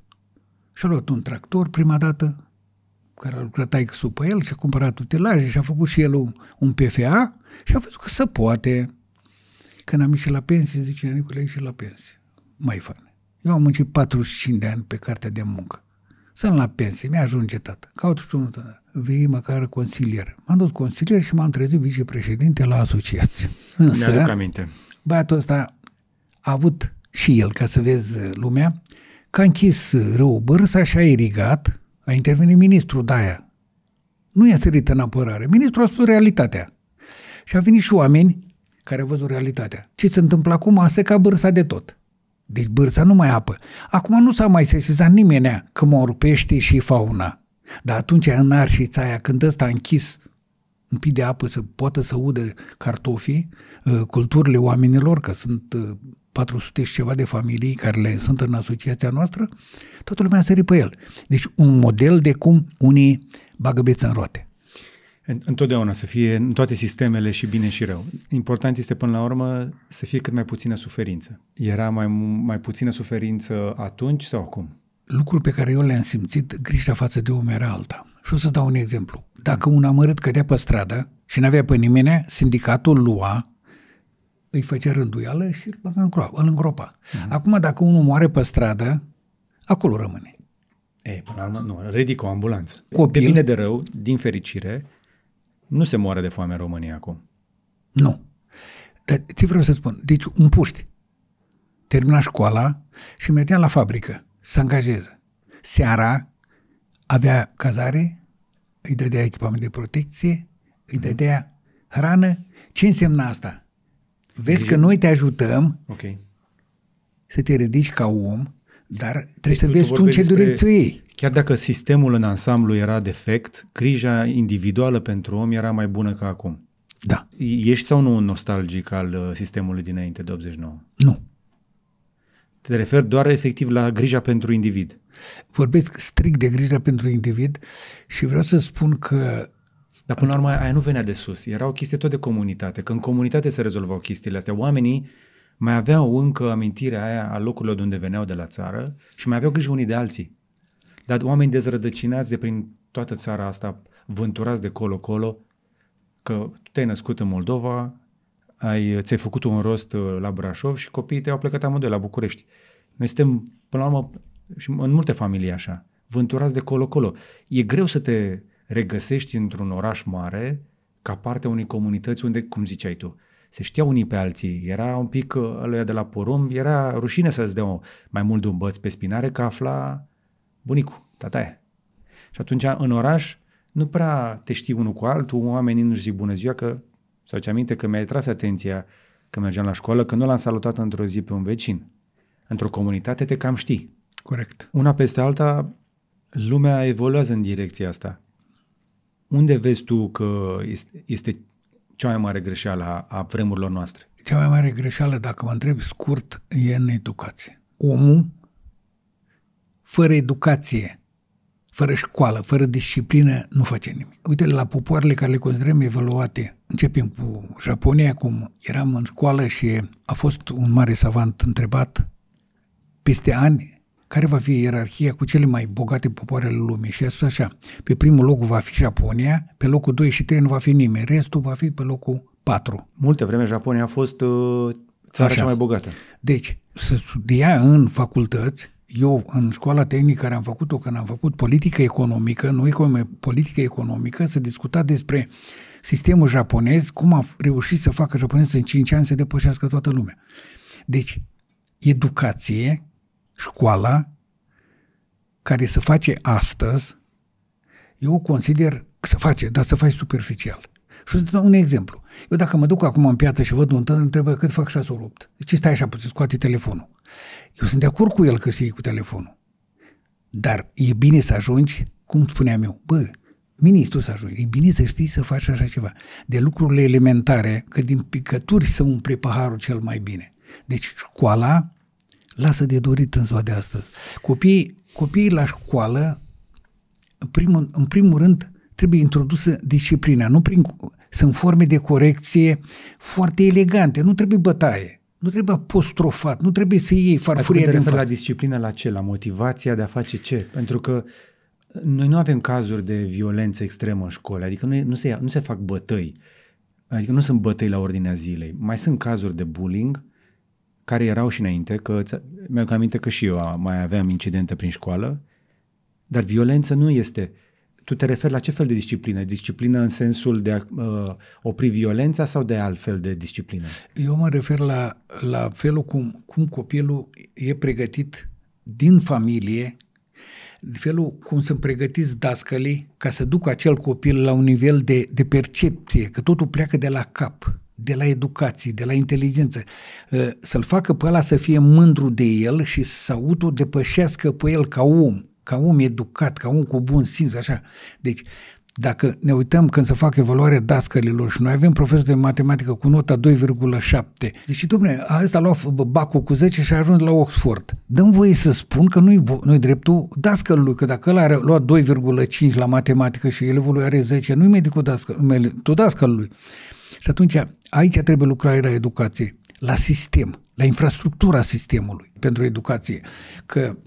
luat un tractor prima dată, care a lucrat taică-sul pe el, și-a cumpărat utilaje și a făcut și el un PFA și a văzut că se poate. Când am ieșit la pensie, zice, Nicule, ieși la pensie. Mai fain. Eu am muncit 45 de ani pe cartea de muncă. Sunt la pensie, mi-ajunge tată. Caut și tu, vei măcar consilier. M-am dus consilier și m-am trezit vicepreședinte la asociație. Însă, Mi-aduc aminte. băiatul ăsta a avut și el, ca să vezi lumea, că a închis râul Bârsa și a irigat, a intervenit ministrul de-aia. Nu i-a sărit în apărare. Ministrul a spus realitatea. Și a venit și oameni care au văzut realitatea. Ce se întâmplă acum? A secat Bârsa de tot. Deci Bârsa nu mai apă. Acum nu s-a mai sesizat nimenea că mor peștii și fauna. Dar atunci în Arșița aia, când ăsta a închis un pic de apă să poată să udă cartofii, culturile oamenilor, că sunt 400 și ceva de familii care sunt în asociația noastră, toată lumea a sărit pe el. Deci un model de cum unii bagă beță în roate. Întotdeauna să fie în toate sistemele și bine și rău. Important este până la urmă să fie cât mai puțină suferință. Era mai puțină suferință atunci sau acum? Lucrul pe care eu le-am simțit, grija față de om era alta. Și o să dau un exemplu. Dacă un amărât cădea pe stradă și n-avea pe nimeni, sindicatul lua, îi făcea rânduială și îl îngropa. Acum, dacă unul moare pe stradă, acolo rămâne. Până la urmă, nu, ridică o ambulanță. Copil. De bine de rău, din fericire, nu se moare de foame în România acum. Nu. Dar ce vreau să spun? Deci un puști termina școala și mergea la fabrică să angajeze. Seara avea cazare, îi dădea echipament de protecție, îi dădea hrană. Ce însemna asta? Vezi că noi te ajutăm să te ridici ca om, dar trebuie să vezi tu în ce direcție ei. Chiar dacă sistemul în ansamblu era defect, grija individuală pentru om era mai bună ca acum. Da. Ești sau nu un nostalgic al sistemului dinainte de 89? Nu. Te referi doar efectiv la grija pentru individ? Vorbesc strict de grija pentru individ și vreau să spun că... Dar până la urmă aia nu venea de sus, era o chestie tot de comunitate, că în comunitate se rezolvau chestiile astea. Oamenii mai aveau încă amintirea aia a locurilor de unde veneau de la țară și mai aveau grijă unii de alții. Dar oameni dezrădăcinați de prin toată țara asta, vânturați de colo-colo, că tu te-ai născut în Moldova, ți-ai făcut un rost la Brașov și copiii tăi au plecat amândoi la București. Noi suntem, până la urmă, și în multe familii așa, vânturați de colo-colo. E greu să te regăsești într-un oraș mare ca parte a unei comunități unde, cum ziceai tu, se știau unii pe alții. Era un pic ăluia de la porumb, era rușine să-ți dea mai mult de un băț pe spinare că afla bunicul, tataia. Și atunci, în oraș, nu prea te știi unul cu altul, oamenii nu-și zic bună ziua, că, sau ce aminte că mi-ai tras atenția când mergeam la școală, că nu l-am salutat într-o zi pe un vecin. Într-o comunitate te cam știi. Corect. Una peste alta, lumea evoluează în direcția asta. Unde vezi tu că este cea mai mare greșeală a vremurilor noastre? Cea mai mare greșeală, dacă mă întrebi scurt, e în educație. Omul, fără educație, fără școală, fără disciplină, nu face nimic. Uite, la popoarele care le considerăm evoluate, începem cu Japonia, cum eram în școală și a fost un mare savant întrebat peste ani care va fi ierarhia cu cele mai bogate popoare ale lumii. Și a spus așa, pe primul loc va fi Japonia, pe locul 2 și 3 nu va fi nimeni, restul va fi pe locul 4. Multă vreme Japonia a fost țara cea mai bogată. Deci, să studia în facultăți, eu în școala tehnică care am făcut-o, când am făcut politică economică, politică economică, să discuta despre sistemul japonez, cum a reușit să facă japonezii în 5 ani să depășească toată lumea. Deci, educație, școala, care se face astăzi, eu consider că se face, dar se face superficial. Și o să dau un exemplu. Eu dacă mă duc acum în piață și văd un tânăr, întreb cât fac 6 ori 8. De ce stai așa puțin, scoate telefonul? Eu sunt de acord cu el că știi cu telefonul. Dar e bine să ajungi, cum spuneam eu, ministru să ajungi, e bine să știi să faci așa ceva. De lucrurile elementare, că din picături să umple paharul cel mai bine. Deci școala lasă de dorit în ziua de astăzi. Copiii la școală, în primul rând, trebuie introdusă disciplina. Sunt forme de corecție foarte elegante, nu trebuie bătaie, nu trebuie apostrofat, nu trebuie să iei farfuria din față. La disciplină la ce? La motivația de a face ce? Pentru că noi nu avem cazuri de violență extremă în școli, adică nu se fac bătăi, adică nu sunt bătăi la ordinea zilei. Mai sunt cazuri de bullying care erau și înainte, că mi-au aminte că și eu mai aveam incidente prin școală, dar violență nu este. Tu te referi la ce fel de disciplină? Disciplină în sensul de a opri violența sau de altfel de disciplină? Eu mă refer la felul cum copilul e pregătit din familie, felul cum sunt pregătiți dascălii ca să ducă acel copil la un nivel de percepție, că totul pleacă de la cap, de la educație, de la inteligență, să-l facă pe ăla să fie mândru de el și să autodepășească pe el ca om educat, ca om cu bun simț, așa. Deci, dacă ne uităm când se fac evaluarea dascălilor și noi avem profesor de matematică cu nota 2,7, deci, dom'le, ăsta a luat bacul cu 10 și a ajuns la Oxford. Dă-mi voie să spun că nu-i dreptul dascălului, că dacă ăla a luat 2,5 la matematică și elevul are 10, nu-i medicul dascălului. Și atunci, aici trebuie lucrarea educației, la sistem, la infrastructura sistemului pentru educație. Că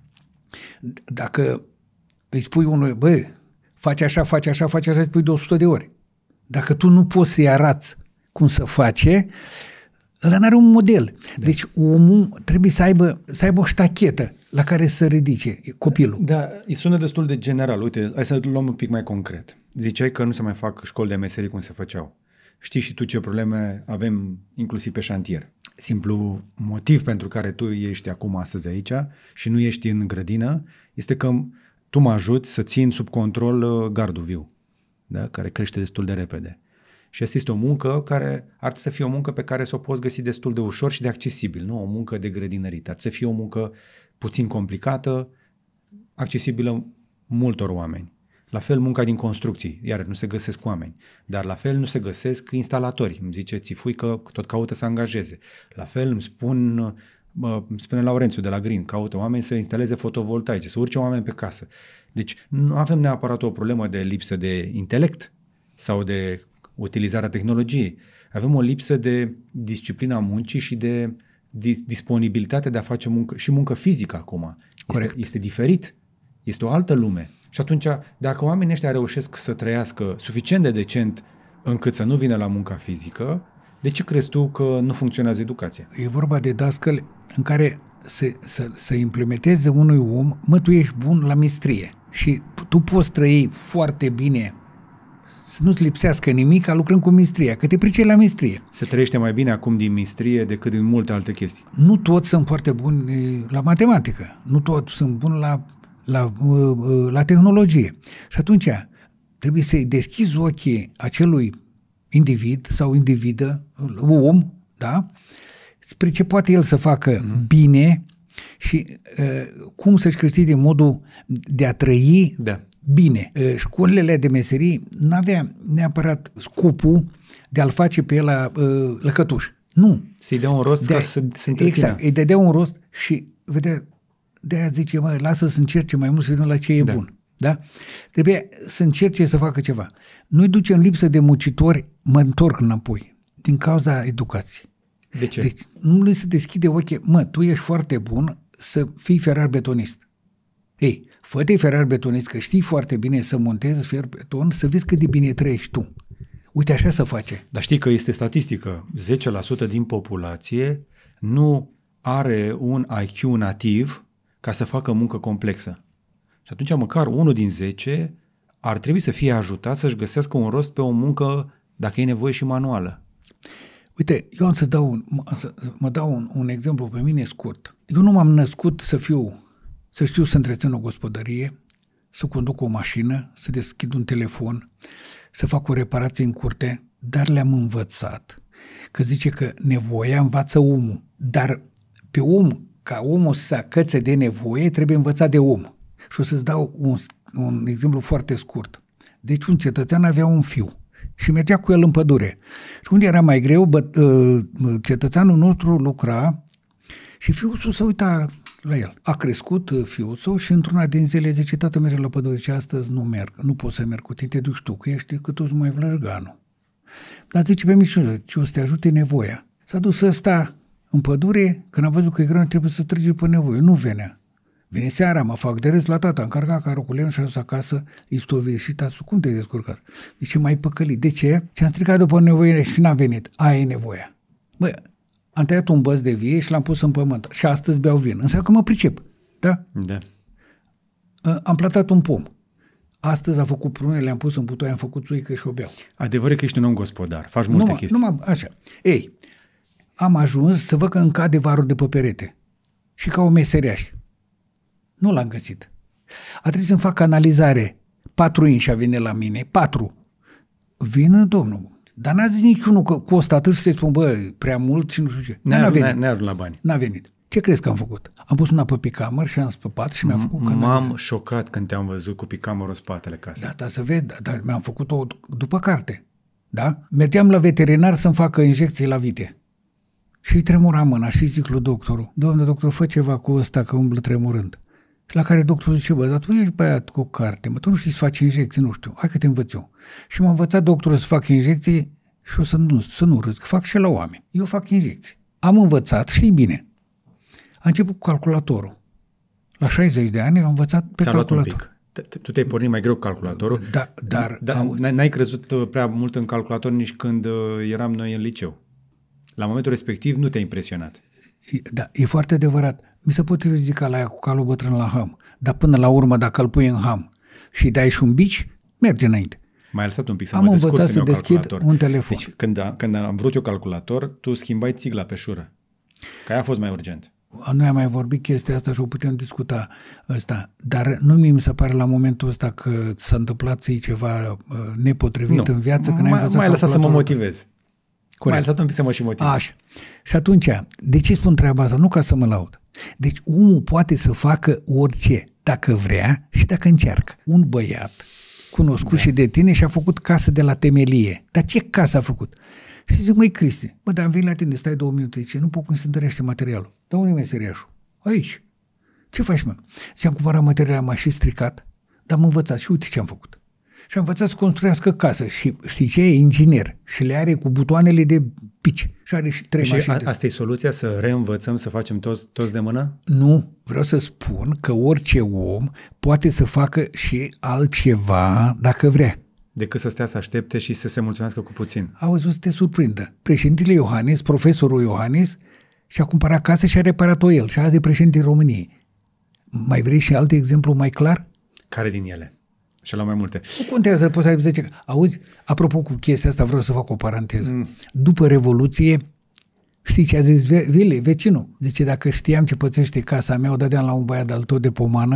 dacă îi spui unui, faci așa, îi spui de 100 de ori. Dacă tu nu poți să-i arăți cum să face, ăla n-are un model. Da. Deci omul trebuie să aibă o ștachetă la care să ridice copilul. Da, îi sună destul de general. Uite, hai să luăm un pic mai concret. Ziceai că nu se mai fac școli de meserii cum se făceau. Știi și tu ce probleme avem inclusiv pe șantier. Simplu motiv pentru care tu ești acum astăzi aici și nu ești în grădină este că tu mă ajuți să țin sub control gardul viu, da? Care crește destul de repede. Și asta este o muncă care ar trebui să fie o muncă pe care să o poți găsi destul de ușor și de accesibil, nu o muncă de grădinărit. Ar trebui să fie o muncă puțin complicată, accesibilă multor oameni. La fel munca din construcții, iar nu se găsesc oameni, dar la fel nu se găsesc instalatori. Îmi zice Țifui că tot caută să angajeze. La fel îmi spune Laurențiu de la Green, caută oameni să instaleze fotovoltaice, să urce oameni pe casă. Deci nu avem neapărat o problemă de lipsă de intelect sau de utilizarea tehnologiei. Avem o lipsă de disciplina muncii și de disponibilitate de a face muncă fizică acum. Este diferit. Este o altă lume. Și atunci, dacă oamenii ăștia reușesc să trăiască suficient de decent încât să nu vină la munca fizică, de ce crezi tu că nu funcționează educația? E vorba de dascăli în care să implementeze unui om, tu ești bun la mistrie și tu poți trăi foarte bine, să nu-ți lipsească nimic lucrând cu mistria, că te pricepi la mistrie. Se trăiește mai bine acum din mistrie decât din multe alte chestii. Nu toți sunt foarte buni la matematică, nu toți sunt buni la la tehnologie. Și atunci trebuie să-i deschizi ochii acelui individ sau individă, om, da? Spre ce poate el să facă bine și cum să-și câștige modul de a trăi bine. Școlile de meserii n-avea neapărat scopul de a-l face pe el lăcătuș. Nu. Să-i dea un rost ca să se întrețină. Exact, îi dădea un rost și vedea, de-aia zice, lasă să încerce mai mult să vedem la ce e bun. Da? Trebuie să încerce să facă ceva. Noi ducem lipsă de muncitori, mă întorc înapoi, din cauza educației. De ce? Deci nu le se deschide ochii, tu ești foarte bun să fii ferar betonist. Ei, fă-te ferar betonist, că știi foarte bine să montezi fer beton, să vezi cât de bine trăiești tu. Uite, așa se face. Dar știi că este statistică. 10% din populație nu are un IQ nativ ca să facă muncă complexă. Și atunci măcar 1 din 10 ar trebui să fie ajutat să-și găsească un rost pe o muncă, dacă e nevoie, și manuală. Uite, eu am să dau un exemplu pe mine scurt. Eu nu m-am născut să știu să întrețin o gospodărie, să conduc o mașină, să deschid un telefon, să fac o reparație în curte, dar le-am învățat. Că zice că nevoia învață omul, dar pe om, ca omul să acățe de nevoie, trebuie învățat de om. Și o să-ți dau un exemplu foarte scurt. Deci un cetățean avea un fiu și mergea cu el în pădure. Și unde era mai greu, cetățeanul nostru lucra și fiul său se uita la el. A crescut fiul său și într-una din zile zice, tată, merge la pădure, și astăzi nu merg, nu pot să merg cu tine, te duci tu, că ești cât uți mai vlărganul. Dar zice pe mici, ce o să te ajute nevoia. S-a dus ăsta în pădure, când a văzut că e greu, trebuie să trăgi pe nevoie. Nu venea. Vine seara, mă fac de râs la tata, am cargat caroculeul și a dus acasă, istovit și tasul, cum te-ai descurcat? Zice, mai păcălit. De ce? Și am stricat după nevoie și n-a venit. Aia e nevoia. Bă, am tăiat un băț de vie și l-am pus în pământ. Și astăzi beau vin. Înseamnă că mă pricep. Da? Da. Am plantat un pom. Astăzi a făcut prune, le-am pus în butoi, am făcut țuică și o beau. Adevărul că ești un om gospodar. Faci multe chestii. Așa. Ei, am ajuns să văd că îmi cade varul de pe perete. Și ca o meseriaș. Nu l-am găsit. A trebuit să-mi fac analizare. 4 inși a venit la mine. 4. Vină, domnul. Dar n-a zis niciunul că costă atât și să-i spun, prea mult și nu știu ce. N-a venit la bani. N-a venit. Ce crezi că am făcut? Am pus una pe picamăr și am spăpat și mi-am făcut canalizare. M-am șocat când te-am văzut cu picamărul în spatele casei. Da, să vezi, dar mi-am făcut-o după carte. Da? Mergeam la veterinar să-mi facă injecții la vite. Și îi tremura mâna și zic lui doctorul, Doamne doctor, fă ceva cu ăsta că umblă tremurând. Și la care doctorul zice, dar tu ești băiat cu carte, tu nu știi să faci injecții, nu știu, hai că te învăț eu. Și m-a învățat doctorul să fac injecții și o să nu râd, că fac și la oameni. Eu fac injecții. Am învățat, știi bine. A început cu calculatorul. La 60 de ani am învățat pe calculator. Tu te-ai pornit mai greu cu calculatorul, dar n-ai crezut prea mult în calculator nici când eram noi în liceu. La momentul respectiv nu te-a impresionat. Da, e foarte adevărat. Mi se poate ridica la ea cu calul bătrân la ham, dar până la urmă dacă îl pui în ham și dai și un bici, merge înainte. M-ai lăsat un pic să am mă descurc să deschid un telefon. Deci când am vrut eu calculator, tu schimbai țigla pe șură. Că aia a fost mai urgent. Noi am mai vorbit chestia asta și o putem discuta ăsta, dar nu mi se pare la momentul ăsta că s-a întâmplat ceva nepotrivit în viață. Când mai lăsat să mă motivez. Corect. Mai lăsat un pic să mă și motivez. Așa. Și atunci, de ce spun treaba asta? Nu ca să mă laud. Deci omul poate să facă orice, dacă vrea și dacă încearcă. Un băiat cunoscut și de tine și-a făcut casă de la temelie. Dar ce casă a făcut? Și zic, măi Cristi, dar am venit la tine, stai 2 minute, zice, nu pot cum se întărește materialul. Dar unde e meseriașul? Aici. Ce faci, mă? Ți-am cumpărat materialul, m-a și stricat, dar am învățat și uite ce am făcut. Și am învățat să construiască casă și știi ce? E inginer și le are cu butoanele de pici. Și are și 3 mașini. Și asta e soluția? Să reînvățăm, să facem toți de mână? Nu, vreau să spun că orice om poate să facă și altceva dacă vrea. Decât să stea să aștepte și să se mulțumească cu puțin. Auzi, o să te surprindă. Președintele Iohannis, profesorul Iohannis, și-a cumpărat casă și a reparat-o el. Și azi e președintele României. Mai vrei și alt exemplu mai clar? Care din ele? Și la mai multe. Nu contează, poți să ai 10. Auzi, apropo cu chestia asta, vreau să fac o paranteză. După Revoluție, știi ce a zis vecinul? Zice, dacă știam ce pățește casa mea, o dădeam la un băiat de-al tău de pomană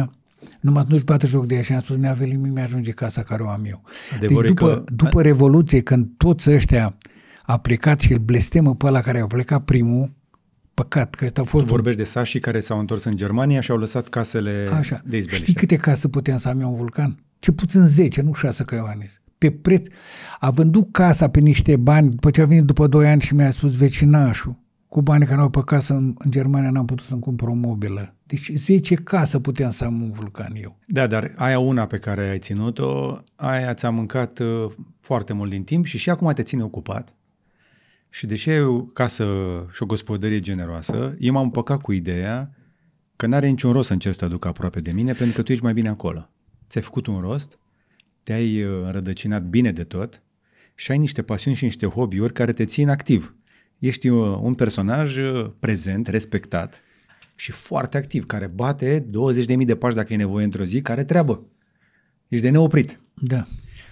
Numai nu-și bată joc de ea și am spus, Nea Velimir, mi-ajunge casa care o am eu. Adevărul Deci după Revoluție, când toți ăștia a plecat și îl blestemă pe ăla care a plecat primul, păcat că ăsta a fost... Vorbești de sașii care s-au întors în Germania și au lăsat casele de izbeliște. Știi câte case puteam să am eu în Vulcan? Ce puțin 10, nu 6 ca Ioanis. Pe preț. A vândut casa pe niște bani, după ce a venit după 2 ani și mi-a spus vecinașul, cu banii care au pe casă în Germania n-am putut să-mi cumpăr o mobilă. Deci 10 case puteam să am un Vulcan eu. Da, dar aia una pe care ai ținut-o, aia ți-a mâncat foarte mult din timp și acum te ține ocupat. Și deși ai o casă și o gospodărie generoasă, eu m-am împăcat cu ideea că n-are niciun rost să încerci să te aduc aproape de mine, pentru că tu ești mai bine acolo. Ți-ai făcut un rost, te-ai înrădăcinat bine de tot și ai niște pasiuni și niște hobby-uri care te țin activ. Ești un personaj prezent, respectat și foarte activ, care bate 20.000 de pași dacă e nevoie într-o zi, care treabă. Ești de neoprit. Da.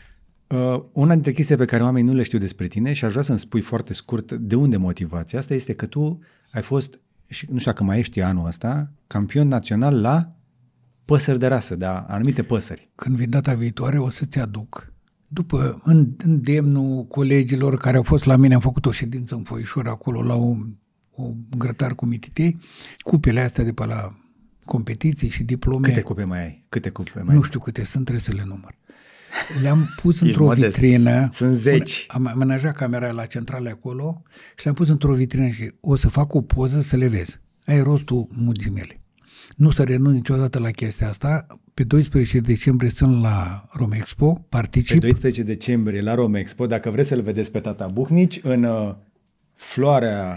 Una dintre chestiile pe care oamenii nu le știu despre tine și aș vrea să-mi spui foarte scurt de unde motivația asta este că tu ai fost, și nu știu dacă mai ești anul ăsta, campion național la păsări de rasă, de anumite păsări. Când vin data viitoare o să-ți aduc. După îndemnul colegilor care au fost la mine, am făcut o ședință în Foișor acolo la o grătar cu mititei, cupele astea de pe la competiții și diplome. Câte cupe mai ai? Nu știu câte sunt, trebuie să le număr. Le-am pus într-o vitrină. Sunt 10. Am amenajat camera la centrale acolo și le-am pus într-o vitrină și o să fac o poză să le vezi. Aia e rostul mugii mele. Nu să renunț niciodată la chestia asta. Pe 12 decembrie sunt la Romexpo, particip. Pe 12 decembrie la Romexpo, dacă vreți să-l vedeți pe tata Buhnici, în floarea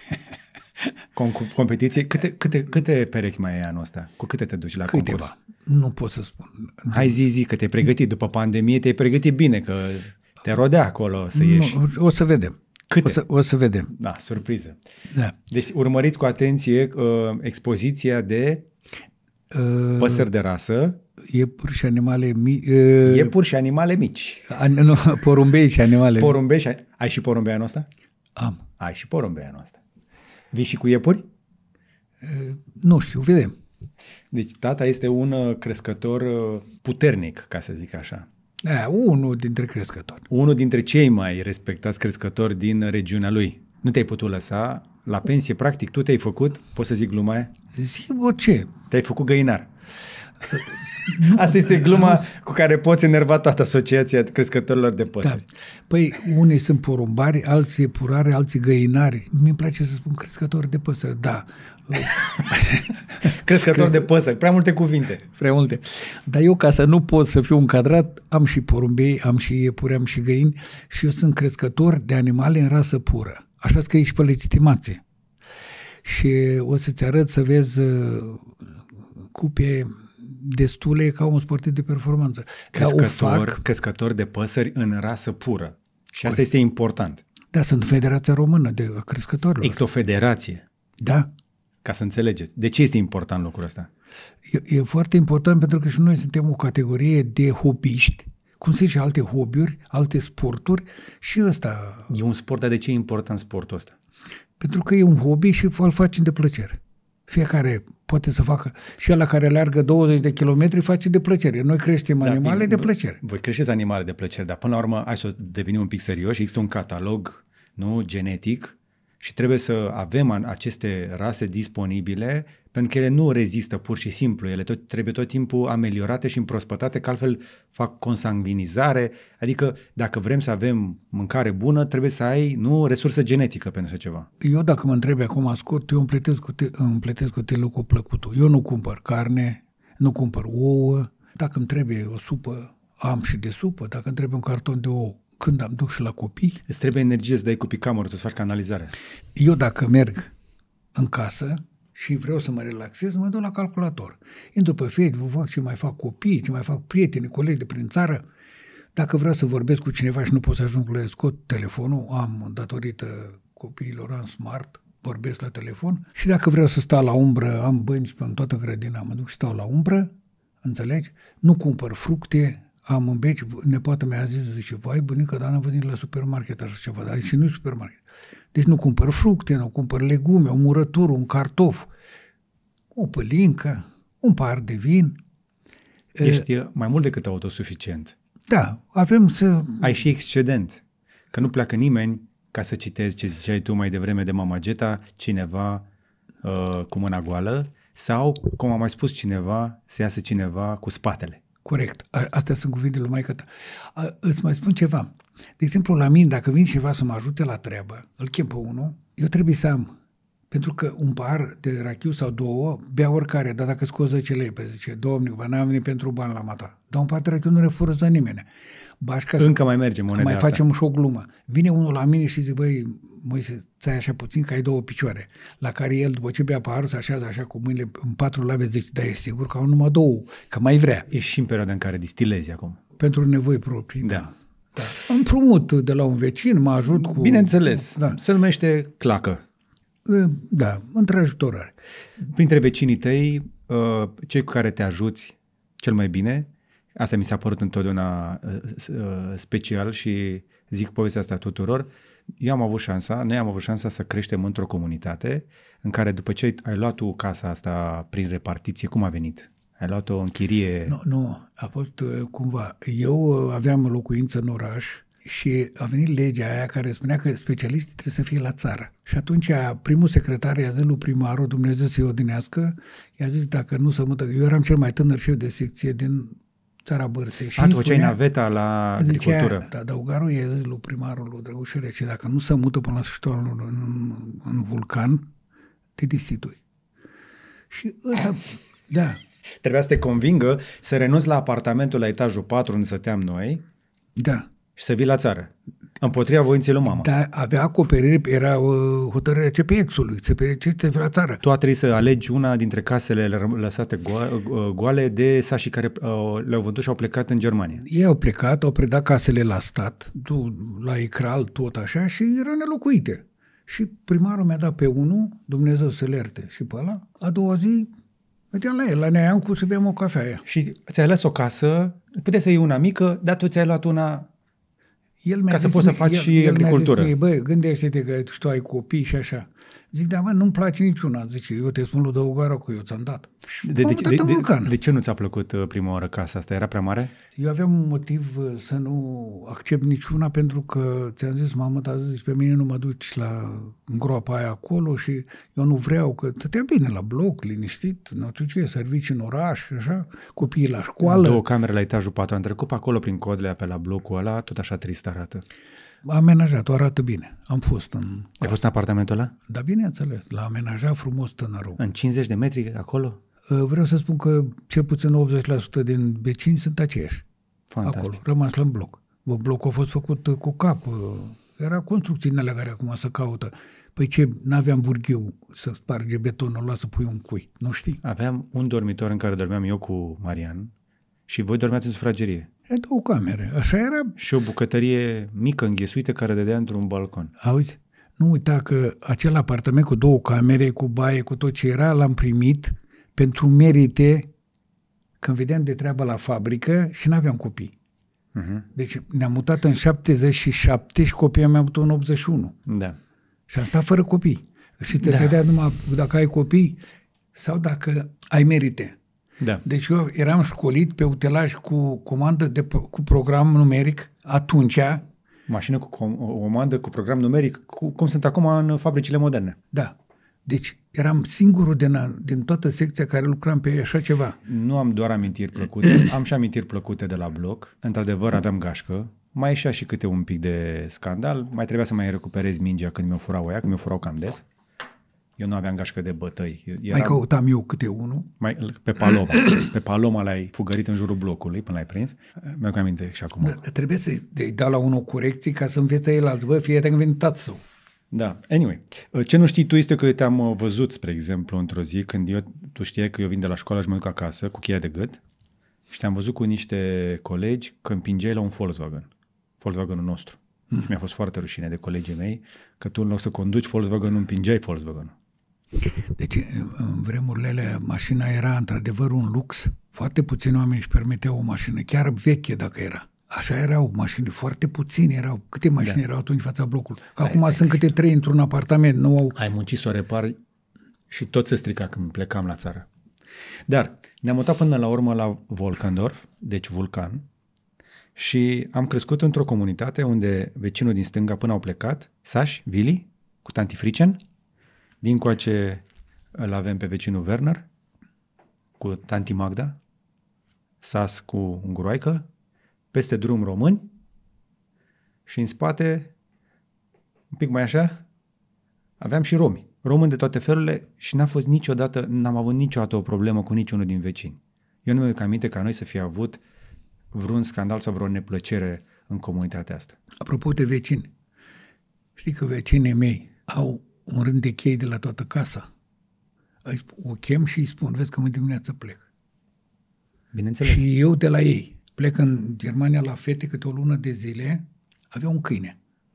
competiției, câte perechi mai ai anul ăsta? Cu câte te duci la concurs? Nu pot să spun. Hai zi că te-ai pregătit. După pandemie te-ai pregătit bine, că te rodea acolo să ieși. O să vedem. Câte? O să vedem. Da, surpriză. Da. Deci urmăriți cu atenție expoziția de păsări de rasă. Iepuri și animale mici. Iepuri și animale mici. Nu, porumbei și animale mici. Porumbei și... Ai și porumbei anul ăsta? Am. Ai și porumbei anul ăsta. Vii și cu iepuri? Nu știu, vedem. Deci tata este un crescător puternic, ca să zic așa. Unul dintre crescători. Unul dintre cei mai respectați crescători din regiunea lui. Nu te-ai putut lăsa la pensie, practic, tu te-ai făcut, poți să zic gluma aia? Zic orice. Te-ai făcut găinar. Asta este gluma cu care poți enerva toată asociația crescătorilor de păsări. Da. Păi, unii sunt porumbari, alții iepurari, alții găinari. Mi-e place să spun crescători de păsări, da. Crescători de păsări, prea multe cuvinte. Prea multe. Dar eu, ca să nu pot să fiu încadrat, am și porumbei, am și iepuri, am și găini și eu sunt crescător de animale în rasă pură. Așa scrie și pe legitimație. Și o să-ți arăt să vezi cupe destule ca un sportiv de performanță. Crescător de păsări în rasă pură. Și asta este important. Da, sunt Federația Română de Crescătorilor. Există o federație. Da. Ca să înțelegeți. De ce este important lucrul ăsta? E foarte important pentru că și noi suntem o categorie de hobbiști, cum sunt și alte hobby-uri, alte sporturi și ăsta... E un sport, dar de ce e important sportul ăsta? Pentru că e un hobby și îl facem de plăcere. Fiecare poate să facă, și ăla care alergă 20 de kilometri face de plăcere. Noi creștem animale de plăcere. Voi creșteți animale de plăcere, dar până la urmă, hai să devenim un pic serioși, există un catalog genetic și trebuie să avem aceste rase disponibile pentru că ele nu rezistă pur și simplu, ele trebuie tot timpul ameliorate și împrospătate, că altfel fac consanguinizare, adică dacă vrem să avem mâncare bună, trebuie să ai, resursă genetică pentru așa ceva. Eu dacă mă întrebi acum scurt, eu îmi plătesc hotelul cu plăcutul. Eu nu cumpăr carne, nu cumpăr ouă, dacă îmi trebuie o supă, am și de supă, dacă îmi trebuie un carton de ouă, când am duc și la copii. Îți trebuie energie să dai cu picamărul, să-ți faci canalizare. Eu dacă merg în casă și vreau să mă relaxez, mă duc la calculator. Intru pe Facebook, văd ce mai fac copii, ce mai fac prieteni, colegi de prin țară. Dacă vreau să vorbesc cu cineva și nu pot să ajung la scot telefonul, datorită copiilor, am smart, vorbesc la telefon. Și dacă vreau să stau la umbră, am bănci pe toată grădina, mă duc și stau la umbră, înțelegi? Nu cumpăr fructe, am în beci, nepoata mea a zis, zice, vai bunică, dar n-am venit la supermarket așa ceva, dar și nu-i supermarket. Deci nu cumpăr fructe, nu cumpăr legume, o murătură, un cartof, o pălincă, un pahar de vin. Ești mai mult decât autosuficient. Da, avem să... Ai și excedent. Că nu pleacă nimeni, ca să citezi ce ziceai tu mai devreme de Mama Geta, cineva cu mâna goală sau, cum a mai spus cineva, să iasă cineva cu spatele. Corect. Astea sunt cuvintele lui maică ta. Îți mai spun ceva. De exemplu, la mine, dacă vine cineva să mă ajute la treabă, îl chem pe unul, eu trebuie să am. Pentru că un par de rachiu sau două bea oricare, dar dacă scoți 10 lei, pe zice, Domnule, n-am venit pentru bani la mata. Dar un par de rachiu nu refuză nimeni. Bașca Încă mai merge moneda mai asta. facem și o glumă. Vine unul la mine și zice, băi, Moise, ți-ai așa puțin că ai 2 picioare. La care el, după ce bea paharul, se așează așa cu mâinile în 4 labe, zice, da, e sigur că au numai 2, că mai vrea. Ești și în perioada în care distilezi acum. Pentru nevoi proprii. Da. Da. Împrumut de la un vecin, mă ajut cu... Bineînțeles. Da. Se numește clacă. Da, întrajutorare. Printre vecinii tăi, cei cu care te ajuți cel mai bine, asta mi s-a părut întotdeauna special și zic povestea asta tuturor, noi am avut șansa să creștem într-o comunitate în care după ce ai luat tu casa asta prin repartiție, cum a venit? Ai luat-o în chirie? Nu, a fost cumva. Eu aveam locuință în oraș și a venit legea aia care spunea că specialiștii trebuie să fie la țară. Și atunci primul secretar i-a zis lui primarul, Dumnezeu să-i odinească, i-a zis dacă nu se mută, eu eram cel mai tânăr șef de secție din Țara Bârsei. Și tu făceai naveta la agricultură. Da, adăugarul i-a zis lui primarul lui Drăgușele și dacă nu se mută până la sfârșitul anului în Vulcan, te destitui. Și ăsta, da. Trebuia să te convingă să renunți la apartamentul la etajul 4 unde stăteam noi, da, și să vii la țară. Împotriva voinței lui mama. Da, avea acoperire, era hotărârea CPX-ului, CPX la țară. Tu a trebuit să alegi una dintre casele lăsate goale de sașii care le-au vândut și au plecat în Germania. Ei au plecat, au predat casele la stat, la Icral, tot așa, și erau nelocuite. Și primarul mi-a dat pe unul, Dumnezeu să-l ierte, și pe ăla, a doua zi, mergeam la el, la Neaiancu să bem o cafea aia. Și ți-ai ales o casă, puteai să iei una mică, dar tu ți-ai luat una ca să poți să faci și agricultură. Bă, gândește-te că tu ai copii și așa. Zic, da, mă, nu-mi place niciuna. Zice, eu te spun lui Dăugară că eu ți-am dat. De ce nu ți-a plăcut prima oară casa asta? Era prea mare? Eu aveam un motiv să nu accept niciuna pentru că ți-am zis, mamă, dar zici, pe mine nu mă duci în groapa aia acolo și eu nu vreau, că stătea bine la bloc, liniștit, nu știu ce, servicii în oraș, așa, copiii la școală. 2 camere la etajul 4. Am trecut pe acolo prin Codlea, pe la blocul ăla, tot așa trist arată. Amenajat-o, arată bine. Am fost în... Ai fost în apartamentul ăla? Da, bineînțeles. L-a amenajat frumos tânărul. În 50 de metri acolo? Vreau să spun că cel puțin 80% din vecini sunt aceiași. Fantastic. Acolo, rămas la bloc. Blocul a fost făcut cu cap. Era construcții din alea care acum se caută. Păi ce, n-aveam burghiu să sparge betonul ăla să pui un cui. Nu știi? Aveam un dormitor în care dormeam eu cu Marian și voi dormeați în sufragerie. E 2 camere. Așa era. Și o bucătărie mică, înghesuită, care dădea într-un balcon. Auzi? Nu uita că acel apartament cu 2 camere, cu baie, cu tot ce era, l-am primit pentru merite când vedeam de treabă la fabrică și n-aveam copii. Uh-huh. Deci ne-am mutat în 77 și copiii mi-au mutat în 81. Da. Și am stat fără copii. Și te vedea numai dacă ai copii sau dacă ai merite. Da. Deci eu eram școlit pe utilaj cu comandă cu program numeric atunci. Mașină cu comandă cu program numeric, cum sunt acum în fabricile moderne. Da. Deci eram singurul din toată secția care lucram pe așa ceva. Nu am doar amintiri plăcute, am și amintiri plăcute de la bloc. Într-adevăr aveam gașcă, mai ieșea și câte un pic de scandal, mai trebuia să mai recuperez mingea când mi-o furau aia, când mi-o furau cam des. Eu nu aveam gașcă de bătăi. Mai căutam eu câte unul. Pe Paloma l-ai fugărit în jurul blocului până l-ai prins. Mi-am aminte și acum. Da, trebuie să-i dau la unul corecții ca să învețe el alții. Bă, fie te-am venit tatăl său. Da. Anyway, ce nu știi tu este că eu te-am văzut, spre exemplu, într-o zi când tu știai că eu vin de la școală și mă duc acasă cu cheia de gât și te-am văzut cu niște colegi că împingeai la un Volkswagen-ul nostru. Și mi-a fost foarte rușine de colegii mei că tu în loc să conduci Volkswagen-ul, împingeai Volkswagen-ul. Deci, în vremurile alea, mașina era într-adevăr un lux. Foarte puțini oameni își permiteau o mașină, chiar veche dacă era. Așa erau mașini, foarte puțini erau. Câte mașini erau atunci în fața blocului? Că acum sunt câte 3 într-un apartament. Nu au... Ai muncit să o repari și tot se strica când plecam la țară. Dar ne-am mutat până la urmă la Volkendorf, deci Vulcan, și am crescut într-o comunitate unde vecinul din stânga până au plecat, Saș, Vili, cu tanti Fricen, dincoace îl avem pe vecinul Werner, cu tanti Magda, Sas cu unguroaică, peste drum români și în spate, un pic mai așa, aveam și romi. Români de toate felurile și n-am avut niciodată o problemă cu niciunul din vecini. Eu nu mi-aduc aminte ca noi să fie avut vreun scandal sau vreo neplăcere în comunitatea asta. Apropo de vecini, știi că vecinii mei au un rând de chei de la toată casa. O chem și îi spun, vezi că mâine dimineață plec. Bineînțeles. Și eu de la ei plec în Germania la fete câte o lună de zile, avea un câine.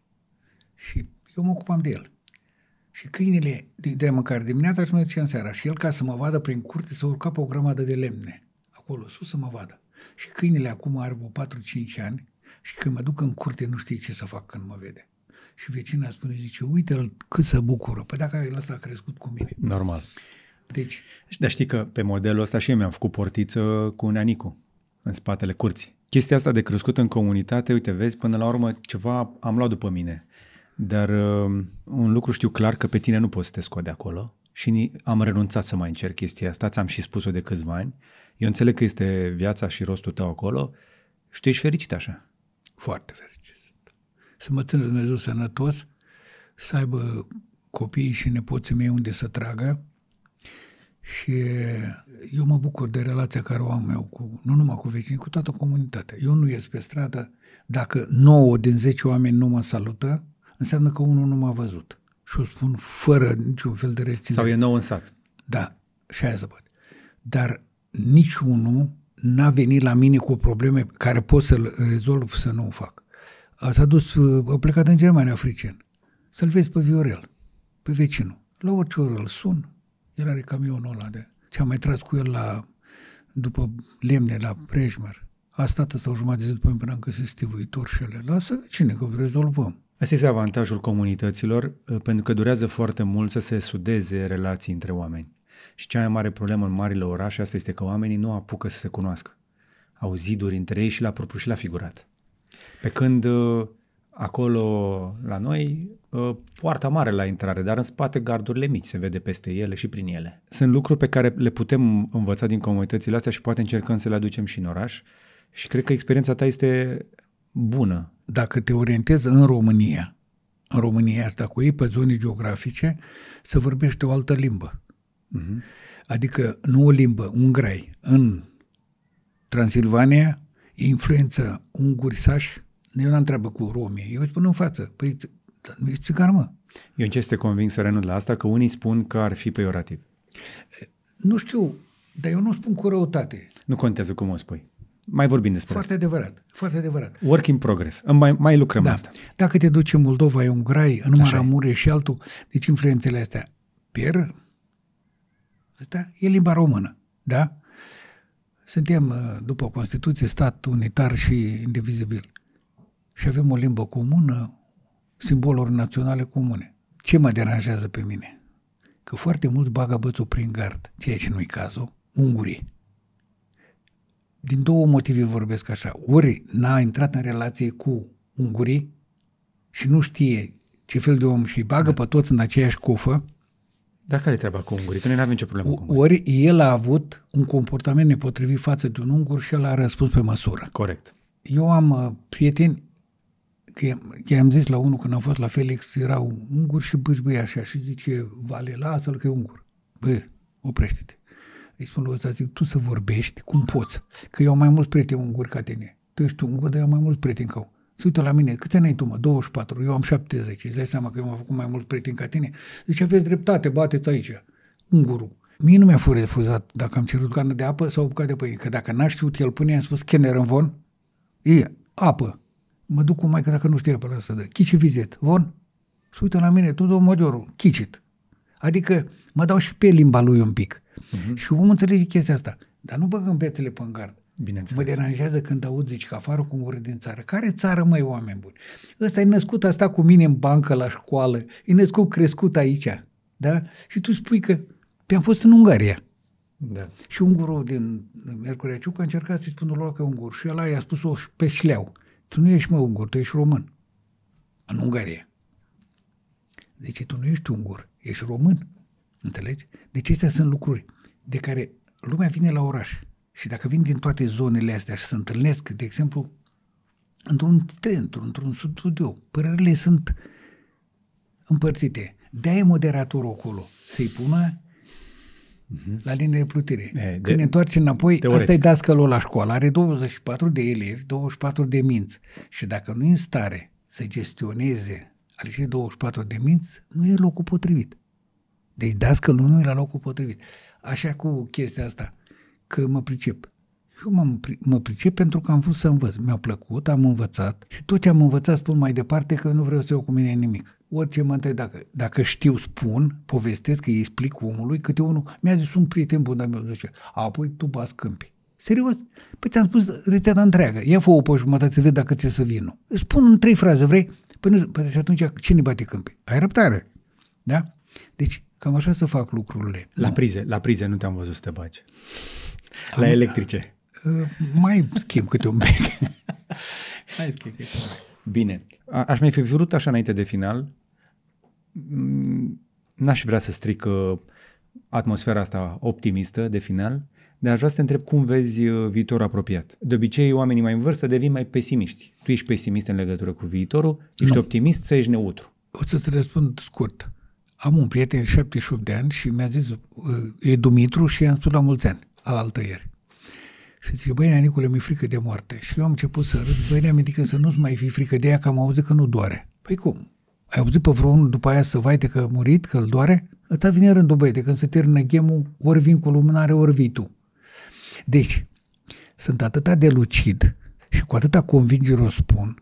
Și eu mă ocupam de el. Și câinele de mâncare dimineața și mă ducea în seara. Și el, ca să mă vadă prin curte, s-a urcat pe o grămadă de lemne. Acolo, sus să mă vadă. Și câinele acum are 4-5 ani și când mă duc în curte nu știe ce să fac când mă vede. Și vecina spune, zice, uite-l cât se bucură. Păi dacă el ăsta a crescut cu mine. Normal. Deci... Dar știi că pe modelul ăsta și eu mi-am făcut portiță cu un anicu în spatele curții. Chestia asta de crescut în comunitate, uite, vezi, până la urmă ceva am luat după mine. Dar un lucru știu clar, că pe tine nu poți să te scot de acolo și am renunțat să mai încerc chestia asta, ți-am și spus-o de câțiva ani. Eu înțeleg că este viața și rostul tău acolo și tu ești fericit așa. Foarte fericit. Să mă țină Dumnezeu sănătos, să aibă copiii și nepoții mei unde să tragă și eu mă bucur de relația care o am eu, nu numai cu vecinii, cu toată comunitatea. Eu nu ies pe stradă, dacă 9 din 10 oameni nu mă salută, înseamnă că unul nu m-a văzut. Și o spun fără niciun fel de reținere. Sau e nou în sat. Da, și aia se poate. Dar niciunul n-a venit la mine cu o probleme care pot să-l rezolv, să nu o fac. A plecat în Germania, Fricen. Să-l vezi pe Viorel, pe vecinul. La orice oră îl sun, el are camionul ăla de... Ce am mai tras cu el după lemne, la Prejmer. A stat ăsta o jumătate de zi după până am găsit stivuitor și ele. Lasă vecine, că rezolvăm. Asta este avantajul comunităților, pentru că durează foarte mult să se sudeze relații între oameni. Și cea mai mare problemă în marile orașe asta este că oamenii nu apucă să se cunoască. Au ziduri între ei și la propriu și la figurat. Pe când acolo la noi, poarta mare la intrare, dar în spate gardurile mici, se vede peste ele și prin ele. Sunt lucruri pe care le putem învăța din comunitățile astea și poate încercăm să le aducem și în oraș. Și cred că experiența ta este bună. Dacă te orientezi în România asta, cu ei pe zone geografice, să vorbești o altă limbă. Uh-huh. Adică nu o limbă, un grai. În Transilvania e influență unguri sași. Eu n-am treabă cu romii. Eu îi spun în față. Păi, nu ești țigar, mă. Eu încerc să te conving să renunț la asta, că unii spun că ar fi peiorativ. Nu știu, dar eu nu spun cu răutate. Nu contează cum o spui. Mai vorbim despre foarte asta. Adevărat, foarte adevărat. Work in progress. Mai lucrăm la asta. Dacă te duci în Moldova, e un grai, în Maramureș și altul, deci influențele astea pierd. Asta e limba română, da? Suntem, după Constituție, stat unitar și indivizibil. Și avem o limbă comună, simboluri naționale comune. Ce mă deranjează pe mine? Că foarte mulți bagă bățul prin gard, ceea ce nu-i cazul, ungurii. Din două motive vorbesc așa. Ori n-a intrat în relație cu ungurii și nu știe ce fel de om și îi bagă pe toți în aceeași cofă. Dar care e treaba cu ungurii? Că noi nu avem nicio problemă cu ungurii. Ori el a avut un comportament nepotrivit față de un ungur și el a răspuns pe măsură. Corect. Eu am prieteni, că i-am zis la unul când am fost la Felix, erau unguri și bâșbâi așa și zice, Vale, lasă-l că e ungur. Bă, oprește-te. Îi spun lui ăsta, zic, tu să vorbești cum poți, că eu am mai mulți prieteni unguri ca tine. Tu ești ungur, dar eu am mai mulți prieteni ca eu. Se uită la mine, câți ani ai tu, mă? 24, eu am 70. Îți dai seama că eu am făcut mai mulți prieteni ca tine? Zice, aveți dreptate, bateți aici. Ungurul. Mie nu mi-a fost refuzat dacă am cerut cană de apă sau o bucată de pâine, că dacă n-a știut el până i-am spus scanner în von, e apă. Mă duc cu maică dacă nu știe apă, lasă, dă. Chici vizet, von? Se uită la mine, tu, Modiorul, chicit. Adică mă dau și pe limba lui un pic. Uh-huh. Și omul înțelege chestia asta. Dar nu băgăm bețele pe-n gard. Mă deranjează când aud, zici, că afară cu unguri din țară. Care țară, măi, oameni buni? Ăsta e născut, a stat cu mine în bancă la școală, e născut, crescut aici. Da? Și tu spui că am fost în Ungaria. Da. Și ungurul din Miercurea Ciucă a încercat să-i spună lor că ungur. Și ăla i-a spus-o pe șleau. Tu nu ești, mă, ungur, tu ești român. În Ungaria. Zice, tu nu ești ungur, ești român. Înțelegi? Deci acestea sunt lucruri de care lumea vine la oraș. Și dacă vin din toate zonele astea și se întâlnesc, de exemplu, într-un centru, într-un studio, părerile sunt împărțite. De-aia e moderatorul acolo să-i pună la linie de plutire. Când ne întoarce înapoi, asta e dascălul la școală. Are 24 de elevi, 24 de minți. Și dacă nu e în stare să gestioneze acele 24 de minți, nu e locul potrivit. Deci dascălul nu e la locul potrivit. Așa cu chestia asta, că mă pricep. Eu mă pricep pentru că am vrut să învăț. Mi-a plăcut, am învățat și tot ce am învățat spun mai departe că nu vreau să iau cu mine nimic. Orice mă întreb, dacă știu, spun, povestesc, că îi explic omului, câte unul mi-a zis un prieten bun de-al meu, zice, apoi tu bați câmpii. Serios? Păi ți-am spus rețeta întreagă. Ia fă-o pe jumătate să vezi dacă ți-e să vină. Îți spun în 3 fraze, vrei? Păi și atunci cine bate câmpii? Ai răbdare. Da? Deci cam așa să fac lucrurile. La prize nu te-am văzut să te bagi. La electrice. Mai schimb câte un bec. Mai schimb câte un bec. Bine. Aș mai fi vrut așa înainte de final. N-aș vrea să stric atmosfera asta optimistă de final, dar aș vrea să te întreb cum vezi viitorul apropiat. De obicei, oamenii mai în vârstă devin mai pesimiști. Tu ești pesimist în legătură cu viitorul, ești optimist sau ești neutru? O să-ți răspund scurt. Am un prieten de 78 de ani și mi-a zis, e Dumitru, și i-am spus la mulți ani, alaltă ieri. Și zice, băi, Neanicule, mi-e frică de moarte. Și eu am început să râd, băi, Neamidică, să nu-ți mai fi frică de ea, că am auzit că nu doare. Păi cum? Ai auzit pe vreunul după aia să vaite că a murit, că îl doare? Îți vine rândul, băi, de când se termină ghemul, ori vin cu lumânare, ori vii tu. Deci, sunt atâta de lucid și cu atâta convingere o spun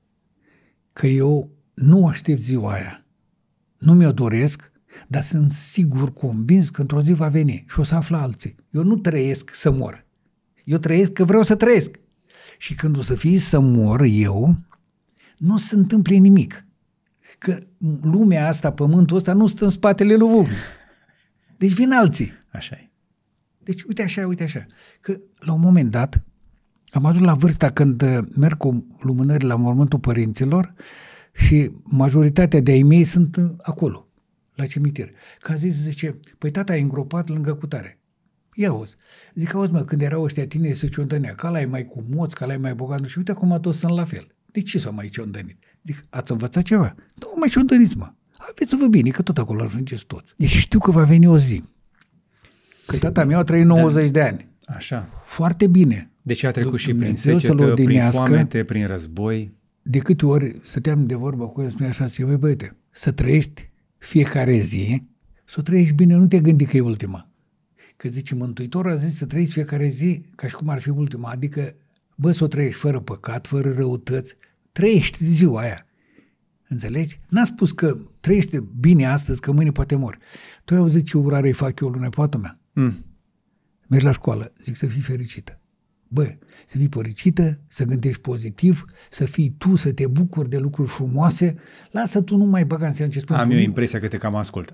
că eu nu aștept ziua aia. Nu mi-o doresc, dar sunt sigur convins că într-o zi va veni și o să află alții. Eu nu trăiesc să mor. Eu trăiesc că vreau să trăiesc. Și când o să fie să mor eu, nu se întâmple nimic. Că lumea asta, pământul ăsta, nu stă în spatele lui Vum. Deci vin alții. Așa e. Deci uite așa. Că la un moment dat am ajuns la vârsta când merg cu lumânări la mormântul părinților și majoritatea de ai mei sunt acolo, la cimitir. Că a zis, zice, păi tata e îngropat lângă cutare. Ia auzi. Zic, auzi mă, când erau ăștia tineri se ciondănea, că ăla e mai cu moț, că ăla e mai bogat, și uite acum toți sunt la fel. De ce s-au mai ciondănit? Zic, ați învățat ceva? Nu, mai ciondăniți, mă. Aveți-vă bine, că tot acolo ajungeți toți. Deci știu că va veni o zi. Că tata meu a trăit 90 de ani. Așa. Foarte bine. Deci a trecut și prin Dumnezeu secetă, prin foamete, prin război. De câte ori stăteam de vorbă cu el, spunea așa, zice, băi, băiete, să trăiești fiecare zi, să o trăiești bine, nu te gândi că e ultima. Că zice, Mântuitorul a zis să trăiești fiecare zi ca și cum ar fi ultima, adică, bă, să o trăiești fără păcat, fără răutăți, trăiești ziua aia. Înțelegi? N-a spus că trăiește bine astăzi, că mâine poate mori. Tu ai auzit ce urare îi fac eu lui nepoată mea? Mergi la școală, zic să fii fericită. Bă, să fii fericită, să gândești pozitiv, să fii tu, să te bucuri de lucruri frumoase. Lasă tu, nu mai băga în seamă ce spun. Am eu impresia că te cam ascult.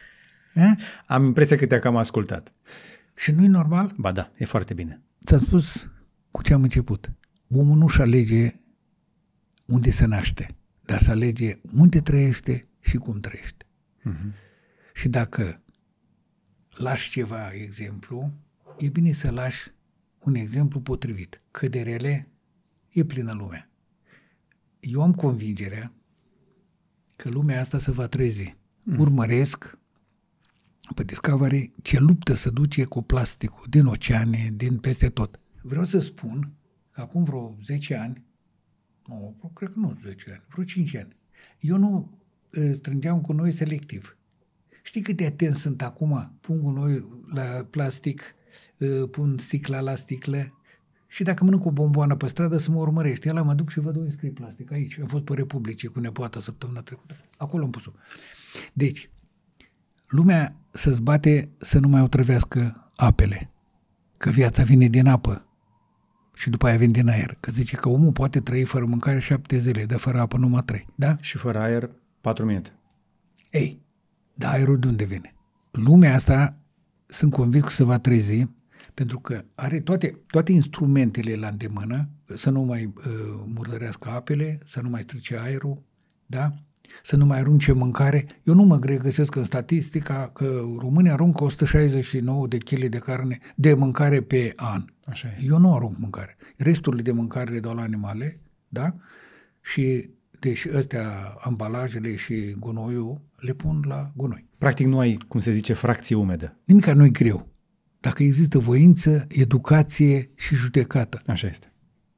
Am impresia că te-a cam ascultat. Și nu-i normal? Ba da, e foarte bine. Ți-am spus cu ce am început. Omul nu-și alege unde se naște, dar să alege unde trăiește și cum trăiește. Și dacă lași ceva exemplu, e bine să lași un exemplu potrivit. Că de rele e plină lumea. Eu am convingerea că lumea asta se va trezi. Urmăresc pe Discovery ce luptă se duce cu plasticul din oceane, din peste tot. Vreau să spun că acum vreo 10 ani, nu, cred că nu 10 ani, vreo 5 ani, eu nu strângeam cu noi selectiv. Știi cât de atent sunt acum? Pun cu noi la plastic, pun sticla la sticlă și dacă mănânc o bomboană pe stradă să mă urmărește. Ela mă duc și văd, scrie plastic aici. Am fost pe Republice cu nepoata săptămâna trecută. Acolo am pus-o. Deci, lumea să-ți bate să nu mai otrăvească apele. Că viața vine din apă și după aia vine din aer. Că zice că omul poate trăi fără mâncare 7 zile, dar fără apă numai 3. Da? Și fără aer 4 minute. Ei, dar aerul de unde vine? Lumea asta sunt convins că se va trezi, pentru că are toate instrumentele la îndemână, să nu mai murdărească apele, să nu mai strice aerul, da? Să nu mai arunce mâncare. Eu nu mă găsesc în statistica că românii aruncă 169 de kg de mâncare pe an. Așa e. Eu nu arunc mâncare. Resturile de mâncare le dau la animale, da? Și deci astea, ambalajele și gunoiul, le pun la gunoi. Practic nu ai, cum se zice, fracție umedă. Nimic nu e greu. Dacă există voință, educație și judecată. Așa este.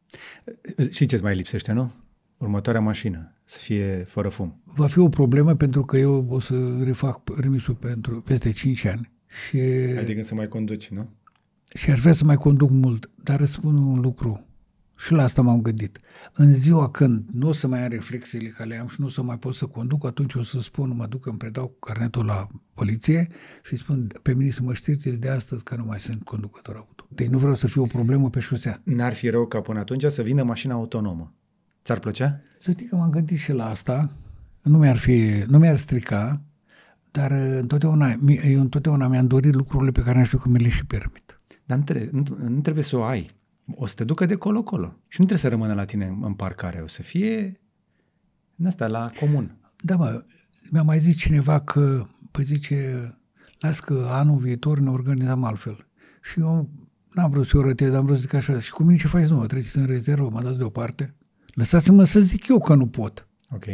Și ce-ți mai lipsește, nu? Următoarea mașină, să fie fără fum. Va fi o problemă pentru că eu o să refac permisul pentru peste 5 ani. Și Ai de gând să mai conduci, nu? Și ar vrea să mai conduc mult, dar îți spun un lucru. Și la asta m-am gândit. În ziua când nu o să mai am reflexiile care le am și nu o să mai pot să conduc, atunci o să spun, mă duc, îmi predau carnetul la poliție și spun pe mine să mă știți de astăzi că nu mai sunt conducător auto. Deci nu vreau să fie o problemă pe șosea. N-ar fi rău ca până atunci să vină mașina autonomă. Ți-ar plăcea? Să știi că m-am gândit și la asta. Nu mi-ar strica, dar întotdeauna mi-am dorit lucrurile pe care nu știu că mi le și permit. Dar nu trebuie să o ai. O să te ducă de colo-colo. Și nu trebuie să rămână la tine în parcare. O să fie în asta, la comun. Da, mă, mi-a mai zis cineva că, zice, las că anul viitor ne organizăm altfel. Și eu n-am vrut să o rătez, dar am vrut să zic așa. Și cu mine ce faci? Nu, trebuie să în rezervă, mă dați deoparte. Lăsați-mă să zic eu că nu pot. Ok.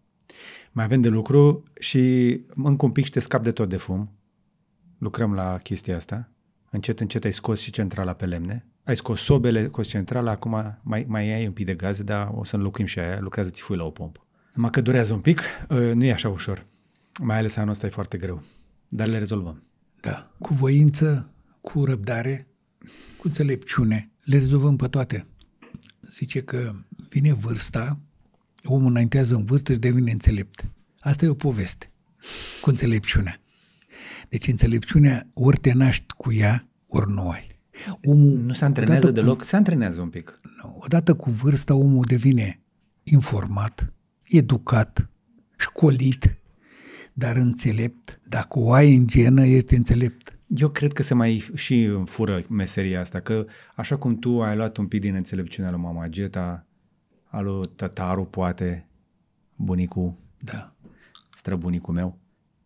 Mai avem de lucru și încă un pic și te scap de tot de fum. Lucrăm la chestia asta. Încet, încet ai scos și centrala pe lemne. Ai scos sobele, scos centrala, acum mai ai un pic de gaz, dar o să înlocuim și aia, lucrează țifui la o pompă. Numai că durează un pic, nu e așa ușor. Mai ales anul ăsta e foarte greu, dar le rezolvăm. Da, cu voință, cu răbdare, cu înțelepciune, le rezolvăm pe toate. Zice că vine vârsta, omul înaintează în vârstă și devine înțelept. Asta e o poveste, cu înțelepciunea. Deci înțelepciunea ori te naști cu ea, ori nu ai. Omul, nu se antrenează deloc? Se antrenează un pic. Odată cu vârsta, omul devine informat, educat, școlit, dar înțelept. Dacă o ai în genă, ești înțelept. Eu cred că se mai și fură meseria asta, că așa cum tu ai luat un pic din înțelepciunea lui mama Geta, al lui tătaru, poate, bunicul, da, străbunicul meu,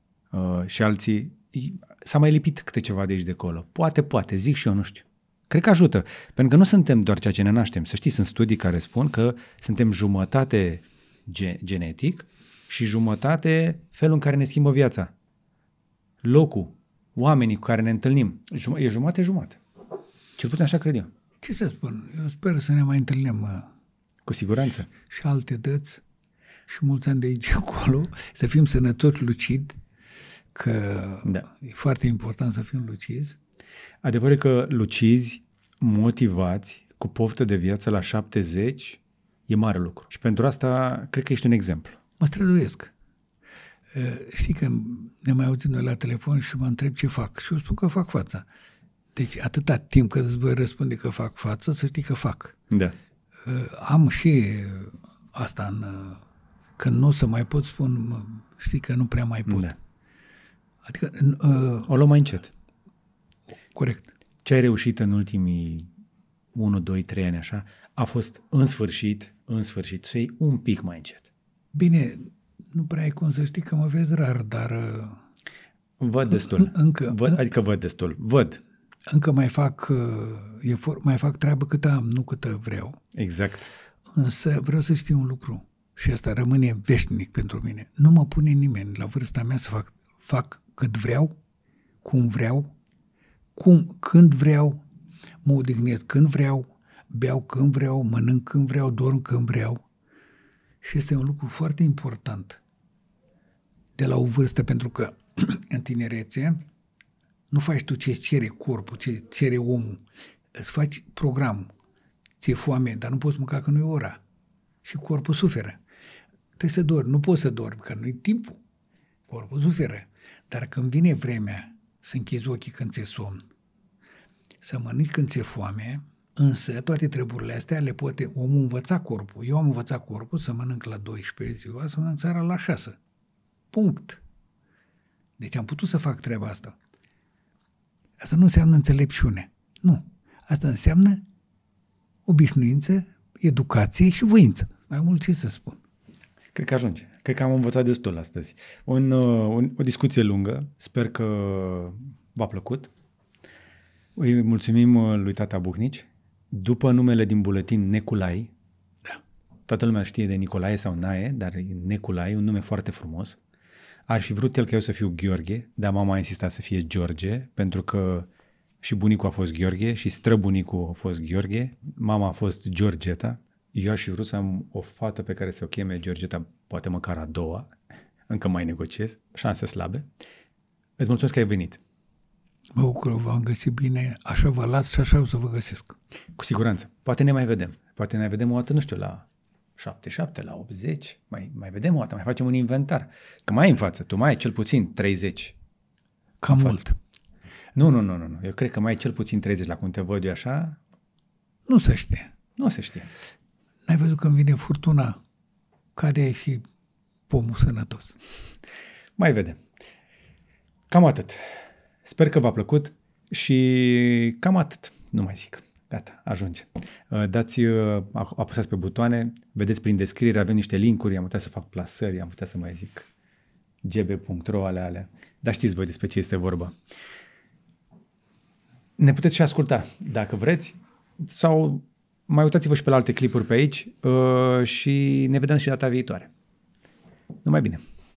și alții, s-a mai lipit câte ceva de aici de acolo. Poate, zic și eu, nu știu. Cred că ajută, pentru că nu suntem doar ceea ce ne naștem. Să știi, sunt studii care spun că suntem jumătate genetic și jumătate felul în care ne schimbă viața. Locul, oamenii cu care ne întâlnim, e jumătate. Cel puțin așa cred eu. Ce să spun? Eu sper să ne mai întâlnim. Cu siguranță. Și alte dăți și mulți ani de aici acolo, să fim sănătoși, lucid, că da, e foarte important să fim lucizi. Adevărul e că lucizi, motivați, cu poftă de viață la 70, e mare lucru. Și pentru asta, cred că ești un exemplu. Mă străduiesc. Știi că ne mai auzim noi la telefon și mă întreb ce fac. Și eu spun că fac fața. Deci atâta timp cât îți voi răspunde că fac față, să știi că fac. Da. Am și asta când nu o să mai pot spun, știi că nu prea mai pot. Da. Adică... o luăm mai încet. Corect. Ce ai reușit în ultimii 1, 2, 3 ani așa, a fost în sfârșit, să iei un pic mai încet. Bine, nu prea ai cum să știi că mă vezi rar, dar... Văd destul. Văd destul. Văd. Încă mai fac treabă cât am, nu cât vreau. Exact. Însă vreau să știu un lucru și asta rămâne veșnic pentru mine. Nu mă pune nimeni la vârsta mea să fac cât vreau, cum vreau, când vreau, mă odihnesc când vreau, beau când vreau, mănânc când vreau, dorm când vreau. Și este un lucru foarte important de la o vârstă, pentru că în tinerețe nu faci tu ce-ți cere corpul, ce cere omul. Îți faci programul. Ți-e foame, dar nu poți mânca că nu e ora. Și corpul suferă. Trebuie să dormi. Nu poți să dormi, că nu-i timpul. Corpul suferă. Dar când vine vremea să închizi ochii când ți-e somn, să mănânci când ți-e foame, însă toate treburile astea le poate omul învăța corpul. Eu am învățat corpul să mănânc la 12 ziua, să mănânc seara la 6. Punct. Deci am putut să fac treaba asta. Asta nu înseamnă înțelepciune. Nu. Asta înseamnă obișnuință, educație și voință. Mai mult ce să spun. Cred că ajunge. Cred că am învățat destul astăzi. O discuție lungă. Sper că v-a plăcut. Îi mulțumim lui tata Buhnici. După numele din buletin Neculai, Da. toată lumea știe de Nicolae sau Nae, dar Neculai, un nume foarte frumos. Ar fi vrut el că eu să fiu Gheorghe, dar mama a insistat să fie George, pentru că și bunicul a fost Gheorghe și străbunicul a fost Gheorghe, mama a fost Georgeta. Eu aș fi vrut să am o fată pe care să o cheme Georgeta, poate măcar a doua, încă mai negociez, șanse slabe. Îți mulțumesc că ai venit. Mă bucur, v-am găsit bine, așa vă las și așa o să vă găsesc. Cu siguranță. Poate ne mai vedem. Poate ne vedem o dată, nu știu, la 77, la 80. Mai vedem o dată, mai facem un inventar. Că mai ai în față, tu mai ai cel puțin 30. Cam mult. Nu. Eu cred că mai ai cel puțin 30 la cum te văd eu așa. Nu se știe. Nu se știe. N-ai văzut când vine furtuna, cade și pomul sănătos. Mai vedem. Cam atât. Sper că v-a plăcut și cam atât. Nu mai zic. Gata, ajunge. Apăsați pe butoane, vedeți prin descriere, avem niște linkuri, am putea să fac plasări, am putea să mai zic gb.ro, alea. Dar știți voi despre ce este vorba. Ne puteți și asculta, dacă vreți, sau mai uitați-vă și pe la alte clipuri pe aici și ne vedem și data viitoare. Numai bine!